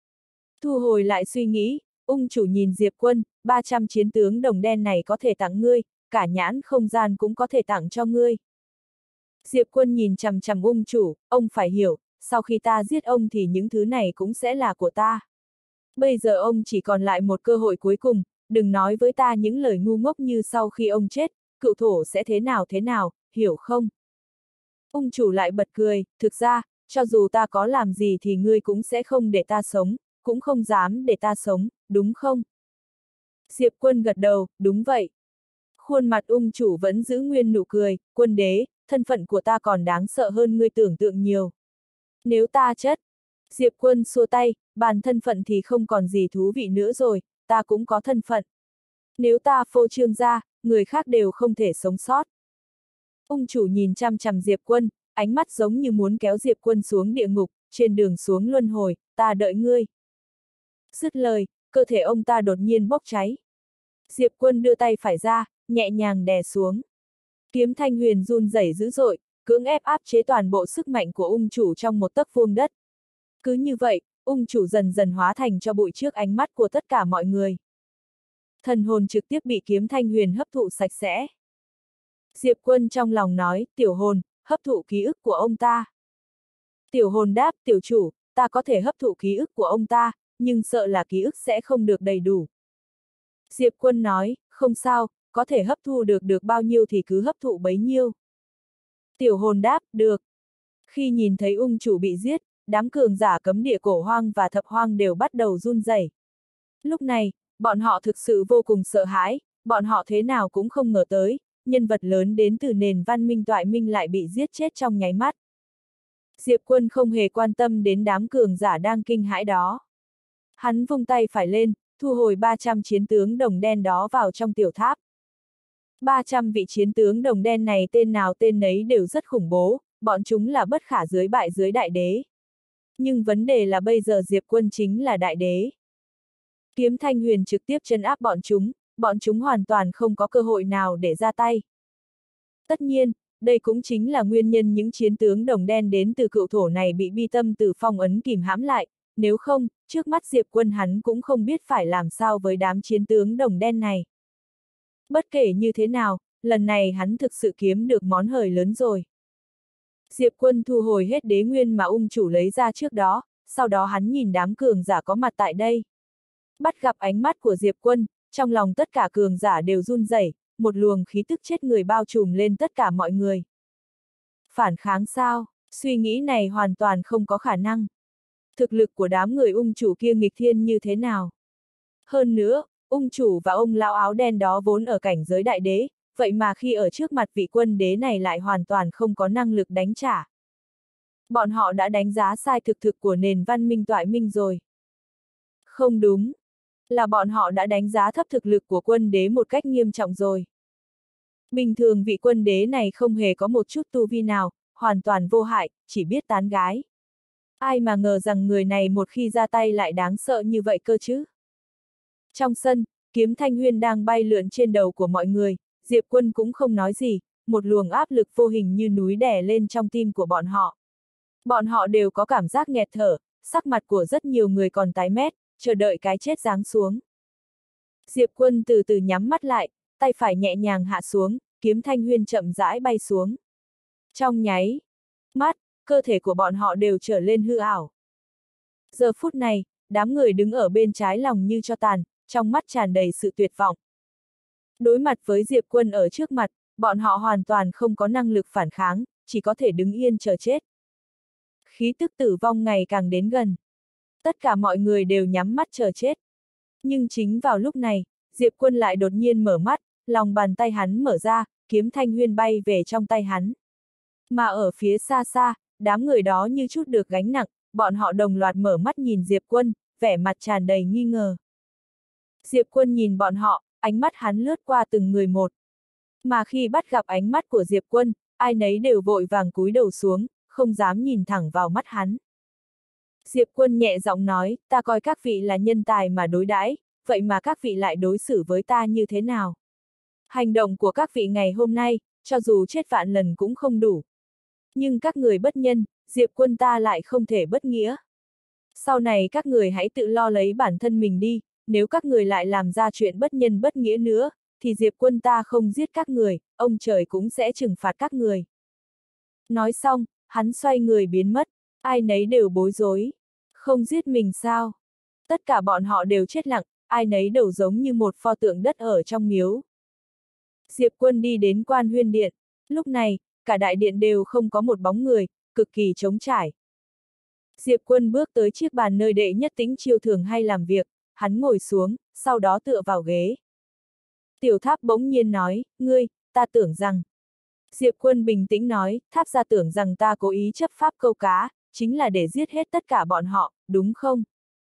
Thu hồi lại suy nghĩ, ung chủ nhìn Diệp Quân, 300 chiến tướng đồng đen này có thể tặng ngươi, cả nhãn không gian cũng có thể tặng cho ngươi. Diệp Quân nhìn chằm chằm ung chủ, ông phải hiểu, sau khi ta giết ông thì những thứ này cũng sẽ là của ta. Bây giờ ông chỉ còn lại một cơ hội cuối cùng, đừng nói với ta những lời ngu ngốc như sau khi ông chết, cựu thổ sẽ thế nào, hiểu không? Ung chủ lại bật cười, thực ra, cho dù ta có làm gì thì ngươi cũng sẽ không để ta sống, cũng không dám để ta sống, đúng không? Diệp Quân gật đầu, đúng vậy. Khuôn mặt ung chủ vẫn giữ nguyên nụ cười, quân đế, thân phận của ta còn đáng sợ hơn ngươi tưởng tượng nhiều. Nếu ta chết, Diệp Quân xua tay, bàn thân phận thì không còn gì thú vị nữa rồi, ta cũng có thân phận. Nếu ta phô trương ra, người khác đều không thể sống sót. Ung chủ nhìn chằm chằm Diệp Quân, ánh mắt giống như muốn kéo Diệp Quân xuống địa ngục, trên đường xuống luân hồi, ta đợi ngươi. Dứt lời, cơ thể ông ta đột nhiên bốc cháy. Diệp Quân đưa tay phải ra, nhẹ nhàng đè xuống. Kiếm thanh huyền run rẩy dữ dội, cưỡng ép áp chế toàn bộ sức mạnh của ung chủ trong một tấc vuông đất. Cứ như vậy, ung chủ dần dần hóa thành cho bụi trước ánh mắt của tất cả mọi người. Thần hồn trực tiếp bị kiếm thanh huyền hấp thụ sạch sẽ. Diệp Quân trong lòng nói, tiểu hồn, hấp thụ ký ức của ông ta. Tiểu hồn đáp, tiểu chủ, ta có thể hấp thụ ký ức của ông ta, nhưng sợ là ký ức sẽ không được đầy đủ. Diệp Quân nói, không sao, có thể hấp thu được bao nhiêu thì cứ hấp thụ bấy nhiêu. Tiểu hồn đáp, được. Khi nhìn thấy ung chủ bị giết, đám cường giả cấm địa cổ hoang và thập hoang đều bắt đầu run rẩy. Lúc này, bọn họ thực sự vô cùng sợ hãi, bọn họ thế nào cũng không ngờ tới, nhân vật lớn đến từ nền văn minh toại minh lại bị giết chết trong nháy mắt. Diệp Quân không hề quan tâm đến đám cường giả đang kinh hãi đó. Hắn vung tay phải lên, thu hồi 300 chiến tướng đồng đen đó vào trong tiểu tháp. 300 vị chiến tướng đồng đen này tên nào tên nấy đều rất khủng bố, bọn chúng là bất khả dưới bại dưới đại đế. Nhưng vấn đề là bây giờ Diệp Quân chính là đại đế. Kiếm thanh huyền trực tiếp trấn áp bọn chúng hoàn toàn không có cơ hội nào để ra tay. Tất nhiên, đây cũng chính là nguyên nhân những chiến tướng đồng đen đến từ cựu thổ này bị bi tâm từ phong ấn kìm hãm lại, nếu không, trước mắt Diệp Quân hắn cũng không biết phải làm sao với đám chiến tướng đồng đen này. Bất kể như thế nào, lần này hắn thực sự kiếm được món hời lớn rồi. Diệp Quân thu hồi hết đế nguyên mà ung chủ lấy ra trước đó, sau đó hắn nhìn đám cường giả có mặt tại đây. Bắt gặp ánh mắt của Diệp Quân, trong lòng tất cả cường giả đều run rẩy, một luồng khí tức chết người bao trùm lên tất cả mọi người. Phản kháng sao? Suy nghĩ này hoàn toàn không có khả năng. Thực lực của đám người ung chủ kia nghịch thiên như thế nào? Hơn nữa, ung chủ và ông lão áo đen đó vốn ở cảnh giới đại đế, vậy mà khi ở trước mặt vị quân đế này lại hoàn toàn không có năng lực đánh trả. Bọn họ đã đánh giá sai thực của nền văn minh toại minh rồi. Không đúng. Là bọn họ đã đánh giá thấp thực lực của quân đế một cách nghiêm trọng rồi. Bình thường vị quân đế này không hề có một chút tu vi nào, hoàn toàn vô hại, chỉ biết tán gái. Ai mà ngờ rằng người này một khi ra tay lại đáng sợ như vậy cơ chứ. Trong sân, kiếm thanh huyên đang bay lượn trên đầu của mọi người, Diệp Quân cũng không nói gì, một luồng áp lực vô hình như núi đè lên trong tim của bọn họ. Bọn họ đều có cảm giác nghẹt thở, sắc mặt của rất nhiều người còn tái mét, chờ đợi cái chết giáng xuống. Diệp Quân từ từ nhắm mắt lại, tay phải nhẹ nhàng hạ xuống, kiếm thanh huyên chậm rãi bay xuống. Trong nháy mắt, cơ thể của bọn họ đều trở lên hư ảo. Giờ phút này, đám người đứng ở bên trái lòng như tro tàn, trong mắt tràn đầy sự tuyệt vọng. Đối mặt với Diệp Quân ở trước mặt, bọn họ hoàn toàn không có năng lực phản kháng, chỉ có thể đứng yên chờ chết. Khí tức tử vong ngày càng đến gần. Tất cả mọi người đều nhắm mắt chờ chết. Nhưng chính vào lúc này, Diệp Quân lại đột nhiên mở mắt, lòng bàn tay hắn mở ra, kiếm thanh huyên bay về trong tay hắn. Mà ở phía xa xa, đám người đó như chút được gánh nặng, bọn họ đồng loạt mở mắt nhìn Diệp Quân, vẻ mặt tràn đầy nghi ngờ. Diệp Quân nhìn bọn họ, ánh mắt hắn lướt qua từng người một. Mà khi bắt gặp ánh mắt của Diệp Quân, ai nấy đều vội vàng cúi đầu xuống, không dám nhìn thẳng vào mắt hắn. Diệp Quân nhẹ giọng nói, ta coi các vị là nhân tài mà đối đãi, vậy mà các vị lại đối xử với ta như thế nào? Hành động của các vị ngày hôm nay, cho dù chết vạn lần cũng không đủ. Nhưng các người bất nhân, Diệp Quân ta lại không thể bất nghĩa. Sau này các người hãy tự lo lấy bản thân mình đi, nếu các người lại làm ra chuyện bất nhân bất nghĩa nữa, thì Diệp Quân ta không giết các người, ông trời cũng sẽ trừng phạt các người. Nói xong, hắn xoay người biến mất, ai nấy đều bối rối. Không giết mình sao? Tất cả bọn họ đều chết lặng, ai nấy đều giống như một pho tượng đất ở trong miếu. Diệp Quân đi đến Quan Huyên Điện, lúc này, cả đại điện đều không có một bóng người, cực kỳ trống trải. Diệp Quân bước tới chiếc bàn nơi Đệ Nhất Tĩnh Chiêu thường hay làm việc, hắn ngồi xuống, sau đó tựa vào ghế. Tiểu Tháp bỗng nhiên nói, ngươi, ta tưởng rằng. Diệp Quân bình tĩnh nói, Tháp gia tưởng rằng ta cố ý chấp pháp câu cá, chính là để giết hết tất cả bọn họ, đúng không?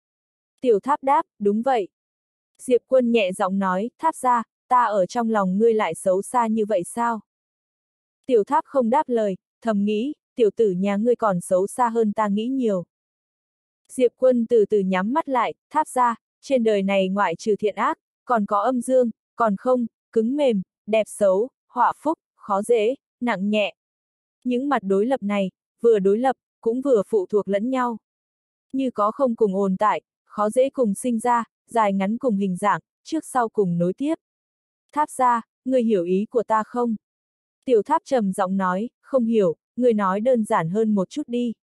Tiểu Tháp đáp, đúng vậy. Diệp Quân nhẹ giọng nói, Tháp gia, ta ở trong lòng ngươi lại xấu xa như vậy sao? Tiểu Tháp không đáp lời, thầm nghĩ, tiểu tử nhà ngươi còn xấu xa hơn ta nghĩ nhiều. Diệp Quân từ từ nhắm mắt lại, Tháp gia, trên đời này ngoại trừ thiện ác, còn có âm dương, còn không, cứng mềm, đẹp xấu, họa phúc, khó dễ, nặng nhẹ. Những mặt đối lập này, vừa đối lập, cũng vừa phụ thuộc lẫn nhau. Như có không cùng ồn tại, khó dễ cùng sinh ra, dài ngắn cùng hình dạng, trước sau cùng nối tiếp. Tháp gia, ngươi hiểu ý của ta không? Tiểu Tháp trầm giọng nói, không hiểu, ngươi nói đơn giản hơn một chút đi.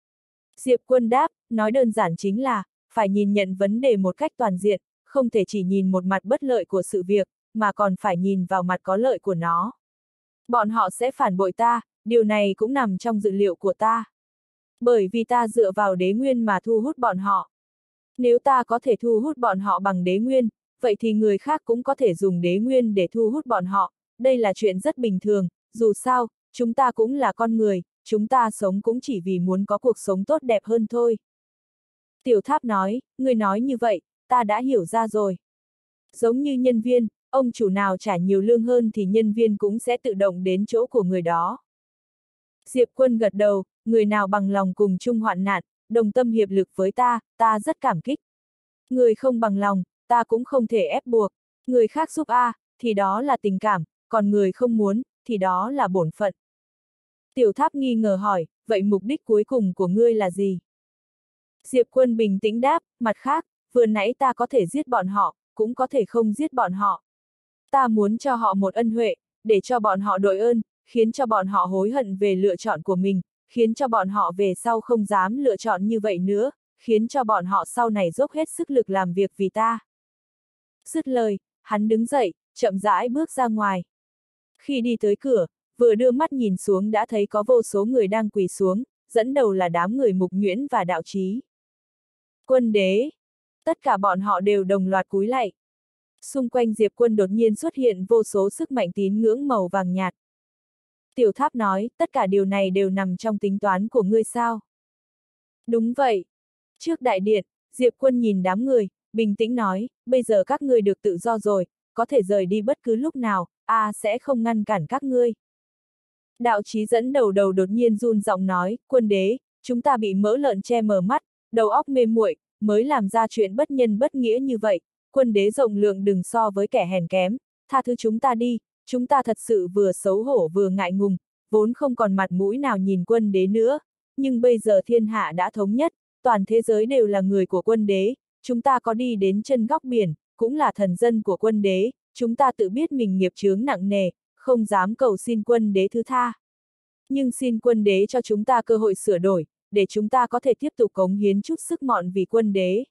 Diệp Quân đáp, nói đơn giản chính là, phải nhìn nhận vấn đề một cách toàn diện, không thể chỉ nhìn một mặt bất lợi của sự việc, mà còn phải nhìn vào mặt có lợi của nó. Bọn họ sẽ phản bội ta, điều này cũng nằm trong dự liệu của ta. Bởi vì ta dựa vào đế nguyên mà thu hút bọn họ. Nếu ta có thể thu hút bọn họ bằng đế nguyên, vậy thì người khác cũng có thể dùng đế nguyên để thu hút bọn họ, đây là chuyện rất bình thường, dù sao, chúng ta cũng là con người, chúng ta sống cũng chỉ vì muốn có cuộc sống tốt đẹp hơn thôi. Tiểu Tháp nói, người nói như vậy, ta đã hiểu ra rồi. Giống như nhân viên, ông chủ nào trả nhiều lương hơn thì nhân viên cũng sẽ tự động đến chỗ của người đó. Diệp Quân gật đầu, người nào bằng lòng cùng chung hoạn nạn, đồng tâm hiệp lực với ta, ta rất cảm kích. Người không bằng lòng, ta cũng không thể ép buộc. Người khác giúp thì đó là tình cảm, còn người không muốn, thì đó là bổn phận. Tiểu Tháp nghi ngờ hỏi, vậy mục đích cuối cùng của ngươi là gì? Diệp Quân bình tĩnh đáp, mặt khác, vừa nãy ta có thể giết bọn họ, cũng có thể không giết bọn họ. Ta muốn cho họ một ân huệ, để cho bọn họ đội ơn, khiến cho bọn họ hối hận về lựa chọn của mình, khiến cho bọn họ về sau không dám lựa chọn như vậy nữa, khiến cho bọn họ sau này dốc hết sức lực làm việc vì ta. Dứt lời, hắn đứng dậy, chậm rãi bước ra ngoài. Khi đi tới cửa, vừa đưa mắt nhìn xuống đã thấy có vô số người đang quỳ xuống, dẫn đầu là đám người Mục Nhuyễn và Đạo Chí. Quân đế! Tất cả bọn họ đều đồng loạt cúi lạy. Xung quanh Diệp Quân đột nhiên xuất hiện vô số sức mạnh tín ngưỡng màu vàng nhạt. Tiểu Tháp nói, tất cả điều này đều nằm trong tính toán của ngươi sao? Đúng vậy. Trước đại điện, Diệp Quân nhìn đám người, bình tĩnh nói, bây giờ các ngươi được tự do rồi, có thể rời đi bất cứ lúc nào, sẽ không ngăn cản các ngươi. Đạo Chí dẫn đầu đột nhiên run giọng nói, quân đế, chúng ta bị mỡ lợn che mờ mắt, đầu óc mê muội, mới làm ra chuyện bất nhân bất nghĩa như vậy, quân đế rộng lượng đừng so với kẻ hèn kém, tha thứ chúng ta đi, chúng ta thật sự vừa xấu hổ vừa ngại ngùng, vốn không còn mặt mũi nào nhìn quân đế nữa, nhưng bây giờ thiên hạ đã thống nhất, toàn thế giới đều là người của quân đế, chúng ta có đi đến chân góc biển, cũng là thần dân của quân đế, chúng ta tự biết mình nghiệp chướng nặng nề, không dám cầu xin quân đế thứ tha. Nhưng xin quân đế cho chúng ta cơ hội sửa đổi, để chúng ta có thể tiếp tục cống hiến chút sức mọn vì quân đế.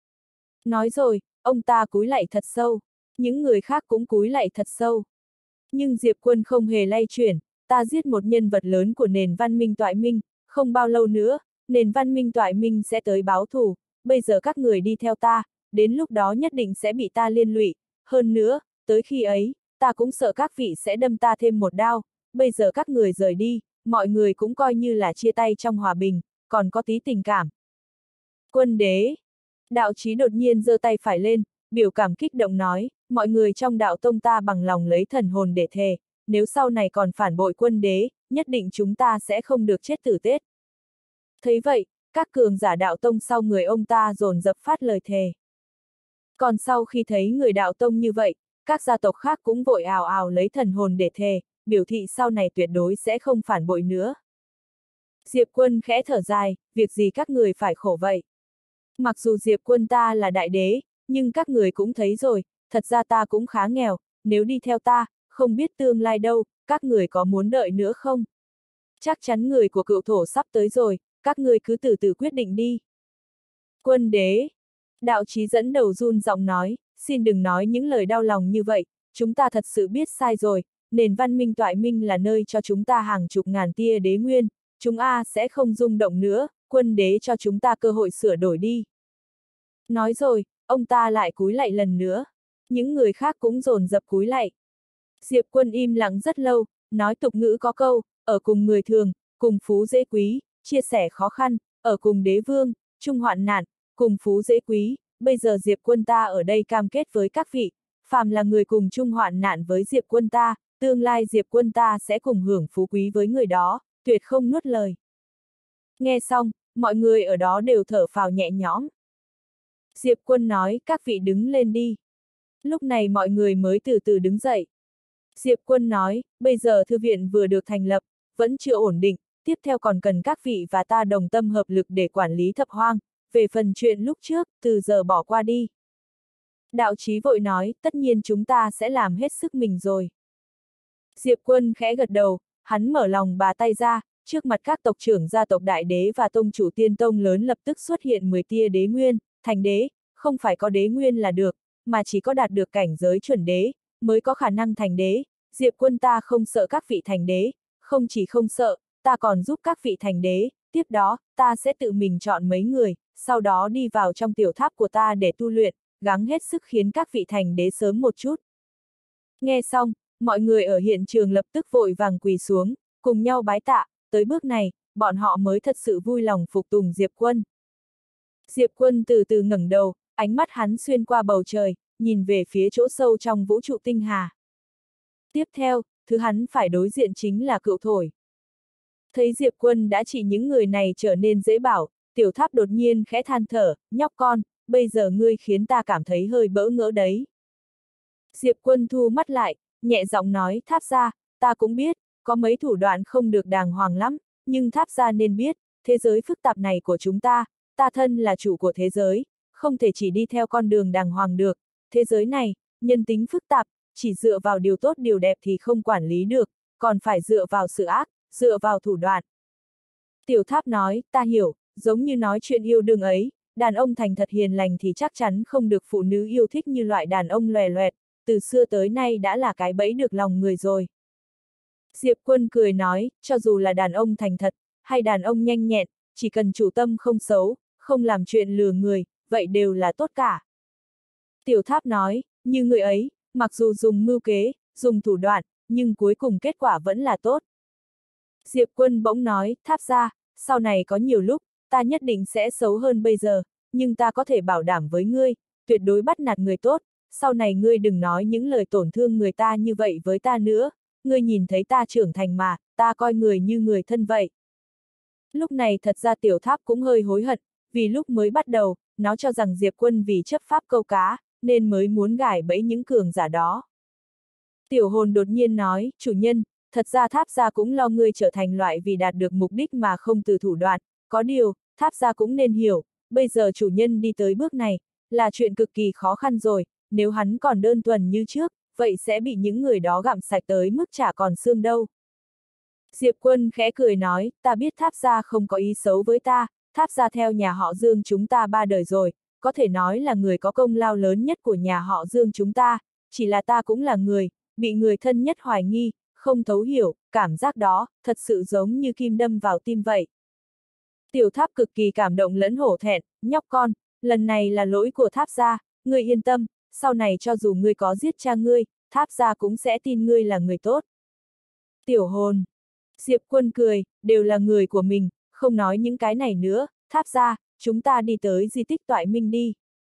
Nói rồi, ông ta cúi lạy thật sâu, những người khác cũng cúi lạy thật sâu. Nhưng Diệp Quân không hề lay chuyển, ta giết một nhân vật lớn của nền văn minh Toại Minh, không bao lâu nữa, nền văn minh Toại Minh sẽ tới báo thù, bây giờ các người đi theo ta, đến lúc đó nhất định sẽ bị ta liên lụy, hơn nữa, tới khi ấy, ta cũng sợ các vị sẽ đâm ta thêm một đao, bây giờ các người rời đi, mọi người cũng coi như là chia tay trong hòa bình, còn có tí tình cảm. Quân đế! Đạo Chí đột nhiên giơ tay phải lên, biểu cảm kích động nói, mọi người trong đạo tông ta bằng lòng lấy thần hồn để thề, nếu sau này còn phản bội quân đế, nhất định chúng ta sẽ không được chết tử tế. Thấy vậy, các cường giả đạo tông sau người ông ta dồn dập phát lời thề. Còn sau khi thấy người đạo tông như vậy, các gia tộc khác cũng vội ào ào lấy thần hồn để thề, biểu thị sau này tuyệt đối sẽ không phản bội nữa. Diệp Quân khẽ thở dài, việc gì các người phải khổ vậy? Mặc dù Diệp Quân ta là đại đế, nhưng các người cũng thấy rồi, thật ra ta cũng khá nghèo, nếu đi theo ta, không biết tương lai đâu, các người có muốn đợi nữa không? Chắc chắn người của cựu thổ sắp tới rồi, các người cứ từ từ quyết định đi. Quân đế. Đạo Chí dẫn đầu run giọng nói, xin đừng nói những lời đau lòng như vậy, chúng ta thật sự biết sai rồi, nền văn minh toại minh là nơi cho chúng ta hàng chục ngàn tia đế nguyên, chúng sẽ không rung động nữa, quân đế cho chúng ta cơ hội sửa đổi đi. Nói rồi, ông ta lại cúi lạy lần nữa. Những người khác cũng dồn dập cúi lạy. Diệp Quân im lặng rất lâu, nói tục ngữ có câu, ở cùng người thường, cùng phú dễ quý, chia sẻ khó khăn, ở cùng đế vương, chung hoạn nạn, cùng phú dễ quý, bây giờ Diệp Quân ta ở đây cam kết với các vị, phàm là người cùng chung hoạn nạn với Diệp Quân ta, tương lai Diệp Quân ta sẽ cùng hưởng phú quý với người đó, tuyệt không nuốt lời. Nghe xong, mọi người ở đó đều thở phào nhẹ nhõm. Diệp Quân nói, các vị đứng lên đi. Lúc này mọi người mới từ từ đứng dậy. Diệp Quân nói, bây giờ thư viện vừa được thành lập, vẫn chưa ổn định, tiếp theo còn cần các vị và ta đồng tâm hợp lực để quản lý thập hoang, về phần chuyện lúc trước, từ giờ bỏ qua đi. Đạo Chí vội nói, tất nhiên chúng ta sẽ làm hết sức mình rồi. Diệp Quân khẽ gật đầu, hắn mở lòng bà tay ra, trước mặt các tộc trưởng gia tộc đại đế và tông chủ tiên tông lớn lập tức xuất hiện 10 tia đế nguyên, thành đế, không phải có đế nguyên là được, mà chỉ có đạt được cảnh giới chuẩn đế, mới có khả năng thành đế. Diệp Quân ta không sợ các vị thành đế, không chỉ không sợ, ta còn giúp các vị thành đế, tiếp đó, ta sẽ tự mình chọn mấy người, sau đó đi vào trong tiểu tháp của ta để tu luyện, gắng hết sức khiến các vị thành đế sớm một chút. Nghe xong, mọi người ở hiện trường lập tức vội vàng quỳ xuống, cùng nhau bái tạ, tới bước này, bọn họ mới thật sự vui lòng phục tùng Diệp Quân. Diệp Quân từ từ ngẩng đầu, ánh mắt hắn xuyên qua bầu trời, nhìn về phía chỗ sâu trong vũ trụ tinh hà. Tiếp theo, thứ hắn phải đối diện chính là cựu thổi. Thấy Diệp Quân đã chỉ những người này trở nên dễ bảo, tiểu tháp đột nhiên khẽ than thở, nhóc con, bây giờ ngươi khiến ta cảm thấy hơi bỡ ngỡ đấy. Diệp Quân thu mắt lại, nhẹ giọng nói, tháp gia, ta cũng biết, có mấy thủ đoạn không được đàng hoàng lắm, nhưng tháp gia nên biết, thế giới phức tạp này của chúng ta thân là chủ của thế giới, không thể chỉ đi theo con đường đàng hoàng được, thế giới này, nhân tính phức tạp, chỉ dựa vào điều tốt điều đẹp thì không quản lý được, còn phải dựa vào sự ác, dựa vào thủ đoạn. Tiểu tháp nói, ta hiểu, giống như nói chuyện yêu đương ấy, đàn ông thành thật hiền lành thì chắc chắn không được phụ nữ yêu thích như loại đàn ông lòe loẹt, từ xưa tới nay đã là cái bẫy được lòng người rồi. Diệp Quân cười nói, cho dù là đàn ông thành thật, hay đàn ông nhanh nhẹn, chỉ cần chủ tâm không xấu, không làm chuyện lừa người, vậy đều là tốt cả. Tiểu tháp nói, như người ấy, mặc dù dùng mưu kế, dùng thủ đoạn, nhưng cuối cùng kết quả vẫn là tốt. Diệp Quân bỗng nói, tháp gia, sau này có nhiều lúc, ta nhất định sẽ xấu hơn bây giờ, nhưng ta có thể bảo đảm với ngươi, tuyệt đối bắt nạt người tốt, sau này ngươi đừng nói những lời tổn thương người ta như vậy với ta nữa, ngươi nhìn thấy ta trưởng thành mà, ta coi người như người thân vậy. Lúc này thật ra tiểu tháp cũng hơi hối hận, vì lúc mới bắt đầu, nó cho rằng Diệp Quân vì chấp pháp câu cá, nên mới muốn gài bẫy những cường giả đó. Tiểu hồn đột nhiên nói, chủ nhân, thật ra tháp gia cũng lo ngươi trở thành loại vì đạt được mục đích mà không từ thủ đoạn, có điều, tháp gia cũng nên hiểu, bây giờ chủ nhân đi tới bước này, là chuyện cực kỳ khó khăn rồi, nếu hắn còn đơn thuần như trước, vậy sẽ bị những người đó gặm sạch tới mức chả còn xương đâu. Diệp Quân khẽ cười nói, ta biết tháp gia không có ý xấu với ta, tháp gia theo nhà họ Dương chúng ta 3 đời rồi, có thể nói là người có công lao lớn nhất của nhà họ Dương chúng ta, chỉ là ta cũng là người, bị người thân nhất hoài nghi, không thấu hiểu, cảm giác đó, thật sự giống như kim đâm vào tim vậy. Tiểu tháp cực kỳ cảm động lẫn hổ thẹn, nhóc con, lần này là lỗi của tháp gia, ngươi yên tâm, sau này cho dù ngươi có giết cha ngươi, tháp gia cũng sẽ tin ngươi là người tốt. Tiểu hồn. Diệp Quân cười, đều là người của mình, không nói những cái này nữa, tháp gia, chúng ta đi tới di tích Toại Minh đi.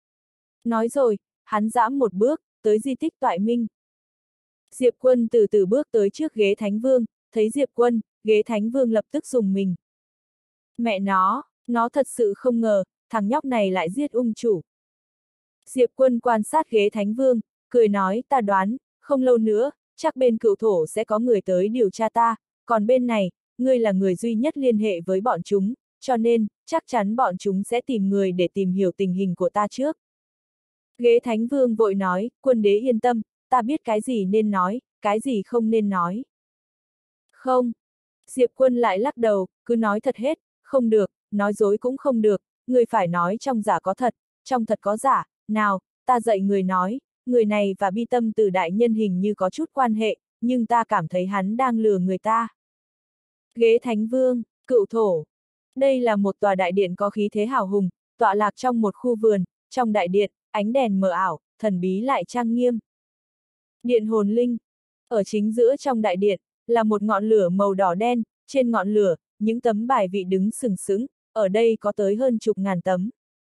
Nói rồi, hắn giãm một bước, tới di tích Toại Minh. Diệp Quân từ từ bước tới trước ghế Thánh Vương, thấy Diệp Quân, ghế Thánh Vương lập tức rùng mình. Mẹ nó thật sự không ngờ, thằng nhóc này lại giết ung chủ. Diệp Quân quan sát ghế Thánh Vương, cười nói ta đoán, không lâu nữa, chắc bên cựu thổ sẽ có người tới điều tra ta, còn bên này, ngươi là người duy nhất liên hệ với bọn chúng, cho nên, chắc chắn bọn chúng sẽ tìm người để tìm hiểu tình hình của ta trước. Ghế Thánh Vương vội nói, quân đế yên tâm, ta biết cái gì nên nói, cái gì không nên nói. Không. Diệp Quân lại lắc đầu, cứ nói thật hết, không được, nói dối cũng không được, người phải nói trong giả có thật, trong thật có giả, nào, ta dạy người nói, người này và Bi Tâm Từ đại nhân hình như có chút quan hệ, nhưng ta cảm thấy hắn đang lừa người ta. Ghế Thánh Vương, cựu thổ. Đây là một tòa đại điện có khí thế hào hùng, tọa lạc trong một khu vườn, trong đại điện, ánh đèn mờ ảo, thần bí lại trang nghiêm. Điện hồn linh. Ở chính giữa trong đại điện, là một ngọn lửa màu đỏ đen, trên ngọn lửa, những tấm bài vị đứng sừng sững, ở đây có tới hơn chục ngàn tấm.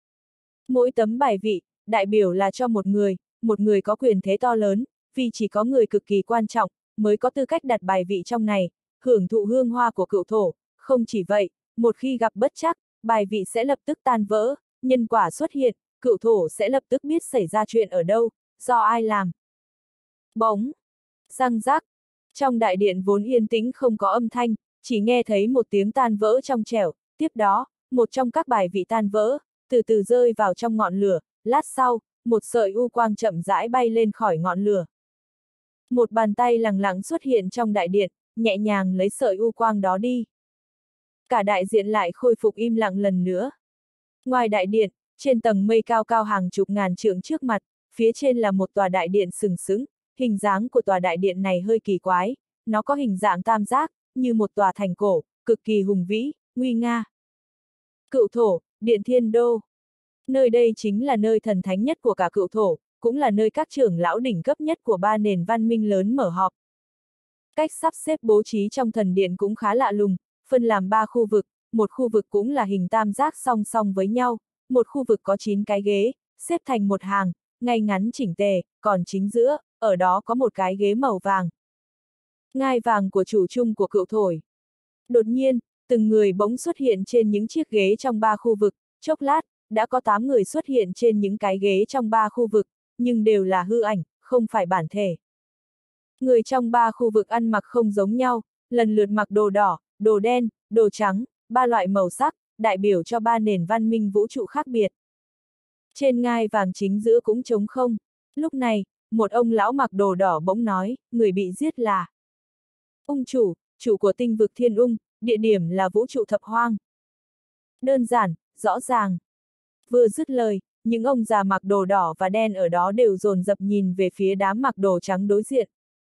Mỗi tấm bài vị, đại biểu là cho một người có quyền thế to lớn, vì chỉ có người cực kỳ quan trọng, mới có tư cách đặt bài vị trong này, hưởng thụ hương hoa của cựu thổ, không chỉ vậy, một khi gặp bất trắc, bài vị sẽ lập tức tan vỡ, nhân quả xuất hiện, cựu thổ sẽ lập tức biết xảy ra chuyện ở đâu, do ai làm. Bóng, răng rác, trong đại điện vốn yên tĩnh không có âm thanh, chỉ nghe thấy một tiếng tan vỡ trong trẻo, tiếp đó, một trong các bài vị tan vỡ, từ từ rơi vào trong ngọn lửa, lát sau, một sợi u quang chậm rãi bay lên khỏi ngọn lửa. Một bàn tay lẳng lặng xuất hiện trong đại điện, nhẹ nhàng lấy sợi u quang đó đi. Cả đại diện lại khôi phục im lặng lần nữa. Ngoài đại điện, trên tầng mây cao cao hàng chục ngàn trượng trước mặt, phía trên là một tòa đại điện sừng sững, hình dáng của tòa đại điện này hơi kỳ quái, nó có hình dạng tam giác, như một tòa thành cổ, cực kỳ hùng vĩ, nguy nga. Cựu thổ, Điện Thiên Đô. Nơi đây chính là nơi thần thánh nhất của cả cựu thổ, cũng là nơi các trưởng lão đỉnh cấp nhất của ba nền văn minh lớn mở họp. Cách sắp xếp bố trí trong thần điện cũng khá lạ lùng, phân làm 3 khu vực, một khu vực cũng là hình tam giác song song với nhau, một khu vực có 9 cái ghế, xếp thành một hàng, ngay ngắn chỉnh tề, còn chính giữa, ở đó có một cái ghế màu vàng. Ngai vàng của chủ chung của cựu thổi. Đột nhiên, từng người bỗng xuất hiện trên những chiếc ghế trong 3 khu vực, chốc lát, đã có 8 người xuất hiện trên những cái ghế trong 3 khu vực, nhưng đều là hư ảnh, không phải bản thể. Người trong 3 khu vực ăn mặc không giống nhau, lần lượt mặc đồ đỏ, đồ đen, đồ trắng, 3 loại màu sắc, đại biểu cho 3 nền văn minh vũ trụ khác biệt. Trên ngai vàng chính giữa cũng trống không. Lúc này, một ông lão mặc đồ đỏ bỗng nói, người bị giết là ung chủ, chủ của tinh vực Thiên Ung, địa điểm là vũ trụ thập hoang. Đơn giản, rõ ràng. Vừa dứt lời, những ông già mặc đồ đỏ và đen ở đó đều dồn dập nhìn về phía đám mặc đồ trắng đối diện.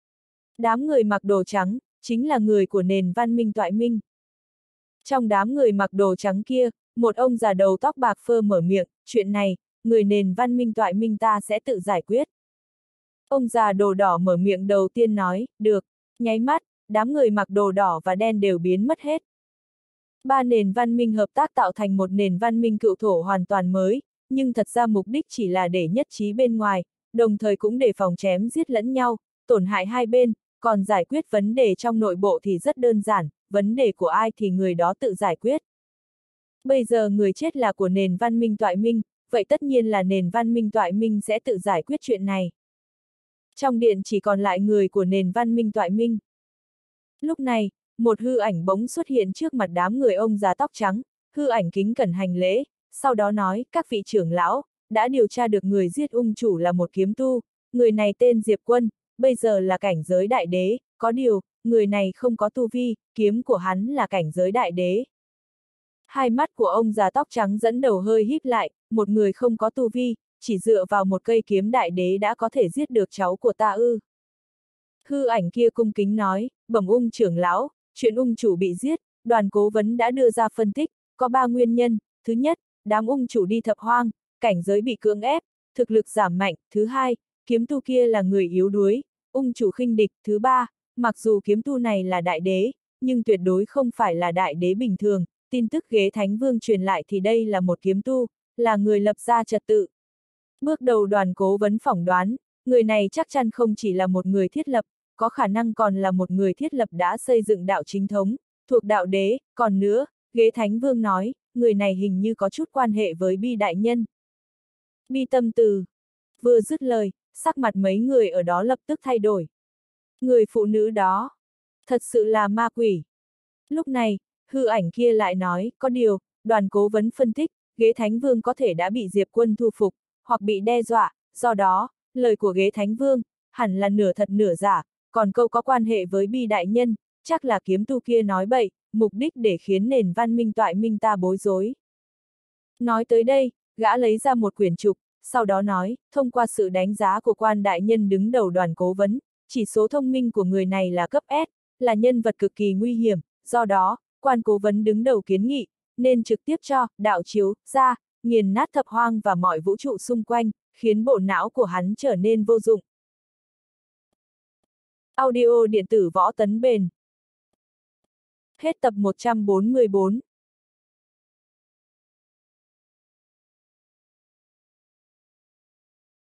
Đám người mặc đồ trắng, chính là người của nền văn minh Toại Minh. Trong đám người mặc đồ trắng kia, một ông già đầu tóc bạc phơ mở miệng, chuyện này, người nền văn minh Toại Minh ta sẽ tự giải quyết. Ông già đồ đỏ mở miệng đầu tiên nói, được, nháy mắt, đám người mặc đồ đỏ và đen đều biến mất hết. 3 nền văn minh hợp tác tạo thành một nền văn minh cựu thổ hoàn toàn mới, nhưng thật ra mục đích chỉ là để nhất trí bên ngoài, đồng thời cũng để phòng chém giết lẫn nhau, tổn hại hai bên, còn giải quyết vấn đề trong nội bộ thì rất đơn giản, vấn đề của ai thì người đó tự giải quyết. Bây giờ người chết là của nền văn minh Toại Minh, vậy tất nhiên là nền văn minh Toại Minh sẽ tự giải quyết chuyện này. Trong điện chỉ còn lại người của nền văn minh Toại Minh. Lúc này, một hư ảnh bỗng xuất hiện trước mặt đám người ông già tóc trắng, hư ảnh kính cẩn hành lễ, sau đó nói, các vị trưởng lão, đã điều tra được người giết ung chủ là một kiếm tu, người này tên Diệp Quân, bây giờ là cảnh giới đại đế, có điều, người này không có tu vi, kiếm của hắn là cảnh giới đại đế. Hai mắt của ông già tóc trắng dẫn đầu hơi híp lại, một người không có tu vi, chỉ dựa vào một cây kiếm đại đế đã có thể giết được cháu của ta ư. Hư ảnh kia cung kính nói, bẩm ung trưởng lão, chuyện ung chủ bị giết, đoàn cố vấn đã đưa ra phân tích, có 3 nguyên nhân, thứ nhất, đám ung chủ đi thập hoang, cảnh giới bị cưỡng ép, thực lực giảm mạnh, thứ hai, kiếm tu kia là người yếu đuối, ung chủ khinh địch, thứ ba, mặc dù kiếm tu này là đại đế, nhưng tuyệt đối không phải là đại đế bình thường, tin tức ghế thánh vương truyền lại thì đây là một kiếm tu, là người lập ra trật tự. Bước đầu đoàn cố vấn phỏng đoán, người này chắc chắn không chỉ là một người thiết lập, có khả năng còn là một người thiết lập đã xây dựng đạo chính thống, thuộc đạo đế, còn nữa, ghế thánh vương nói, người này hình như có chút quan hệ với Bi đại nhân. Bi Tâm Từ. Vừa dứt lời, sắc mặt mấy người ở đó lập tức thay đổi. Người phụ nữ đó, thật sự là ma quỷ. Lúc này, hư ảnh kia lại nói, có điều, Đoàn Cố Vấn phân tích, ghế Thánh Vương có thể đã bị Diệp Quân thu phục, hoặc bị đe dọa, do đó, lời của ghế Thánh Vương, hẳn là nửa thật nửa giả, còn câu có quan hệ với Bi đại nhân, chắc là kiếm tu kia nói bậy, mục đích để khiến nền văn minh toại minh ta bối rối. Nói tới đây, gã lấy ra một quyển trục, sau đó nói, thông qua sự đánh giá của quan đại nhân đứng đầu Đoàn Cố Vấn, chỉ số thông minh của người này là cấp S, là nhân vật cực kỳ nguy hiểm, do đó, quan cố vấn đứng đầu kiến nghị, nên trực tiếp cho đạo chiếu ra, nghiền nát thập hoang và mọi vũ trụ xung quanh, khiến bộ não của hắn trở nên vô dụng. Audio điện tử Võ Tấn Bền. Hết tập 144.